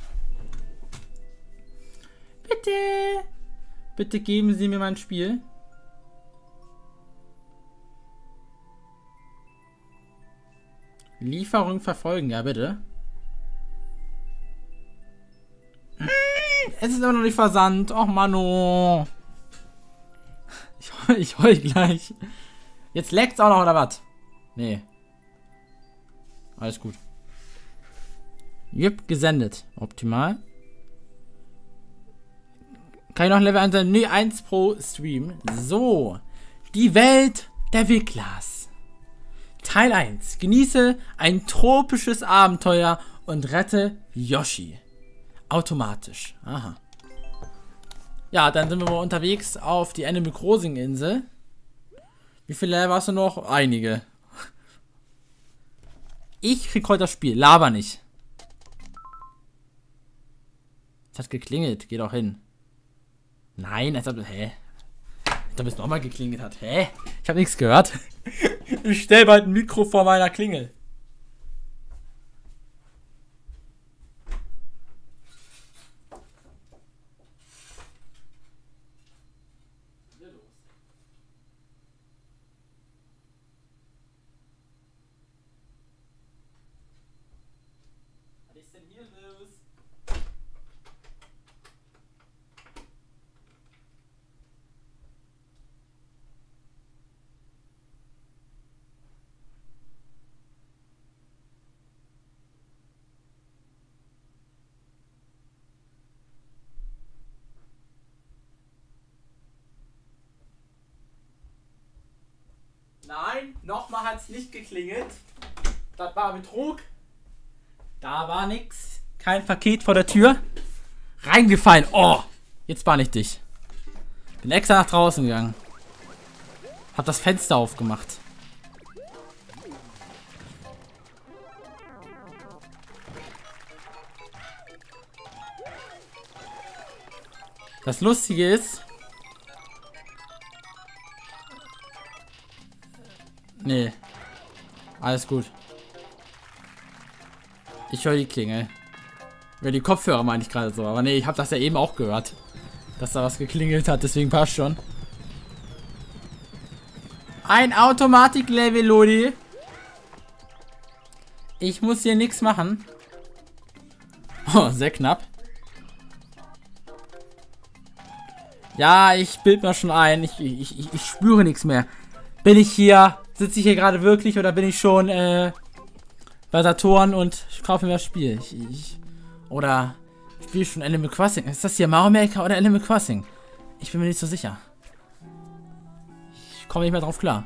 S1: Bitte. Bitte geben Sie mir mein Spiel. Lieferung verfolgen, ja bitte. Es ist aber noch nicht versandt. Och, Mano. Ich heul gleich. Jetzt leckt's auch noch, oder was? Nee. Alles gut. Jupp, gesendet. Optimal. Kann ich noch Level 1 sein? Nee, 1 pro Stream. So. Die Welt der Wiklas. Teil 1. Genieße ein tropisches Abenteuer und rette Yoshi. Automatisch. Aha. Ja, dann sind wir mal unterwegs auf die Animal Crossing Insel. Wie viele Level hast du noch? Einige. Ich krieg heute das Spiel. Laber nicht. Es hat geklingelt. Geh doch hin. Nein, als ob... Hä? Als ob es nochmal geklingelt hat. Hä? Ich habe nichts gehört. Ich stell bald ein Mikro vor meiner Klingel. Was ist denn hier los? Nein, nochmal hat es nicht geklingelt. Das war Betrug. Da war nix. Kein Paket vor der Tür. Reingefallen. Oh, jetzt bahn ich dich. Bin extra nach draußen gegangen. Hab das Fenster aufgemacht. Das Lustige ist... Nee. Alles gut. Ich höre die Klingel. Ja, die Kopfhörer meine ich gerade so. Aber nee, ich habe das ja eben auch gehört. Dass da was geklingelt hat. Deswegen passt schon. Ein Automatik-Level, Lodi. Ich muss hier nichts machen. Oh, sehr knapp. Ja, ich bild mir schon ein. Ich spüre nichts mehr. Bin ich hier... Sitze ich hier gerade wirklich oder bin ich schon bei Saturn und ich kaufe mir das Spiel? Oder spiele ich schon Animal Crossing? Ist das hier Mario Maker oder Animal Crossing? Ich bin mir nicht so sicher. Ich komme nicht mehr drauf klar.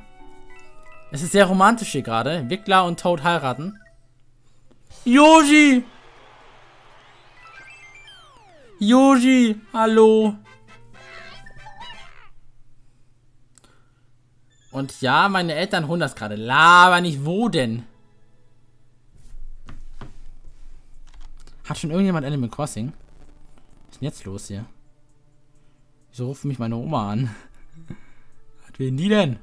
S1: Es ist sehr romantisch hier gerade. Wickler und Toad heiraten. Yoshi! Yoshi, hallo. Und ja, meine Eltern holen das gerade. Laber nicht, wo denn? Hat schon irgendjemand Animal Crossing? Was ist denn jetzt los hier? Wieso ruft mich meine Oma an? Was will die denn?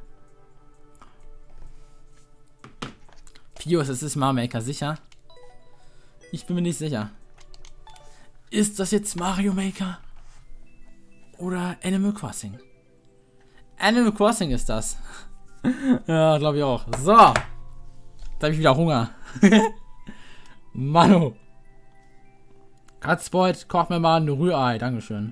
S1: Pius, es ist Mario Maker, sicher? Ich bin mir nicht sicher. Ist das jetzt Mario Maker? Oder Animal Crossing? Animal Crossing ist das. Ja, glaube ich auch. So. Jetzt habe ich wieder Hunger. Manu. Katzbeut, koch mir mal ein Rührei. Dankeschön.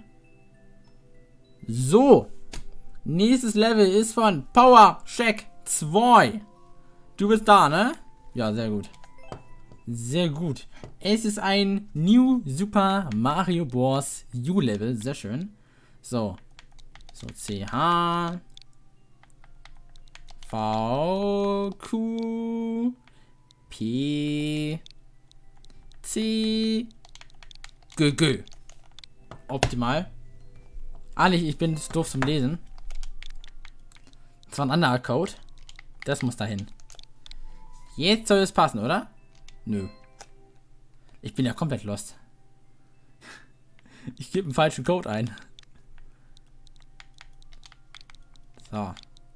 S1: So. Nächstes Level ist von Power Shack 2. Du bist da, ne? Ja, sehr gut. Sehr gut. Es ist ein New Super Mario Bros. U-Level. Sehr schön. So. So, CH. V, Q, P, C, G, G. Optimal. Ah, nicht, ich bin doof zum Lesen. Das war ein anderer Code. Das muss dahin. Jetzt soll es passen, oder? Nö. Ich bin ja komplett lost. Ich gebe einen falschen Code ein. So.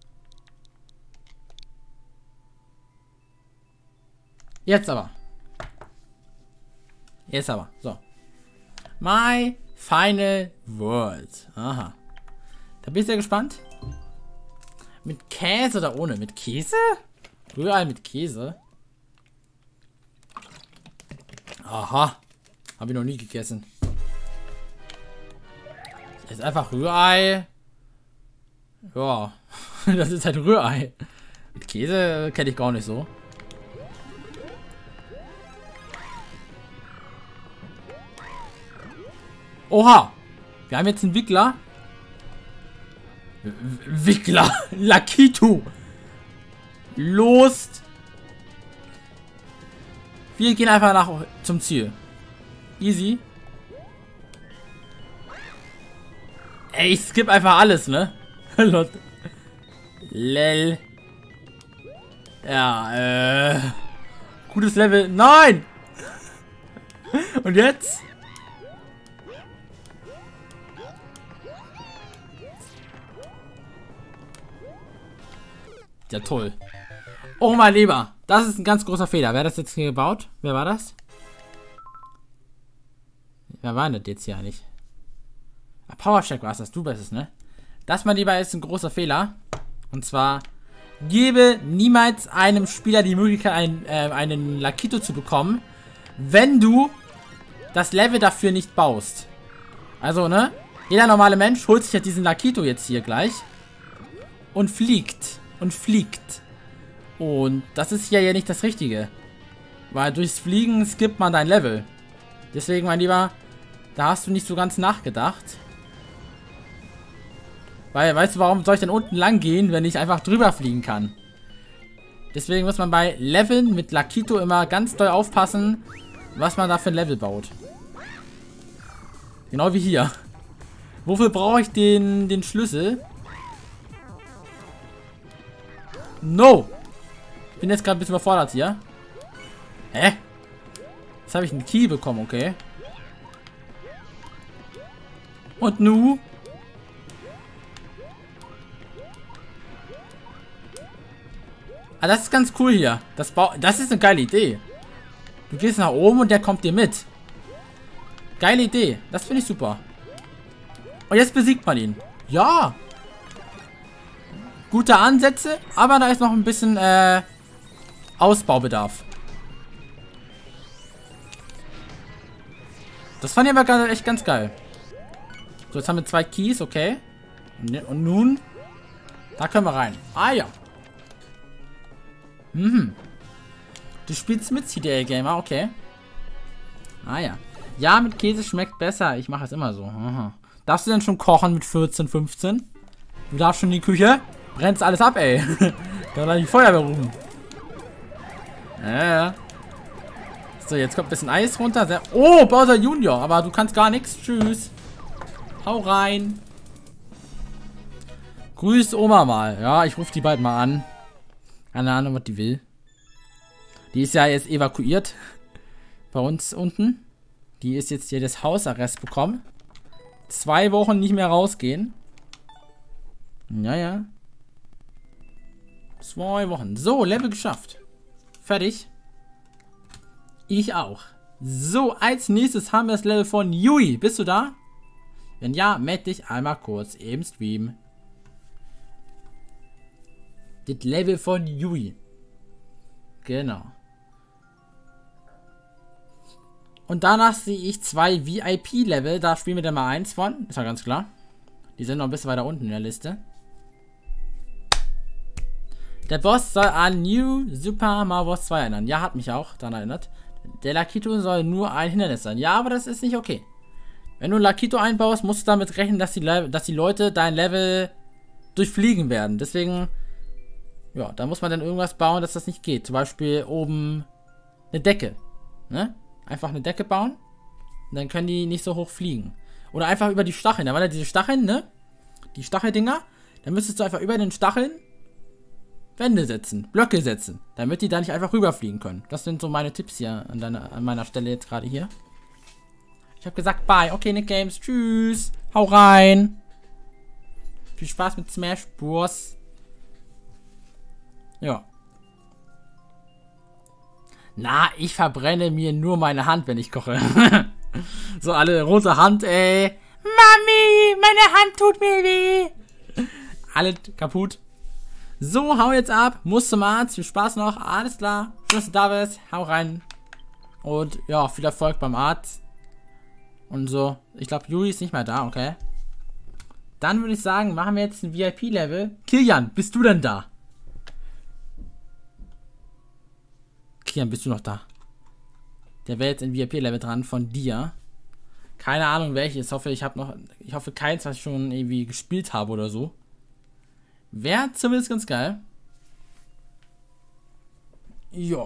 S1: Jetzt aber. Jetzt aber. So. My Final World. Aha. Da bin ich sehr gespannt. Mit Käse oder ohne? Mit Käse? Rührei mit Käse. Aha. Habe ich noch nie gegessen. Das ist einfach Rührei. Ja. Das ist halt Rührei. Mit Käse kenne ich gar nicht so. Oha. Wir haben jetzt einen Wickler. Wickler. Lakitu. Los. Wir gehen einfach zum Ziel. Easy. Ey, ich skippe einfach alles, ne? Lel. Ja, gutes Level. Nein! Und jetzt? Ja, toll. Oh mein Lieber. Das ist ein ganz großer Fehler. Wer hat das jetzt hier gebaut? Wer war das? Wer war denn das jetzt hier eigentlich? Power Shack war es, das du bist es, ne? Das, mein Lieber, ist ein großer Fehler. Und zwar, gebe niemals einem Spieler die Möglichkeit, einen Lakitu zu bekommen, wenn du das Level dafür nicht baust. Also, ne? Jeder normale Mensch holt sich ja diesen Lakitu jetzt hier gleich und fliegt. Und fliegt. Und das ist hier ja nicht das Richtige. Weil durchs Fliegen skippt man dein Level. Deswegen, mein Lieber, da hast du nicht so ganz nachgedacht. Weil, weißt du, warum soll ich denn unten lang gehen, wenn ich einfach drüber fliegen kann? Deswegen muss man bei Leveln mit Lakitu immer ganz doll aufpassen, was man da für ein Level baut. Genau wie hier. Wofür brauche ich den Schlüssel? No! Ich bin jetzt gerade ein bisschen überfordert hier. Hä? Jetzt habe ich einen Key bekommen, okay. Und nu? Ah, das ist ganz cool hier. Das ist eine geile Idee. Du gehst nach oben und der kommt dir mit. Geile Idee. Das finde ich super. Und jetzt besiegt man ihn. Ja. Gute Ansätze, aber da ist noch ein bisschen Ausbaubedarf. Das fand ich aber gerade echt ganz geil. So, jetzt haben wir 2 Keys, okay. Und nun, da können wir rein. Ah ja. Mhm. Du spielst mit CDA Gamer, okay. Ah ja. Ja, mit Käse schmeckt besser. Ich mache es immer so. Aha. Darfst du denn schon kochen mit 14, 15? Du darfst schon in die Küche? Brennst alles ab, ey. Kann doch die Feuerwehr rufen. Ja. So, jetzt kommt ein bisschen Eis runter. Oh, Bowser Junior. Aber du kannst gar nichts. Tschüss. Hau rein. Grüß Oma mal. Ja, ich rufe die bald mal an. Keine Ahnung, was die will. Die ist ja jetzt evakuiert. Bei uns unten. Die ist jetzt hier das Hausarrest bekommen. 2 Wochen nicht mehr rausgehen. Naja. 2 Wochen. So, Level geschafft. Fertig. Ich auch. So, als nächstes haben wir das Level von Yui. Bist du da? Wenn ja, melde dich einmal kurz im Stream. Das Level von Yui. Genau. Und danach sehe ich 2 VIP-Level. Da spielen wir dann mal 1 von. Ist ja ganz klar. Die sind noch ein bisschen weiter unten in der Liste. Der Boss soll an New Super Mario Bros. 2 erinnern. Ja, hat mich auch daran erinnert. Der Lakitu soll nur ein Hindernis sein. Ja, aber das ist nicht okay. Wenn du Lakitu einbaust, musst du damit rechnen, dass die Leute dein Level durchfliegen werden. Deswegen, ja, da muss man dann irgendwas bauen, dass das nicht geht. Zum Beispiel oben eine Decke. Ne? Einfach eine Decke bauen. Und dann können die nicht so hoch fliegen. Oder einfach über die Stacheln. Da waren ja diese Stacheln, ne? Die Stacheldinger. Dann müsstest du einfach über den Stacheln Wände setzen, Blöcke setzen, damit die da nicht einfach rüberfliegen können. Das sind so meine Tipps hier an meiner Stelle jetzt gerade hier. Ich habe gesagt, bye. Okay, Nick Games. Tschüss. Hau rein. Viel Spaß mit Smash Bros. Ja. Na, ich verbrenne mir nur meine Hand, wenn ich koche. So alle rote Hand, ey. Mami, meine Hand tut mir weh. Alle kaputt. So, hau jetzt ab. Muss zum Arzt. Viel Spaß noch. Alles klar. Schön, dass du da bist. Hau rein. Und ja, viel Erfolg beim Arzt. Und so. Ich glaube, Yui ist nicht mehr da, okay. Dann würde ich sagen, machen wir jetzt ein VIP-Level. Kilian, bist du denn da? Kilian, bist du noch da? Der wäre jetzt in VIP-Level dran von dir. Keine Ahnung welches. Ich hoffe keins, was ich schon irgendwie gespielt habe oder so. Wäre zumindest ganz geil. Ja.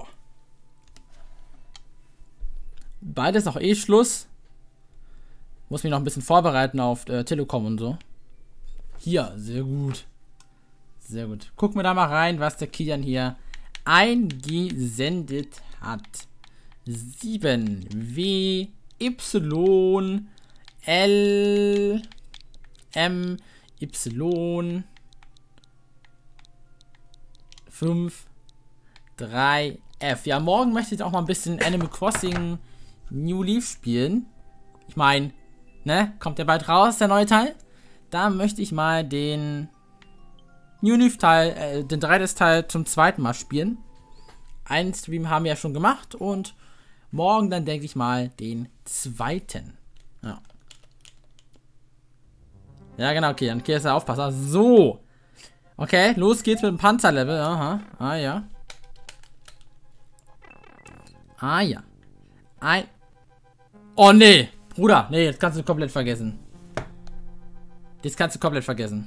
S1: Bald ist auch eh Schluss. Muss mich noch ein bisschen vorbereiten auf Telekom und so. Hier, sehr gut. Sehr gut. Gucken wir da mal rein, was der Kilian hier eingesendet hat. 7 W Y L M Y 5 3 F. Ja, morgen möchte ich auch mal ein bisschen Animal Crossing New Leaf spielen. Ich meine, ne, kommt ja bald raus, der neue Teil. Da möchte ich mal den New Leaf Teil, den 3. Teil zum 2. Mal spielen. Einen Stream haben wir ja schon gemacht und morgen dann denke ich mal den 2. Ja. Ja, genau, okay, dann ist der Aufpasser. So. Okay, los geht's mit dem Panzerlevel. Aha. Ah, ja. Ah, ja. Oh, nee. Bruder, nee, das kannst du komplett vergessen. Das kannst du komplett vergessen.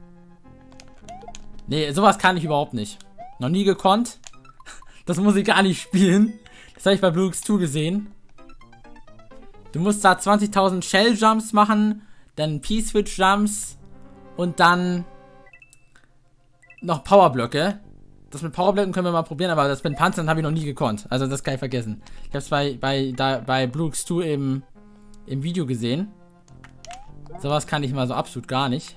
S1: Nee, sowas kann ich überhaupt nicht. Noch nie gekonnt. Das muss ich gar nicht spielen. Das habe ich bei Blue X2 gesehen. Du musst da 20.000 Shell-Jumps machen, dann P-Switch-Jumps und dann noch Powerblöcke. Das mit Powerblöcken können wir mal probieren, aber das mit Panzern habe ich noch nie gekonnt. Also das kann ich vergessen. Ich habe es bei Blue X2 im Video gesehen. Sowas kann ich mal so absolut gar nicht.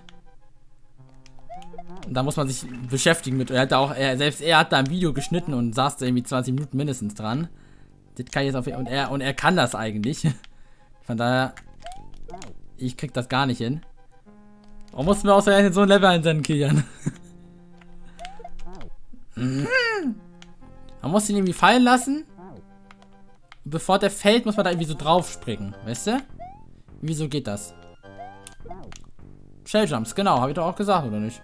S1: Und da muss man sich beschäftigen mit. Selbst er hat da ein Video geschnitten und saß da irgendwie 20 Minuten mindestens dran. Das kann ich jetzt und er kann das eigentlich. Von daher, ich krieg das gar nicht hin. Warum mussten wir ausgerechnet so ein Level einsenden, Kilian? Man muss ihn irgendwie fallen lassen. Und bevor der fällt, muss man da irgendwie so drauf springen. Weißt du? Wieso geht das? Shelljumps, genau, habe ich doch auch gesagt, oder nicht?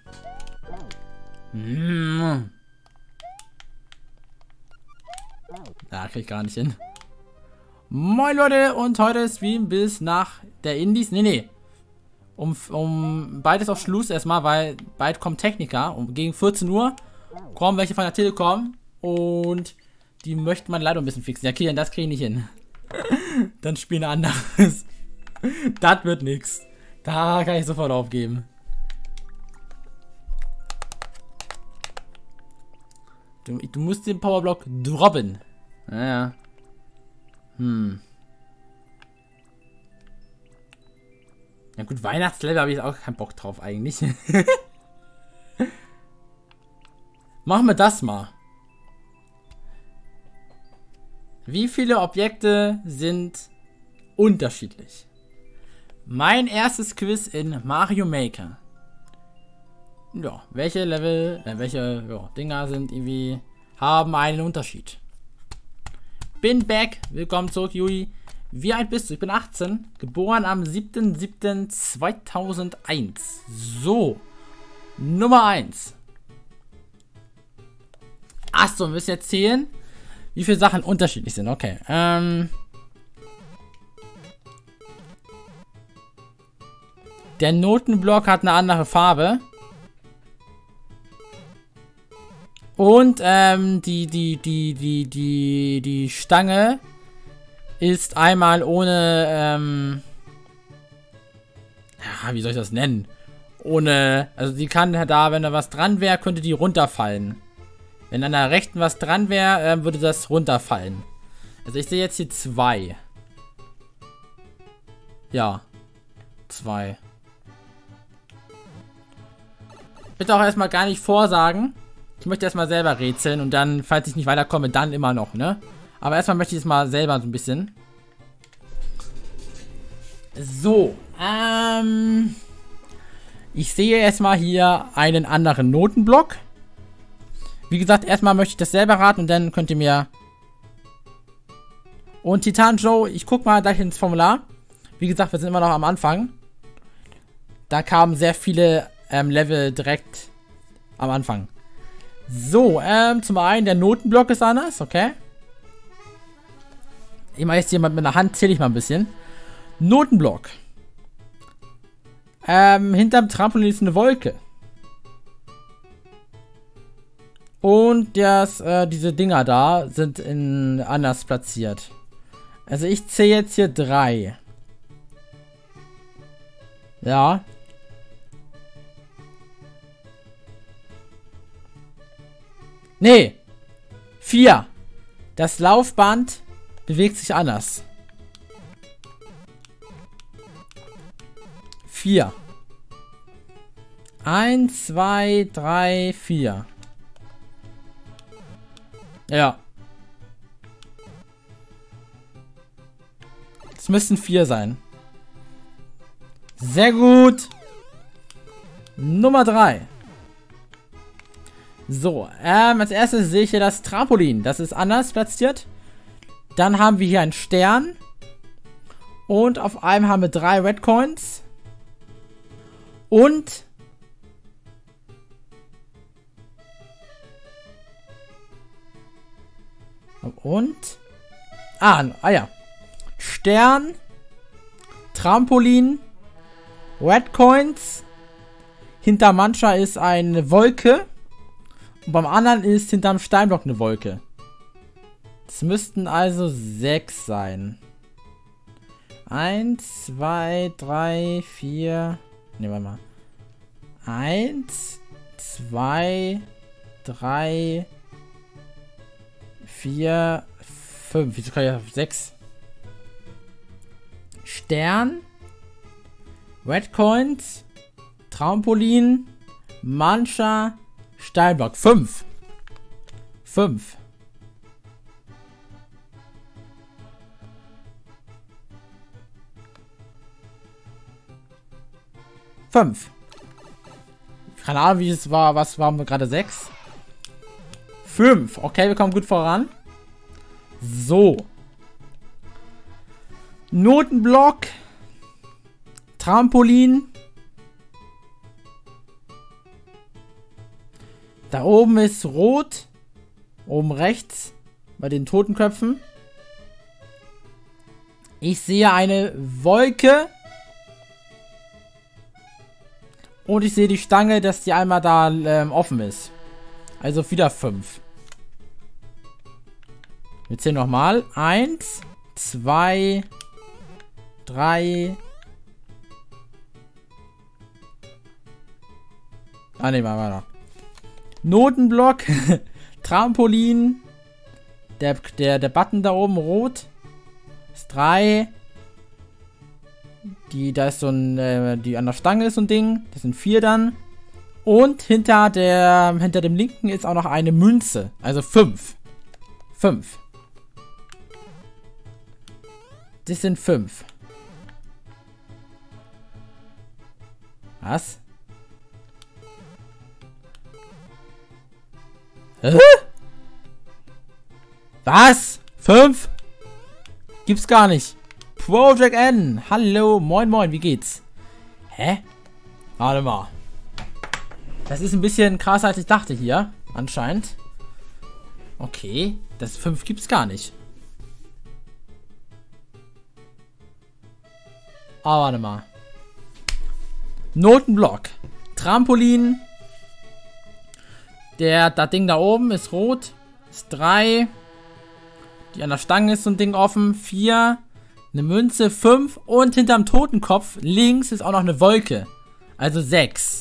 S1: Da krieg ich gar nicht hin. Moin Leute, und heute Stream bis nach der Indies. Nee. Bald ist auch Schluss erstmal, weil bald kommt Techniker. Gegen 14 Uhr kommen welche von der Telekom. Und die möchte man leider ein bisschen fixen. Ja, Kilian, das kriege ich nicht hin. Dann spielen anderes. Das wird nix. Da kann ich sofort aufgeben. Du musst den Powerblock droppen. Naja. Ja gut, Weihnachtslevel habe ich auch keinen Bock drauf eigentlich. Machen wir das mal. Wie viele Objekte sind unterschiedlich? Mein erstes Quiz in Mario Maker. Ja, welche Level, welche Dinger sind irgendwie, haben einen Unterschied. Bin back, willkommen zurück, Juli. Wie alt bist du? Ich bin 18, geboren am 7.7.2001. So, Nummer 1. Achso, wir müssen jetzt zählen, wie viele Sachen unterschiedlich sind. Okay, der Notenblock hat eine andere Farbe. Und die Stange ist einmal ohne, ja, wie soll ich das nennen? Ohne, also die kann da, wenn da was dran wäre, könnte die runterfallen. Wenn an der rechten was dran wäre, würde das runterfallen. Also ich sehe jetzt hier 2. Ja. 2. Bitte auch erstmal gar nicht vorsagen. Ich möchte erstmal selber rätseln und dann, falls ich nicht weiterkomme, dann immer noch, ne? Aber erstmal möchte ich es mal selber so ein bisschen. So, ich sehe erstmal hier einen anderen Notenblock. Wie gesagt, erstmal möchte ich das selber raten und dann könnt ihr mir... Und Titan Joe, ich guck mal gleich ins Formular. Wie gesagt, wir sind immer noch am Anfang. Da kamen sehr viele Level direkt am Anfang. So, zum einen der Notenblock ist anders, okay. Ich mache jetzt hier mal mit einer Hand, zähle ich mal ein bisschen. Notenblock. Hinterm Trampolin ist eine Wolke. Und diese Dinger da sind anders platziert. Also ich zähle jetzt hier 3. Ja. Nee. 4. Das Laufband bewegt sich anders. 4. 1, 2, 3, 4. Ja. Es müssten 4 sein. Sehr gut. Nummer 3. So, als erstes sehe ich hier das Trampolin. Das ist anders platziert. Dann haben wir hier einen Stern. Und auf einem haben wir 3 Red Coins. Und... ja. Stern. Trampolin. Red Coins. Hinter mancher ist eine Wolke. Und beim anderen ist hinterm Steinblock eine Wolke. Es müssten also 6 sein. 1, 2, 3, 4. Ne, warte mal. 1, 2, 3, 4, 5. Wieso kann ich auf 6? Stern. Red Coins. Trampolin. Mancha. Steinblock. 5. 5. Keine Ahnung, wie es war. Was waren wir gerade? 6? 5. Okay, wir kommen gut voran. So. Notenblock. Trampolin. Da oben ist rot. Oben rechts. Bei den Totenköpfen. Ich sehe eine Wolke. Und ich sehe die Stange, dass die einmal da offen ist. Also wieder 5. Wir zählen nochmal. 1, 2, 3. Ah, ne, war. Notenblock. Trampolin. Der Button da oben rot. Ist 3. Da ist so ein, die an der Stange ist so ein Ding. Das sind 4 dann. Und hinter dem linken ist auch noch eine Münze. Also 5. 5. Das sind 5. Was? Was? 5? Gibt's gar nicht. Project N. Hallo. Moin, moin. Wie geht's? Hä? Warte mal. Das ist ein bisschen krasser, als ich dachte hier. Anscheinend. Okay. Das 5 gibt's gar nicht. Ah, warte mal. Notenblock. Trampolin. Das Ding da oben ist rot. Ist 3. Die an der Stange ist so ein Ding offen. 4. Eine Münze. 5. Und hinterm Totenkopf links ist auch noch eine Wolke. Also 6.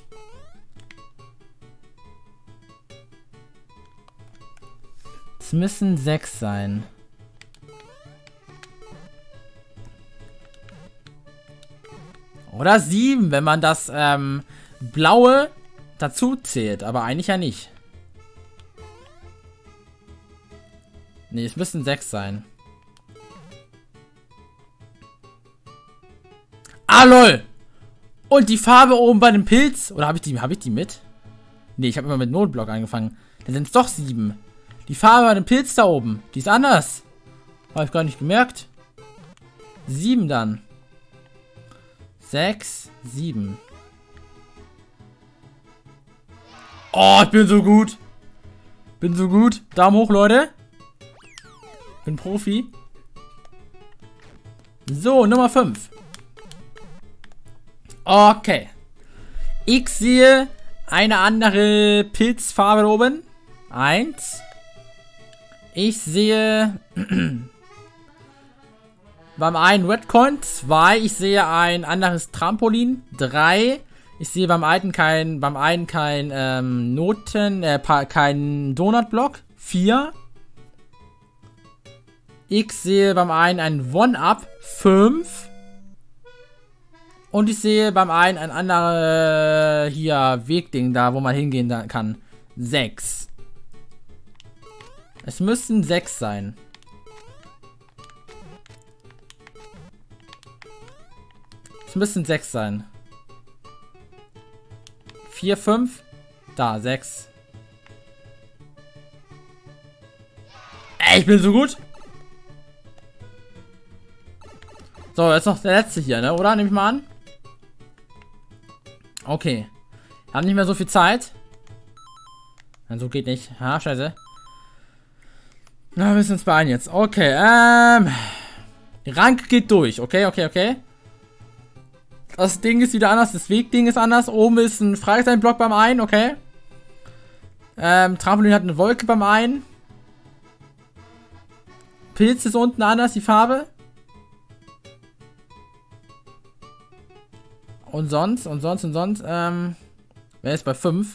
S1: Es müssen 6 sein. Oder 7, wenn man das blaue dazu zählt. Aber eigentlich ja nicht. Ne, es müssen 6 sein. Ah, lol! Und die Farbe oben bei dem Pilz. Oder habe ich die mit? Ne, ich habe immer mit Notblock angefangen. Dann sind es doch 7. Die Farbe bei dem Pilz da oben. Die ist anders. Habe ich gar nicht gemerkt. 7 dann. 6, 7. Oh, ich bin so gut. Bin so gut. Daumen hoch, Leute. Bin Profi. So, Nummer 5. Okay. Ich sehe eine andere Pilzfarbe oben. 1. Ich sehe beim einen Redcoin. 2. Ich sehe ein anderes Trampolin. 3. Ich sehe beim einen kein kein Donutblock. 4. Ich sehe beim einen One-Up. 5. Und ich sehe beim einen ein anderes hier Wegding da, wo man hingehen kann. 6. Es müssten 6 sein. Es müssen 6 sein. 4, 5. Da, 6. Ey, ich bin so gut. So, jetzt noch der letzte hier, ne? Oder? Nehme ich mal an. Okay. Wir haben nicht mehr so viel Zeit. Nein, so geht nicht. Ha, scheiße. Na, wir müssen uns beeilen jetzt. Okay, Rang geht durch. Okay. Das Ding ist wieder anders. Das Wegding ist anders. Oben ist ein Fragezeichen-Block beim einen. Okay. Trampolin hat eine Wolke beim einen. Pilz ist unten anders, die Farbe. Und sonst. Wer ist bei 5?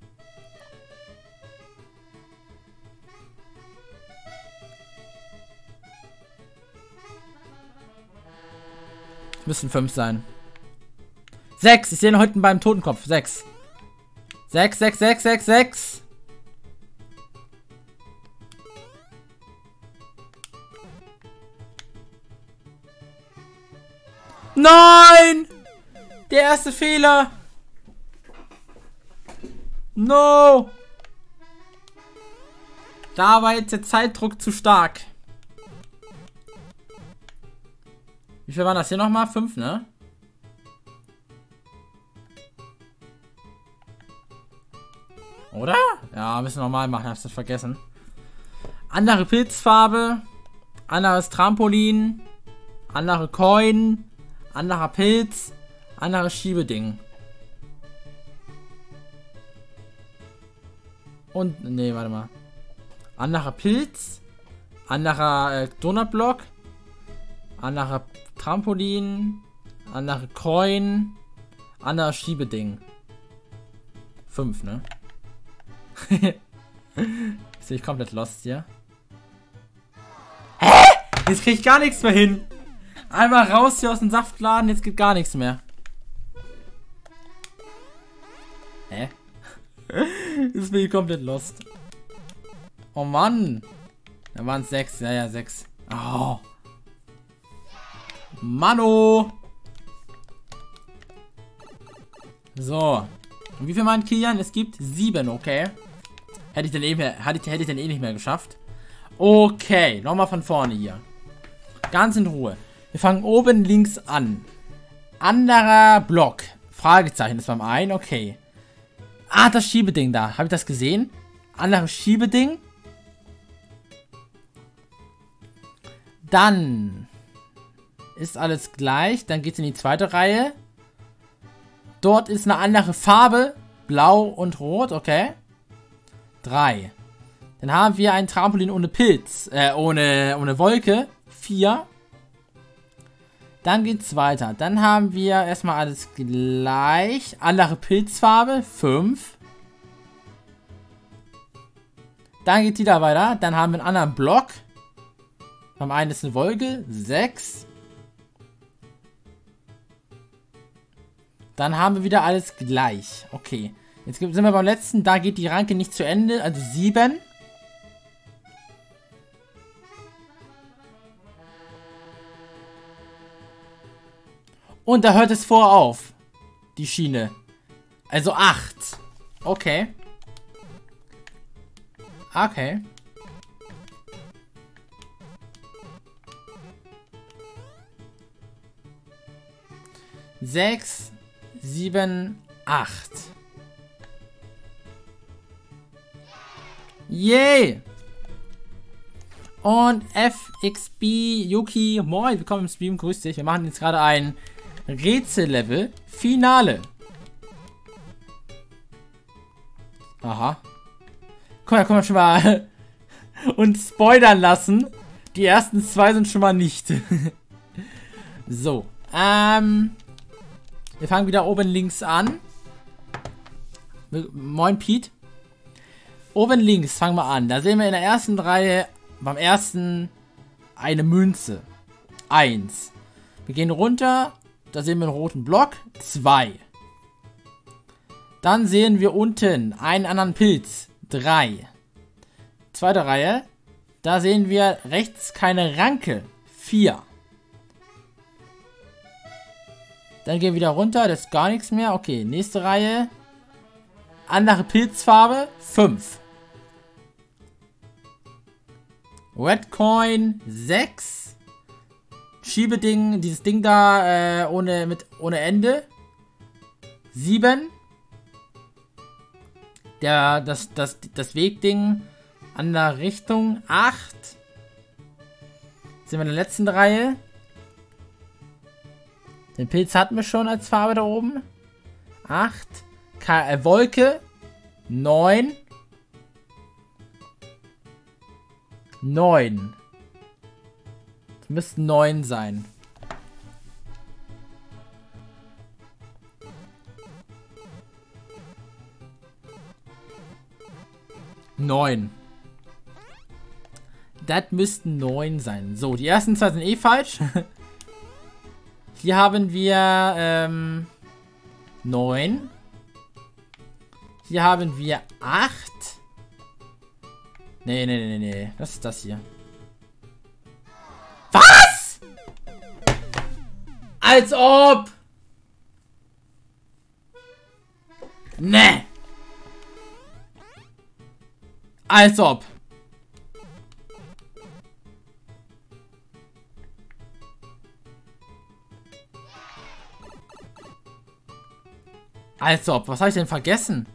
S1: Müssen 5 sein. 6. Ich sehe heute beim Totenkopf. 6. 6. Nein! Der erste Fehler. No! Da war jetzt der Zeitdruck zu stark. Wie viel waren das hier nochmal? 5, ne? Oder? Ja, müssen wir nochmal machen, hab's das vergessen. Andere Pilzfarbe. Anderes Trampolin. Andere Coin. Anderer Pilz. Anderes Schiebeding. Und, nee, warte mal. Anderer Pilz. Anderer Donutblock. Anderer Trampolin. Andere Coin. Anderer Schiebeding. 5, ne? Ist ich komplett lost hier. Hä? Jetzt krieg ich gar nichts mehr hin. Einmal raus hier aus dem Saftladen, jetzt geht gar nichts mehr. Hä? Jetzt bin ich komplett lost. Oh Mann. Da waren es 6. Ja, ja, 6. Oh. Mano. So. Und wie viel meint Kilian? Es gibt 7, okay. Hätte ich dann eh nicht mehr geschafft. Okay, nochmal von vorne hier. Ganz in Ruhe. Wir fangen oben links an. Anderer Block. Fragezeichen ist beim einen, okay. Ah, das Schiebeding da. Habe ich das gesehen? Anderes Schiebeding. Dann ist alles gleich. Dann geht es in die zweite Reihe. Dort ist eine andere Farbe. Blau und Rot, okay. 3. Dann haben wir ein Trampolin ohne Pilz. Ohne Wolke. 4. Dann geht's weiter. Dann haben wir erstmal alles gleich. Andere Pilzfarbe. 5. Dann geht's wieder weiter. Dann haben wir einen anderen Block. Beim einen ist eine Wolke. 6. Dann haben wir wieder alles gleich. Okay. Jetzt sind wir beim letzten. Da geht die Ranke nicht zu Ende. Also 7. Und da hört es vor auf. Die Schiene. Also 8. Okay. Okay. Sechs, 7, 8. Yay! Und FXB Yuki, moin, willkommen im Stream, grüß dich. Wir machen jetzt gerade ein Rätsellevel Finale. Aha. Komm, da können wir schon mal uns spoilern lassen. Die ersten 2 sind schon mal nicht. So, wir fangen wieder oben links an. Moin, Pete. Oben links fangen wir an. Da sehen wir in der ersten Reihe beim ersten eine Münze. 1. Wir gehen runter. Da sehen wir einen roten Block. 2. Dann sehen wir unten einen anderen Pilz. 3. Zweite Reihe. Da sehen wir rechts keine Ranke. 4. Dann gehen wir wieder runter. Das ist gar nichts mehr. Okay, nächste Reihe. Andere Pilzfarbe. 5. Red Coin. 6. Schiebeding. Dieses Ding da ohne Ende. 7. Das Wegding. Andere Richtung. 8. Sind wir in der letzten Reihe. Den Pilz hatten wir schon als Farbe da oben. 8. Wolke. 9. 9. Das müssten 9 sein. Neun. Das müssten 9 sein. So, die ersten 2 sind eh falsch. Hier haben wir 9. Hier haben wir 8. Nee. Was ist das hier? Was? Als ob! Nee! Als ob! Als ob, was habe ich denn vergessen?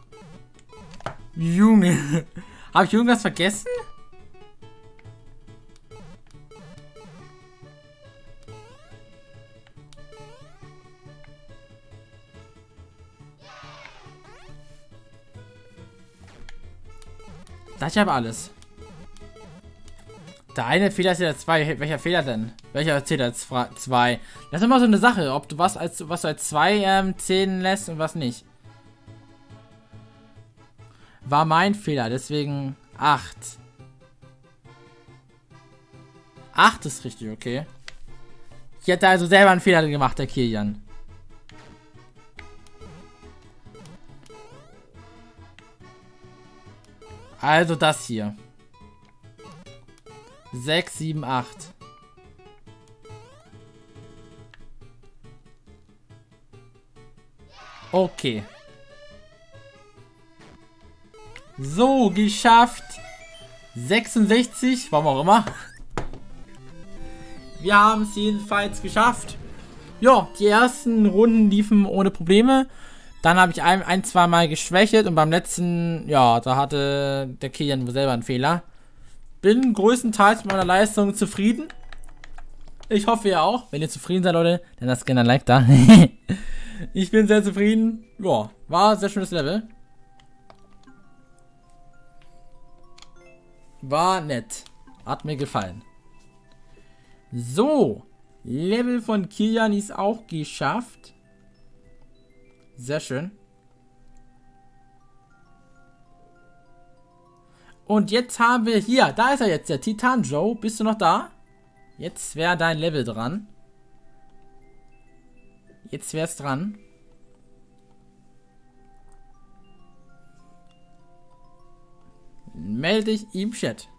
S1: Junge, habe ich irgendwas vergessen? Ich habe alles. Der eine Fehler ist ja der 2. Welcher Fehler denn? Welcher zählt als 2? Das ist immer so eine Sache, ob du was du als 2 zählen lässt und was nicht. War mein Fehler, deswegen 8. 8 ist richtig, okay. Ich hätte also selber einen Fehler gemacht, der Kilian. Also das hier. 6, 7, 8. Okay. So, geschafft. 66, warum auch immer. Wir haben es jedenfalls geschafft. Ja, die ersten Runden liefen ohne Probleme. Dann habe ich zwei Mal geschwächelt und beim letzten, ja, da hatte der Kilian wohl selber einen Fehler. Bin größtenteils mit meiner Leistung zufrieden. Ich hoffe ihr auch. Wenn ihr zufrieden seid, Leute, dann lasst gerne ein Like da. Ich bin sehr zufrieden. Ja, war ein sehr schönes Level. War nett. Hat mir gefallen. So. Level von Kilian ist auch geschafft. Sehr schön. Und jetzt haben wir hier, da ist er jetzt, der Titan Joe. Bist du noch da? Jetzt wäre dein Level dran. Jetzt wäre es dran. Melde dich im Chat.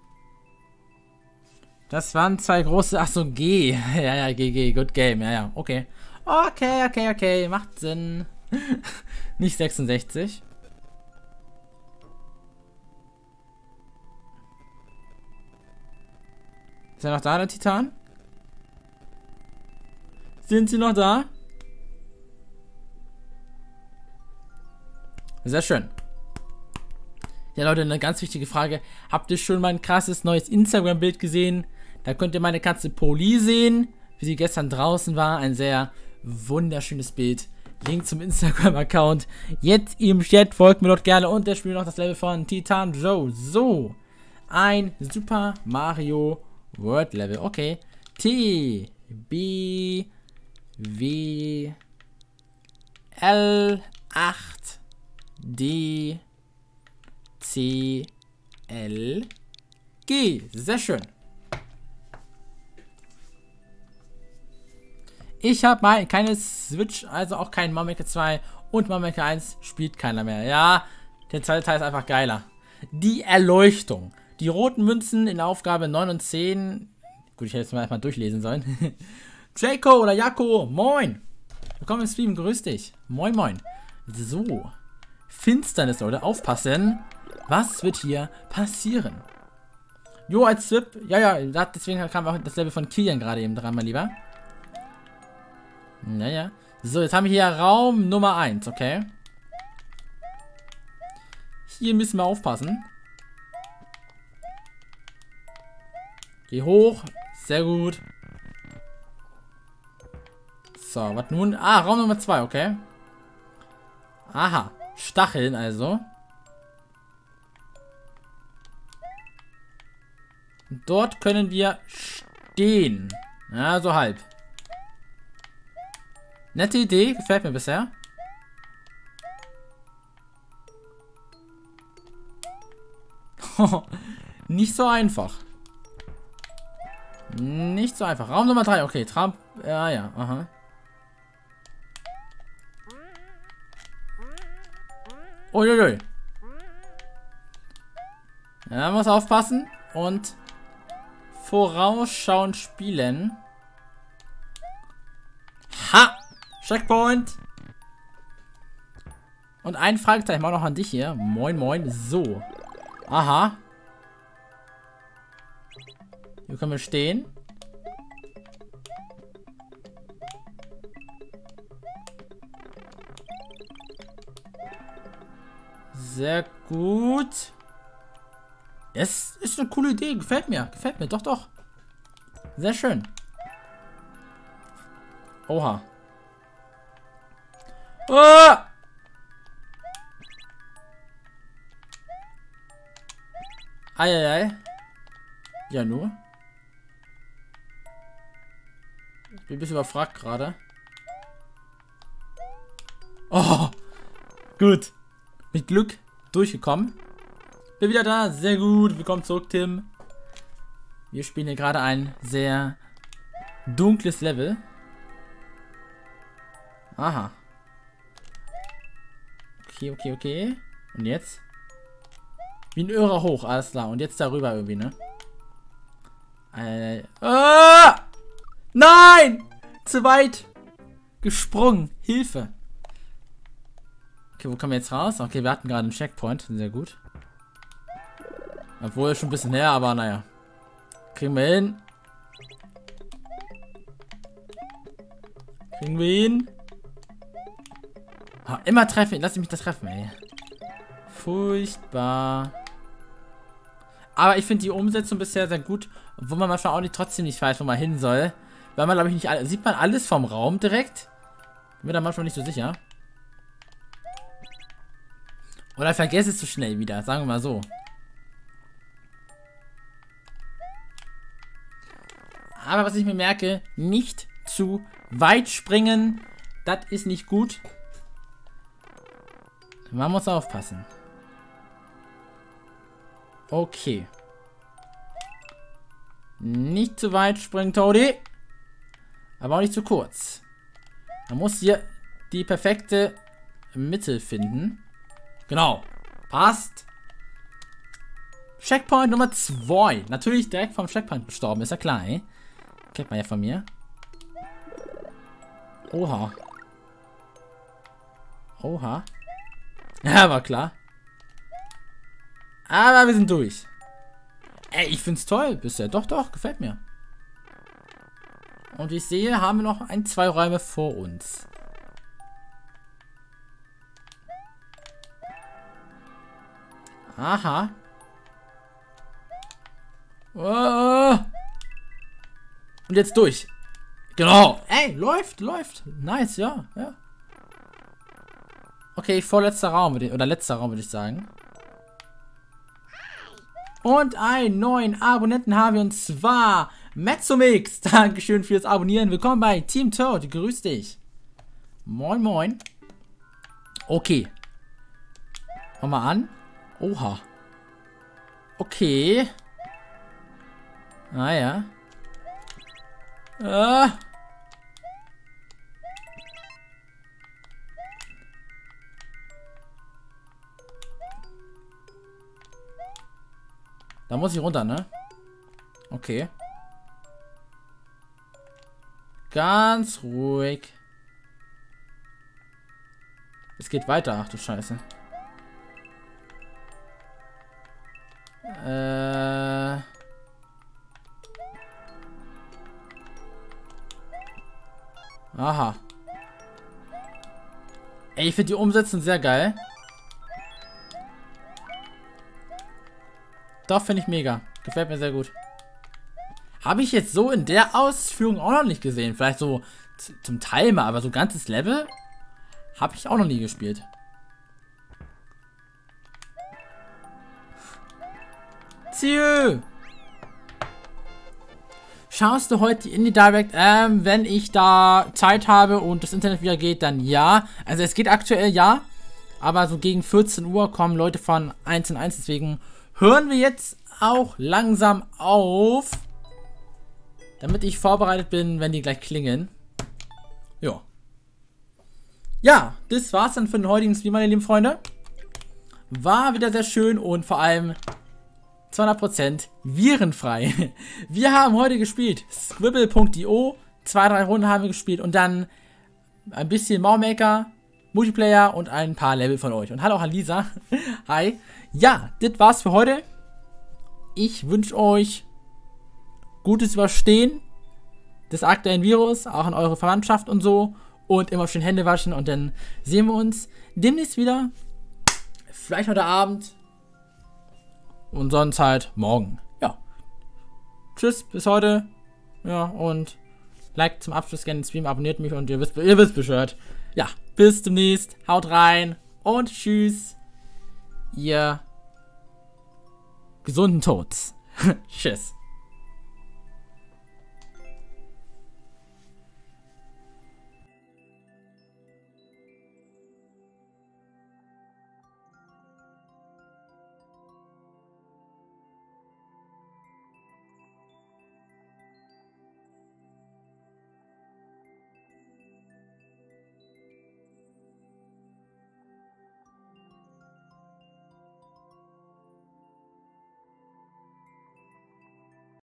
S1: Das waren 2 große. Achso, G. Ja, GG. Good Game. Ja, okay. Okay. Macht Sinn. Nicht 66. Ist er noch da, der Titan? Sind sie noch da? Sehr schön. Ja, Leute, eine ganz wichtige Frage. Habt ihr schon mein krasses neues Instagram-Bild gesehen? Da könnt ihr meine Katze Poli sehen, wie sie gestern draußen war. Ein sehr wunderschönes Bild. Link zum Instagram-Account. Jetzt im Chat, folgt mir dort gerne. Und der spielt noch das Level von Titan Joe. So. Ein Super Mario World Level. Okay. T, B, W, L, 8, D, C, L, G. Sehr schön. Ich habe mal keine Switch, also auch kein Mario Maker 2 und Mario Maker 1 spielt keiner mehr. Ja, der zweite Teil ist einfach geiler. Die Erleuchtung. Die roten Münzen in Aufgabe 9 und 10. Gut, ich hätte es mal erstmal durchlesen sollen. Jaco oder Jako, moin. Willkommen im Stream, grüß dich. Moin, moin. So. Finsternis, Leute, aufpassen. Was wird hier passieren? Jo, als Zip. Ja, deswegen kam auch das Level von Kilian gerade eben dran, mein Lieber. Naja. So, jetzt haben wir hier Raum Nummer 1, okay? Hier müssen wir aufpassen. Geh hoch. Sehr gut. So, was nun? Ah, Raum Nummer 2, okay. Aha. Stacheln also. Und dort können wir stehen. Ja, so halb. Nette Idee, gefällt mir bisher. Nicht so einfach. Nicht so einfach. Raum Nummer 3, okay. Ja, aha. Uiuiui. Ja, muss aufpassen. Und vorausschauend spielen. Ha! Checkpoint. Und ein Fragezeichen auch noch an dich hier. Moin, moin. So. Aha. Hier können wir stehen. Sehr gut. Es ist eine coole Idee. Gefällt mir. Gefällt mir. Doch, doch. Sehr schön. Oha. Ah! Eieiei. Ja, nur. bin ein bisschen überfragt gerade. Oh, gut. Mit Glück durchgekommen. Bin wieder da. Sehr gut. Willkommen zurück, Tim. Wir spielen hier gerade ein sehr dunkles Level. Aha. Okay, okay, okay. Und jetzt? Wie ein Irrer hoch, alles klar. Und jetzt darüber irgendwie, ne? Nein! Zu weit gesprungen. Hilfe. Okay, wo kommen wir jetzt raus? Okay, wir hatten gerade einen Checkpoint. Sehr gut. Obwohl schon ein bisschen näher, aber naja. Kriegen wir hin. Kriegen wir hin. Oh, immer treffen. Lass mich das treffen, ey. Furchtbar. Aber ich finde die Umsetzung bisher sehr gut. Obwohl man manchmal auch nicht, trotzdem nicht weiß, wo man hin soll. Weil man, glaube ich, nicht alles. Sieht man alles vom Raum direkt? Bin mir da manchmal nicht so sicher. Oder vergesse es zu schnell wieder. Sagen wir mal so. Aber was ich mir merke, nicht zu weit springen. Das ist nicht gut. Man muss aufpassen. Okay. Nicht zu weit springen, Toadie. Aber auch nicht zu kurz. Man muss hier die perfekte Mitte finden. Genau. Passt. Checkpoint Nummer 2. Natürlich direkt vom Checkpoint gestorben. Ist ja klar, ey. Kennt man ja von mir. Oha. Oha. Ja, war klar. Aber wir sind durch. Ey, ich find's toll bisher. Doch, doch, gefällt mir. Und wie ich sehe, haben wir noch zwei Räume vor uns. Aha. Oh. Und jetzt durch. Genau. Ey, läuft, läuft. Nice, ja, ja. Okay, vorletzter Raum, oder letzter Raum, würde ich sagen. Und einen neuen Abonnenten haben wir, und zwar Mezzomix. Dankeschön fürs Abonnieren. Willkommen bei Team Toad. Grüß dich. Moin, moin. Okay. Mach mal an. Oha. Okay. Ah ja. Da muss ich runter, ne? Okay. Ganz ruhig. Es geht weiter. Ach du Scheiße. Aha. Ey, ich finde die Umsetzung sehr geil. Doch, finde ich mega. Gefällt mir sehr gut. Habe ich jetzt so in der Ausführung auch noch nicht gesehen. Vielleicht so zum Teil mal, aber so ganzes Level habe ich auch noch nie gespielt. Ziel! Schaust du heute die Indie Direct? Wenn ich da Zeit habe und das Internet wieder geht, dann ja. Also es geht aktuell ja. Aber so gegen 14 Uhr kommen Leute von 1 in 1. Deswegen hören wir jetzt auch langsam auf. Damit ich vorbereitet bin, wenn die gleich klingen. Ja. Ja, das war's dann für den heutigen Stream, meine lieben Freunde. War wieder sehr schön und vor allem 200% virenfrei. Wir haben heute gespielt Scribble.io. 2-3 Runden haben wir gespielt und dann ein bisschen Maumaker, Multiplayer und ein paar Level von euch. Und hallo an Lisa. Hi. Ja, das war's für heute. Ich wünsche euch gutes Überstehen des aktuellen Virus, auch an eure Verwandtschaft und so. Und immer schön Hände waschen und dann sehen wir uns demnächst wieder. Vielleicht heute Abend. Und sonst halt morgen. Ja. Tschüss, bis heute. Ja, und liked zum Abschluss gerne den Stream, abonniert mich und ihr wisst Bescheid. Ja, bis demnächst. Haut rein und tschüss. Ihr gesunden Toads. Tschüss.